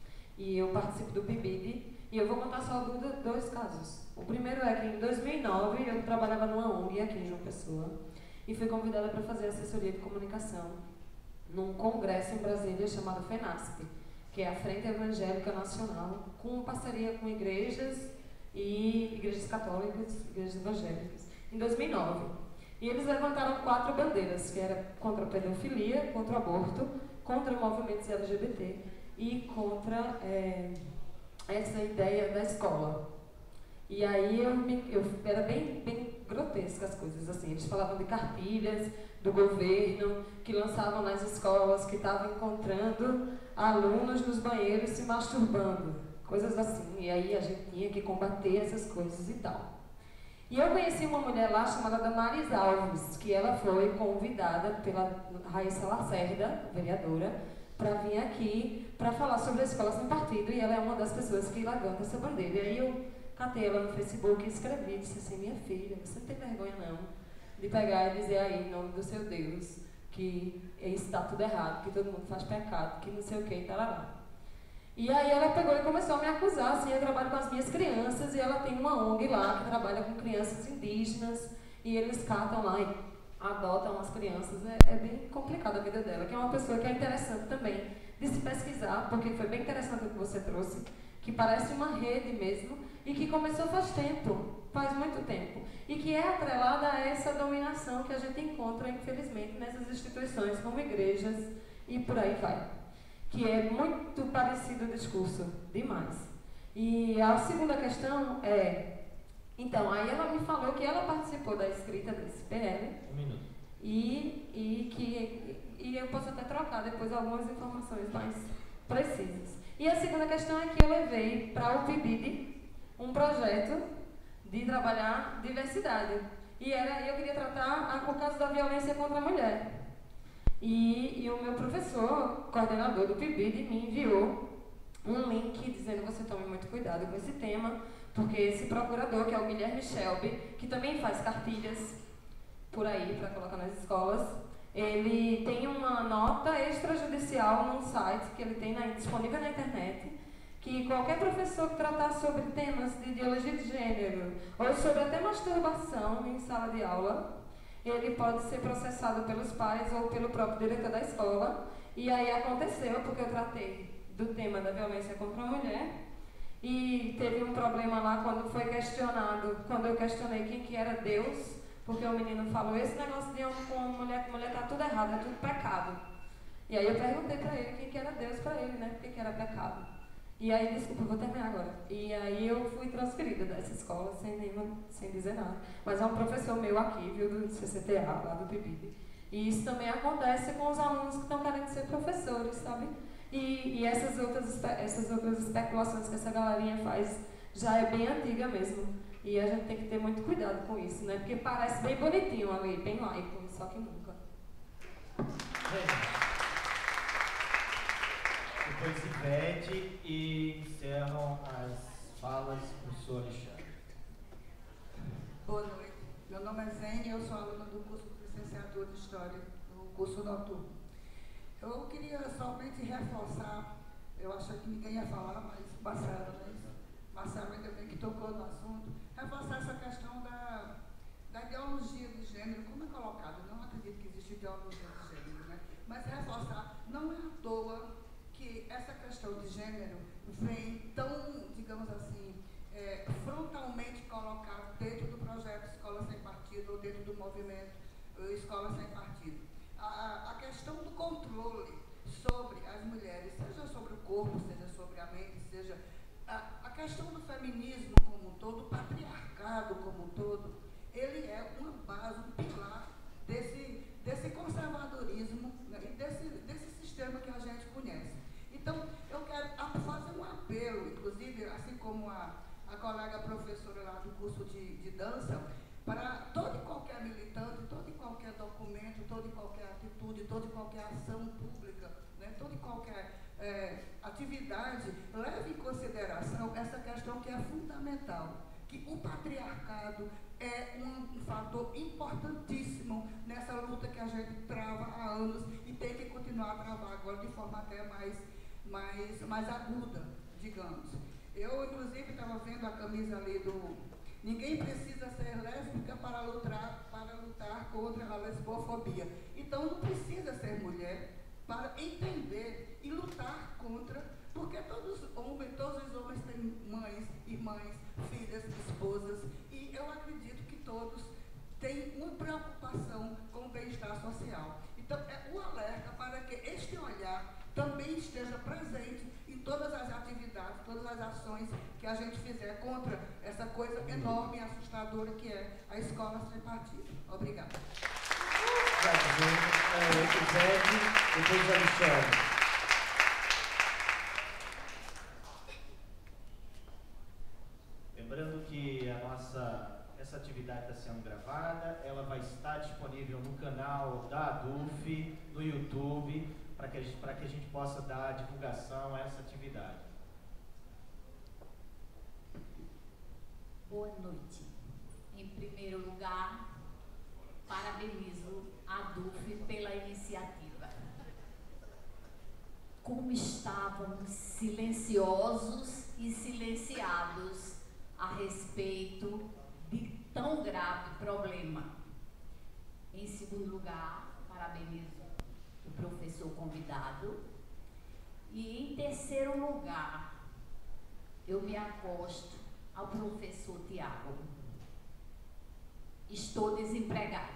E eu participo do P I B I D e eu vou contar só do, dois casos. O primeiro é que em dois mil e nove eu trabalhava numa O N G aqui em João Pessoa e fui convidada para fazer assessoria de comunicação num congresso em Brasília chamado FENASP, que é a Frente Evangélica Nacional, com parceria com igrejas e igrejas católicas, igrejas evangélicas, em dois mil e nove. E eles levantaram quatro bandeiras, que era contra a pedofilia, contra o aborto, contra movimentos L G B T e contra é, essa ideia da escola. E aí eu, me, eu era bem, bem grotesca as coisas, assim, eles falavam de cartilhas do governo que lançavam nas escolas, que estavam encontrando alunos nos banheiros se masturbando, coisas assim, e aí a gente tinha que combater essas coisas e tal. E eu conheci uma mulher lá chamada Damaris Alves, que ela foi convidada pela Raíssa Lacerda, vereadora, para vir aqui para falar sobre a escola sem partido, e ela é uma das pessoas que levanta essa bandeira. E aí eu catei ela no Facebook e escrevi, disse assim, minha filha, você não tem vergonha não de pegar e dizer aí em nome do seu Deus que isso está tudo errado, que todo mundo faz pecado, que não sei o que, e tal. E aí ela pegou e começou a me acusar, assim, eu trabalho com as minhas crianças e ela tem uma O N G lá que trabalha com crianças indígenas e eles catam lá e adotam as crianças, é, é bem complicada a vida dela, que é uma pessoa que é interessante também de se pesquisar, porque foi bem interessante o que você trouxe, que parece uma rede mesmo e que começou faz tempo, faz muito tempo, e que é atrelada a essa dominação que a gente encontra, infelizmente, nessas instituições como igrejas e por aí vai. Que é muito parecido o discurso, demais. E a segunda questão é, então, aí ela me falou que ela participou da escrita desse P L. Um minuto. E, e que e eu posso até trocar depois algumas informações mais precisas. E a segunda questão é que eu levei para o P I B I D um projeto de trabalhar diversidade. E era, eu queria tratar o caso da violência contra a mulher. E, e o meu professor, coordenador do P I B I D, me enviou um link dizendo: você tome muito cuidado com esse tema, porque esse procurador, que é o Guilherme Shelby, que também faz cartilhas por aí para colocar nas escolas, ele tem uma nota extrajudicial num site que ele tem na, disponível na internet, que qualquer professor que tratar sobre temas de ideologia de gênero ou sobre até masturbação em sala de aula, ele pode ser processado pelos pais ou pelo próprio diretor da escola. E aí aconteceu, porque eu tratei do tema da violência contra a mulher, e teve um problema lá quando foi questionado, quando eu questionei quem que era Deus, porque o menino falou: esse negócio de homem com mulher com mulher tá tudo errado, é tudo pecado. E aí eu perguntei para ele quem que era Deus para ele, né, porque que era pecado. E aí, desculpa, eu vou terminar agora. E aí eu fui transferida dessa escola sem, nenhuma, sem dizer nada. Mas é um professor meu aqui, viu, do C C T A, lá do P I B I D. E isso também acontece com os alunos que estão querendo ser professores, sabe? E, e essas, outras, essas outras especulações que essa galerinha faz já é bem antiga mesmo. E a gente tem que ter muito cuidado com isso, né? Porque parece bem bonitinho ali, bem laico, só que nunca. É. Depois Ivete e encerram as falas do professor Alexandre. Boa noite. Meu nome é Zene e eu sou aluna do curso de licenciatura de História, no curso noturno. Eu queria somente reforçar, eu acho que ninguém ia falar, mas Marcelo, né? Marcelo ainda bem que tocou no assunto, reforçar essa questão da, da ideologia de gênero, como é colocado. Eu não acredito que existe ideologia de gênero, né? Mas reforçar, não é à toa que essa questão de gênero vem tão, digamos assim, é, frontalmente colocada dentro do projeto Escola Sem Partido ou dentro do movimento Escola Sem Partido. A, a questão do controle sobre as mulheres, seja sobre o corpo, seja sobre a mente, seja a, a questão do feminismo como um todo, o patriarcado como um todo, ele é uma base, um pilar desse, desse conservadorismo, né, e desse, desse sistema que a gente conhece. Então, eu quero fazer um apelo, inclusive, assim como a, a colega professora lá do curso de, de dança, para todo e qualquer militante, todo e qualquer documento, toda e qualquer atitude, toda e qualquer ação pública, né, toda e qualquer é, atividade, leve em consideração essa questão que é fundamental, que o patriarcado é um, um fator importantíssimo nessa luta que a gente trava há anos e tem que continuar a travar agora de forma até mais, mais, mais aguda, digamos. Eu, inclusive, estava vendo a camisa ali do... Ninguém precisa ser lésbica para lutar, para lutar contra a lesbofobia. Então, não precisa ser mulher para entender e lutar contra, porque todos os homens, todos os homens têm mães, irmãs, filhas, esposas, e eu acredito que todos têm uma preocupação com o bem-estar social. Então, é o alerta para que este olhar também esteja presente em todas as atividades, todas as ações que a gente fizer contra essa coisa enorme e assustadora que é a escola sem partido. Obrigada. Depois Alexandre. Lembrando que a nossa, essa atividade está sendo gravada, ela vai estar disponível no canal da ADUF, no YouTube, para que, para que a gente possa dar divulgação a essa atividade. Boa noite. Em primeiro lugar, parabenizo a ADUF pela iniciativa. Como estávamos silenciosos e silenciados a respeito de tão grave problema. Em segundo lugar, parabenizo o professor convidado. E em terceiro lugar, eu me acosto ao professor Tiago. Estou desempregada.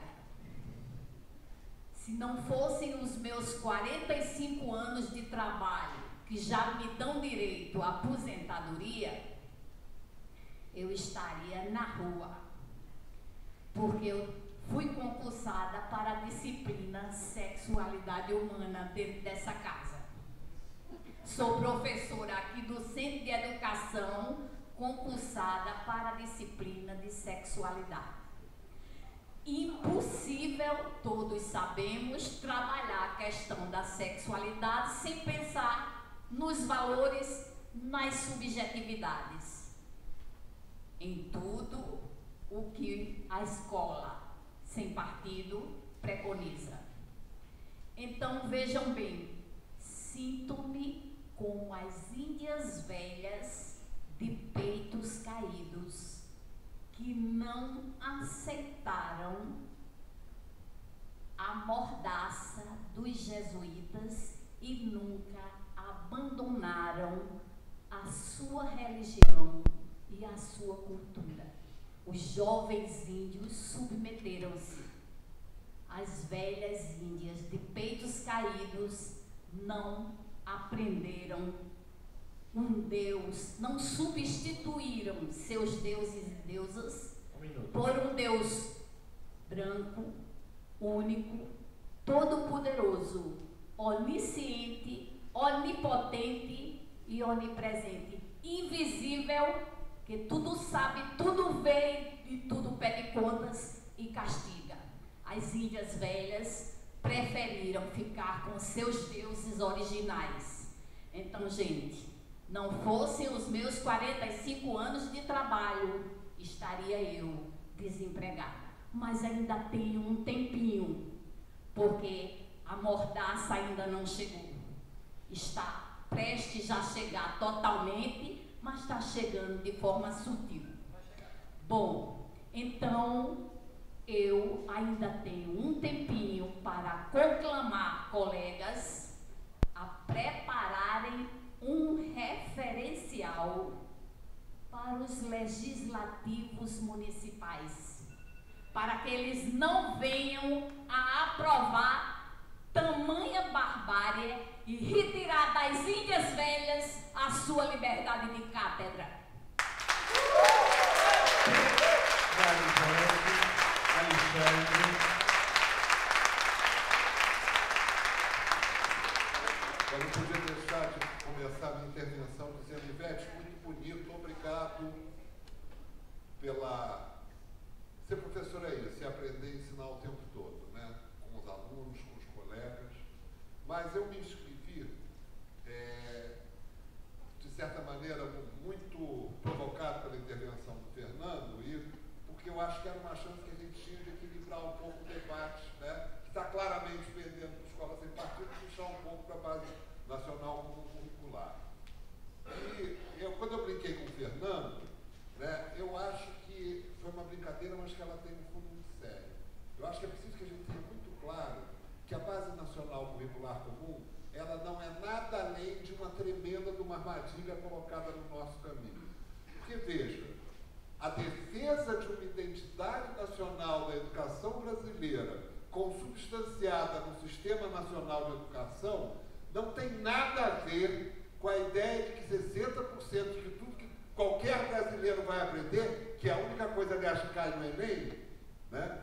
Se não fossem os meus quarenta e cinco anos de trabalho, que já me dão direito à aposentadoria, eu estaria na rua, porque eu fui concursada para a disciplina Sexualidade Humana dentro dessa casa. Sou professora aqui do Centro de Educação, concursada para a disciplina de sexualidade. Impossível, todos sabemos, trabalhar a questão da sexualidade sem pensar nos valores, nas subjetividades, em tudo o que a escola sem partido preconiza. Então vejam bem, sinto-me como as índias velhas de peitos caídos que não aceitaram a mordaça dos jesuítas e nunca abandonaram a sua religião e a sua cultura. Os jovens índios submeteram-se. As velhas índias de peitos caídos não aprenderam um Deus, não substituíram seus deuses e deusas um por um Deus branco, único, todo-poderoso, onisciente, onipotente e onipresente, invisível, que tudo sabe, tudo vê e tudo pede contas e castiga. As índias velhas preferiram ficar com seus deuses originais. Então, gente, não fossem os meus quarenta e cinco anos de trabalho, estaria eu desempregada. Mas ainda tenho um tempinho, porque a mordaça ainda não chegou. Está prestes a chegar totalmente, mas está chegando de forma sutil. Bom, então eu ainda tenho um tempinho para conclamar colegas a prepararem um referencial para os legislativos municipais, para que eles não venham a aprovar tamanha barbárie e retirar das índias velhas a sua liberdade de cátedra. Alexandre. Eu não podia deixar de começar a minha intervenção dizendo, Ivete, muito bonito, obrigado pela... Ser professor é isso, é aprender e ensinar o tempo todo, né? Com os alunos, com os colegas. Mas eu me inscrevi, é, de certa maneira, muito provocado pela intervenção do Fernando, e porque eu acho que era uma chance que a gente tinha de equilibrar um pouco o debate, né? Que está claramente pendendo para a escola sem partido, puxar um pouco para a base nacional como curricular. E eu, quando eu brinquei com o Fernando, né, eu acho que foi uma brincadeira, mas que ela tem um fundo muito sério. Eu acho que é preciso que a gente tenha muito claro que a base nacional curricular comum, ela não é nada além de uma tremenda de uma armadilha colocada no nosso caminho. Porque, veja, a defesa de uma identidade nacional da educação brasileira, consubstanciada no Sistema Nacional de Educação, não tem nada a ver com a ideia de que sessenta por cento de tudo que qualquer brasileiro vai aprender, que é a única coisa, aliás, que cai no Enem, né,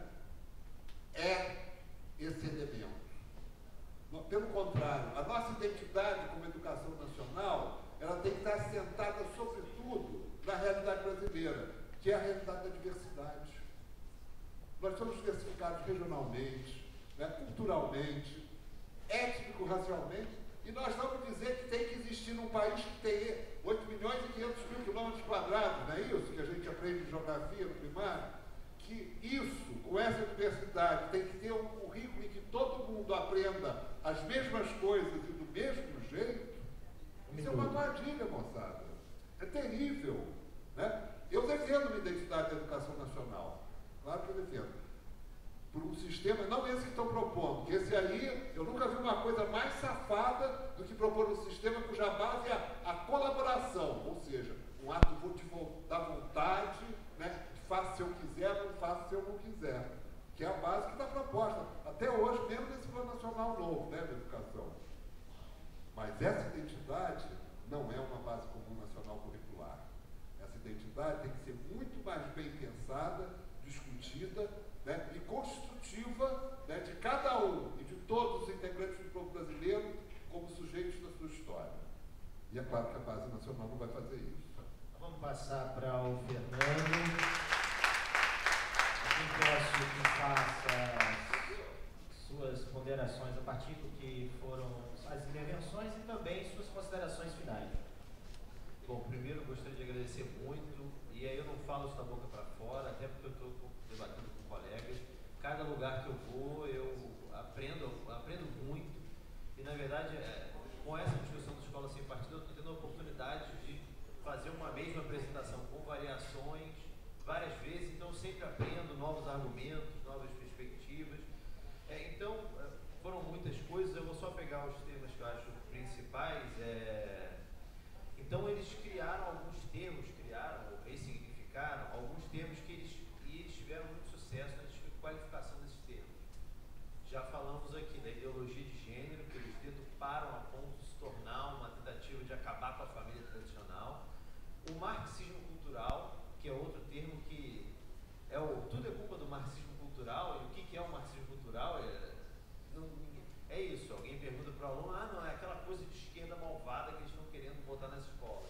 é esse elemento. Pelo contrário, a nossa identidade como educação nacional, ela tem que estar assentada, sobretudo, na realidade brasileira, que é a realidade da diversidade. Nós somos diversificados regionalmente, né, culturalmente, étnico-racialmente, e nós vamos dizer que tem que existir num país que tem oito milhões e quinhentos mil quilômetros quadrados, não é isso que a gente aprende em geografia no primário? Que isso, com essa diversidade, tem que ter um currículo em que todo mundo aprenda as mesmas coisas e do mesmo jeito. Isso é uma armadilha, moçada. É terrível, né? Eu defendo uma identidade da educação nacional. Claro que eu defendo. Por um sistema, não esse que estão propondo, que esse aí, eu nunca vi uma coisa mais safada do que propor um sistema cuja base é a, a colaboração, ou seja, um ato de, da vontade, né, de faço se eu quiser, não faço se eu não quiser, que é a base que está proposta, até hoje, mesmo nesse plano nacional novo, né, da educação. Mas essa identidade não é uma base comum nacional curricular. Essa identidade tem que ser muito mais bem pensada, discutida, né, e construtiva, né, de cada um e de todos os integrantes do povo brasileiro como sujeitos da sua história. E é claro que a base nacional não vai fazer isso. Vamos passar para o Fernando. Eu peço que faça suas ponderações a partir do que foram as intervenções e também suas considerações finais. Bom, primeiro eu gostaria de agradecer muito, e aí eu não falo isso da boca para fora, até porque eu estou debatendo com colegas. Cada lugar que eu vou, eu aprendo, aprendo muito, e na verdade, é, com essa discussão da Escola Sem Partido, eu estou tendo a oportunidade de fazer uma mesma apresentação com variações várias vezes, então eu sempre aprendo novos argumentos, novas perspectivas. É, então, foram muitas coisas, eu vou só pegar os temas que eu acho principais. É, então, eles criaram alguns termos, criaram ou ressignificaram alguns termos que eles, e eles tiveram muito sucesso na qualificação desses termos. Já falamos aqui da ideologia de gênero, que eles deturparam a ponto de se tornar uma tentativa de acabar com a família tradicional. O marxismo cultural, que é outro termo que é o, tudo é culpa do marxismo cultural. E o que, que é o marxismo cultural? É, não, é isso, alguém pergunta para o aluno, ah não, é aquela coisa de esquerda malvada que eles estão querendo botar nas escolas.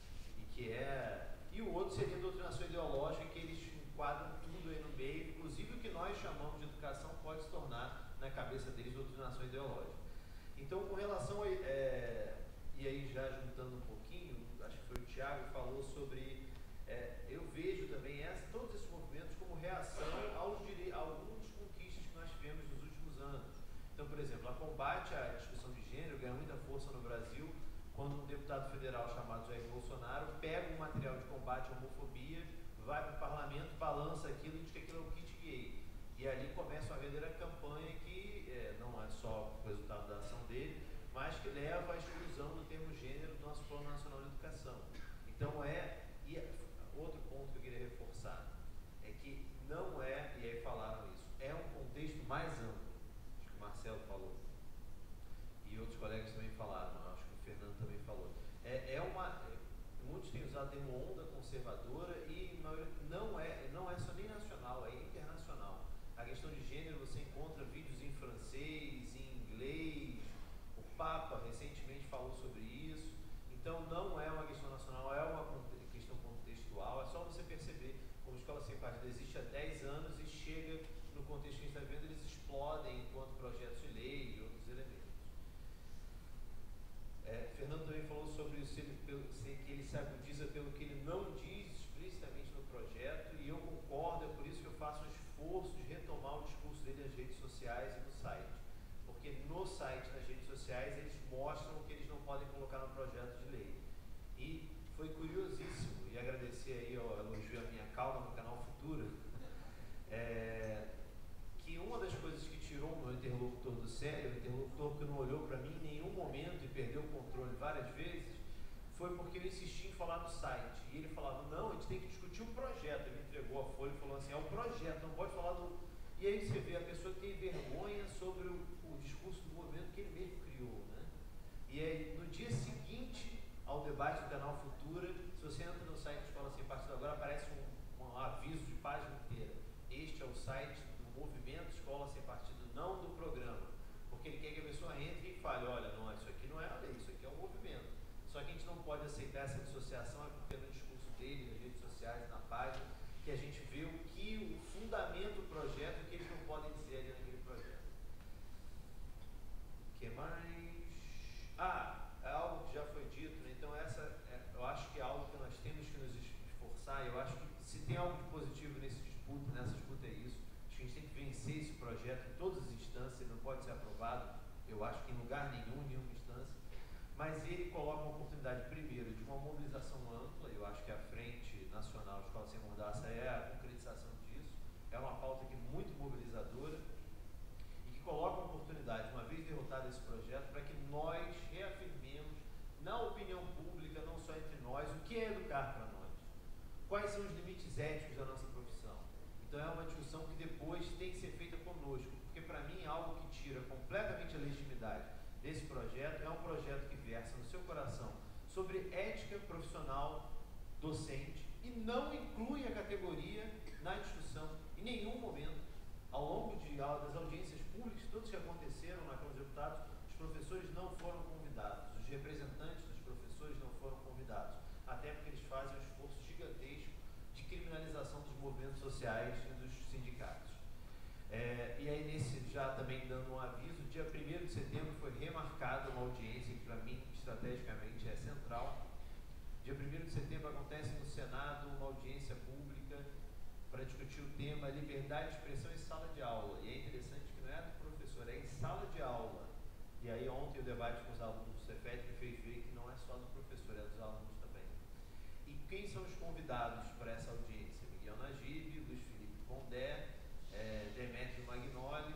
E que é... E o outro seria a doutrinação ideológica, que eles enquadram tudo aí no meio, inclusive o que nós chamamos de educação pode se tornar na cabeça deles doutrinação ideológica. Então, com relação a... É, e aí já juntando um pouquinho, acho que foi o Thiago que falou sobre... É, eu vejo também essa, todos esses movimentos como reação aos dire... a algumas conquistas que nós tivemos nos últimos anos. Então, por exemplo, a combate à discussão de gênero ganha muita força no Brasil quando um deputado federal chamado Jair Bolsonaro pega um material de combate à homofobia, vai para o parlamento, balança aquilo e diz que aquilo é o kit gay. E ali começa uma verdadeira campanha que é, não é só o resultado da ação dele, mas que leva à exclusão do termo gênero do nosso Plano Nacional de Educação. Então é... E outro ponto que eu queria reforçar é que não é, e aí falaram isso, é um contexto mais amplo, acho que o Marcelo falou, e outros colegas também falaram, acho que o Fernando também falou. É, é uma, muitos têm usado o termo onda conservadora e não é, não é só nem nacional, é internacional. A questão de gênero, você encontra vídeos em francês, em inglês, o Papa recentemente falou sobre isso. Então não é uma questão nacional, é uma questão contextual. É só você perceber como a Escola Sem Partido existe há dez anos e chega no contexto que a gente está vendo, eles explodem enquanto projetos de lei e outros elementos. É, Fernando também falou sobre se ele, pelo, se, que ele se agudiza pelo que ele não diz explicitamente no projeto, e eu concordo, é por isso que eu faço um esforço de retomar o discurso dele nas redes sociais e no site. Porque no site, nas redes sociais, eles mostram o que eles não podem colocar no projeto de lei. E foi curiosíssimo, e agradecer aí ao elogio a minha calma no canal Futura, é, que uma das coisas que tirou o meu interlocutor do sério, o interlocutor que não olhou para mim em nenhum momento e perdeu o controle várias vezes, foi porque eu insisti em falar do site. E ele falava, não, a gente tem que discutir o projeto. Ele entregou a folha e falou assim, é o projeto, não pode falar do... E aí você vê a pessoa que tem vergonha sobre o, o discurso do movimento que ele mesmo criou, né? E aí, no dia seguinte ao debate do canal Futura, se você entra no site Escola Sem Partido agora, aparece um, um aviso de página inteira. Este é o site do movimento Escola Sem Partido, não do programa. Porque ele quer que a pessoa entre e fale, olha, não, isso aqui não é a lei, isso aqui é um movimento. Só que a gente não pode aceitar essa dissociação, é porque no discurso dele, nas redes sociais, na página, que a gente vê o que o fundamento do projeto e o que eles não podem dizer ali naquele projeto. O que mais? Ah, é algo que já foi dito, né? Então essa, é, eu acho que é algo que nós temos que nos esforçar, eu acho que se tem algo de positivo nesse disputa, nessa disputa é isso. Acho que a gente tem que vencer esse projeto em todas as instâncias, ele não pode ser aprovado, eu acho que em lugar nenhum, em nenhuma instância. Mas ele coloca uma oportunidade, primeiro, de uma mobilização ampla. Eu acho que a Frente Nacional Escola Sem Mordaça é a concretização disso. É uma pauta que é muito mobilizadora e que coloca uma oportunidade, uma vez derrotado esse projeto, para que nós reafirmemos na opinião pública, não só entre nós, o que é educar para nós. Quais são os limites éticos da nossa profissão. Então é uma discussão que depois tem que ser feita conosco, porque para mim é algo que tira completamente a legitimidade desse projeto. É um projeto que versa no seu coração sobre ética profissional docente e não inclui a categoria na discussão em nenhum momento. Ao longo de, das audiências públicas, todas que aconteceram na Câmara dos Deputados, os professores não foram convidados, os representantes dos professores organização dos movimentos sociais e dos sindicatos. É, e aí, nesse, já também dando um aviso, dia primeiro de setembro foi remarcada uma audiência que, para mim, estrategicamente é central. Dia primeiro de setembro acontece no Senado uma audiência pública para discutir o tema liberdade de expressão em sala de aula. E é interessante que não é do professor, é em sala de aula. E aí, ontem, o debate com os alunos do Cefet me fez ver que não é só do professor, é dos alunos também. E quem são os convidados para essa audiência? Miguel Najib, Luiz Felipe Pondé, é, Demétrio Magnoli.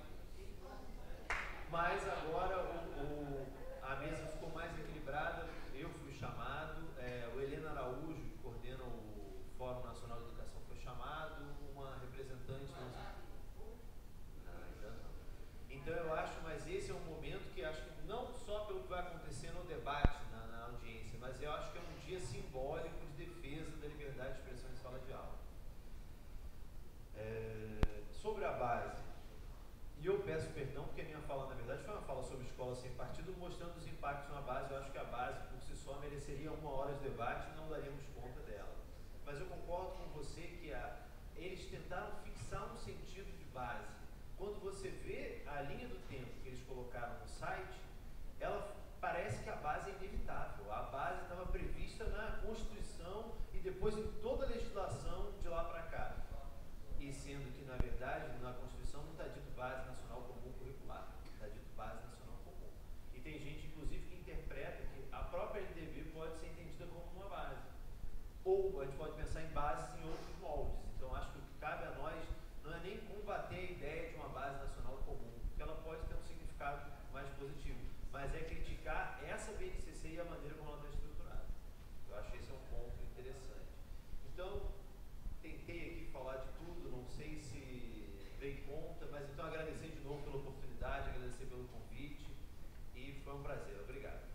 Mas agora o, o, a mesa ficou mais equilibrada, eu fui chamado, é, o Helena Araújo, que coordena o Fórum Nacional de Educação, foi chamado, uma representante... Não, ainda não. Então eu acho, mas esse é um momento que acho que não só pelo que vai acontecer no debate, na, na audiência, mas eu acho que é um dia simbólico de defesa da liberdade de expressão em sala de aula. É, sobre a base, e eu peço perdão porque a minha fala, na verdade, foi uma fala sobre escola sem partido, mostrando os impactos na base. Eu acho que a base, por si só, mereceria uma hora de debate e não daríamos conta dela. Mas eu concordo com você que a, eles tentaram fixar um sentido de base. Quando você vê a linha do tempo que eles colocaram no site, ela parece que a base é inevitável. A base estava prevista na Constituição e depois em toda a legislação de lá para cá. E sendo que, na verdade, na Constituição não está dito Base Nacional Comum Curricular, está dito Base Nacional Comum. E tem gente, inclusive, que interpreta que a própria L D B pode ser entendida como uma base. Ou a gente pode pensar em bases em outros moldes. Então, acho que o que cabe a nós não é nem combater a ideia de uma Base Nacional Comum, porque ela pode ter um significado mais positivo, mas é criticar essa B N C C e a maneira como ela está estruturada. Eu acho que esse é um ponto interessante. Então, tentei aqui falar de tudo, não sei se dei conta, mas então agradecer de novo pela oportunidade, agradecer pelo convite e foi um prazer. Obrigado.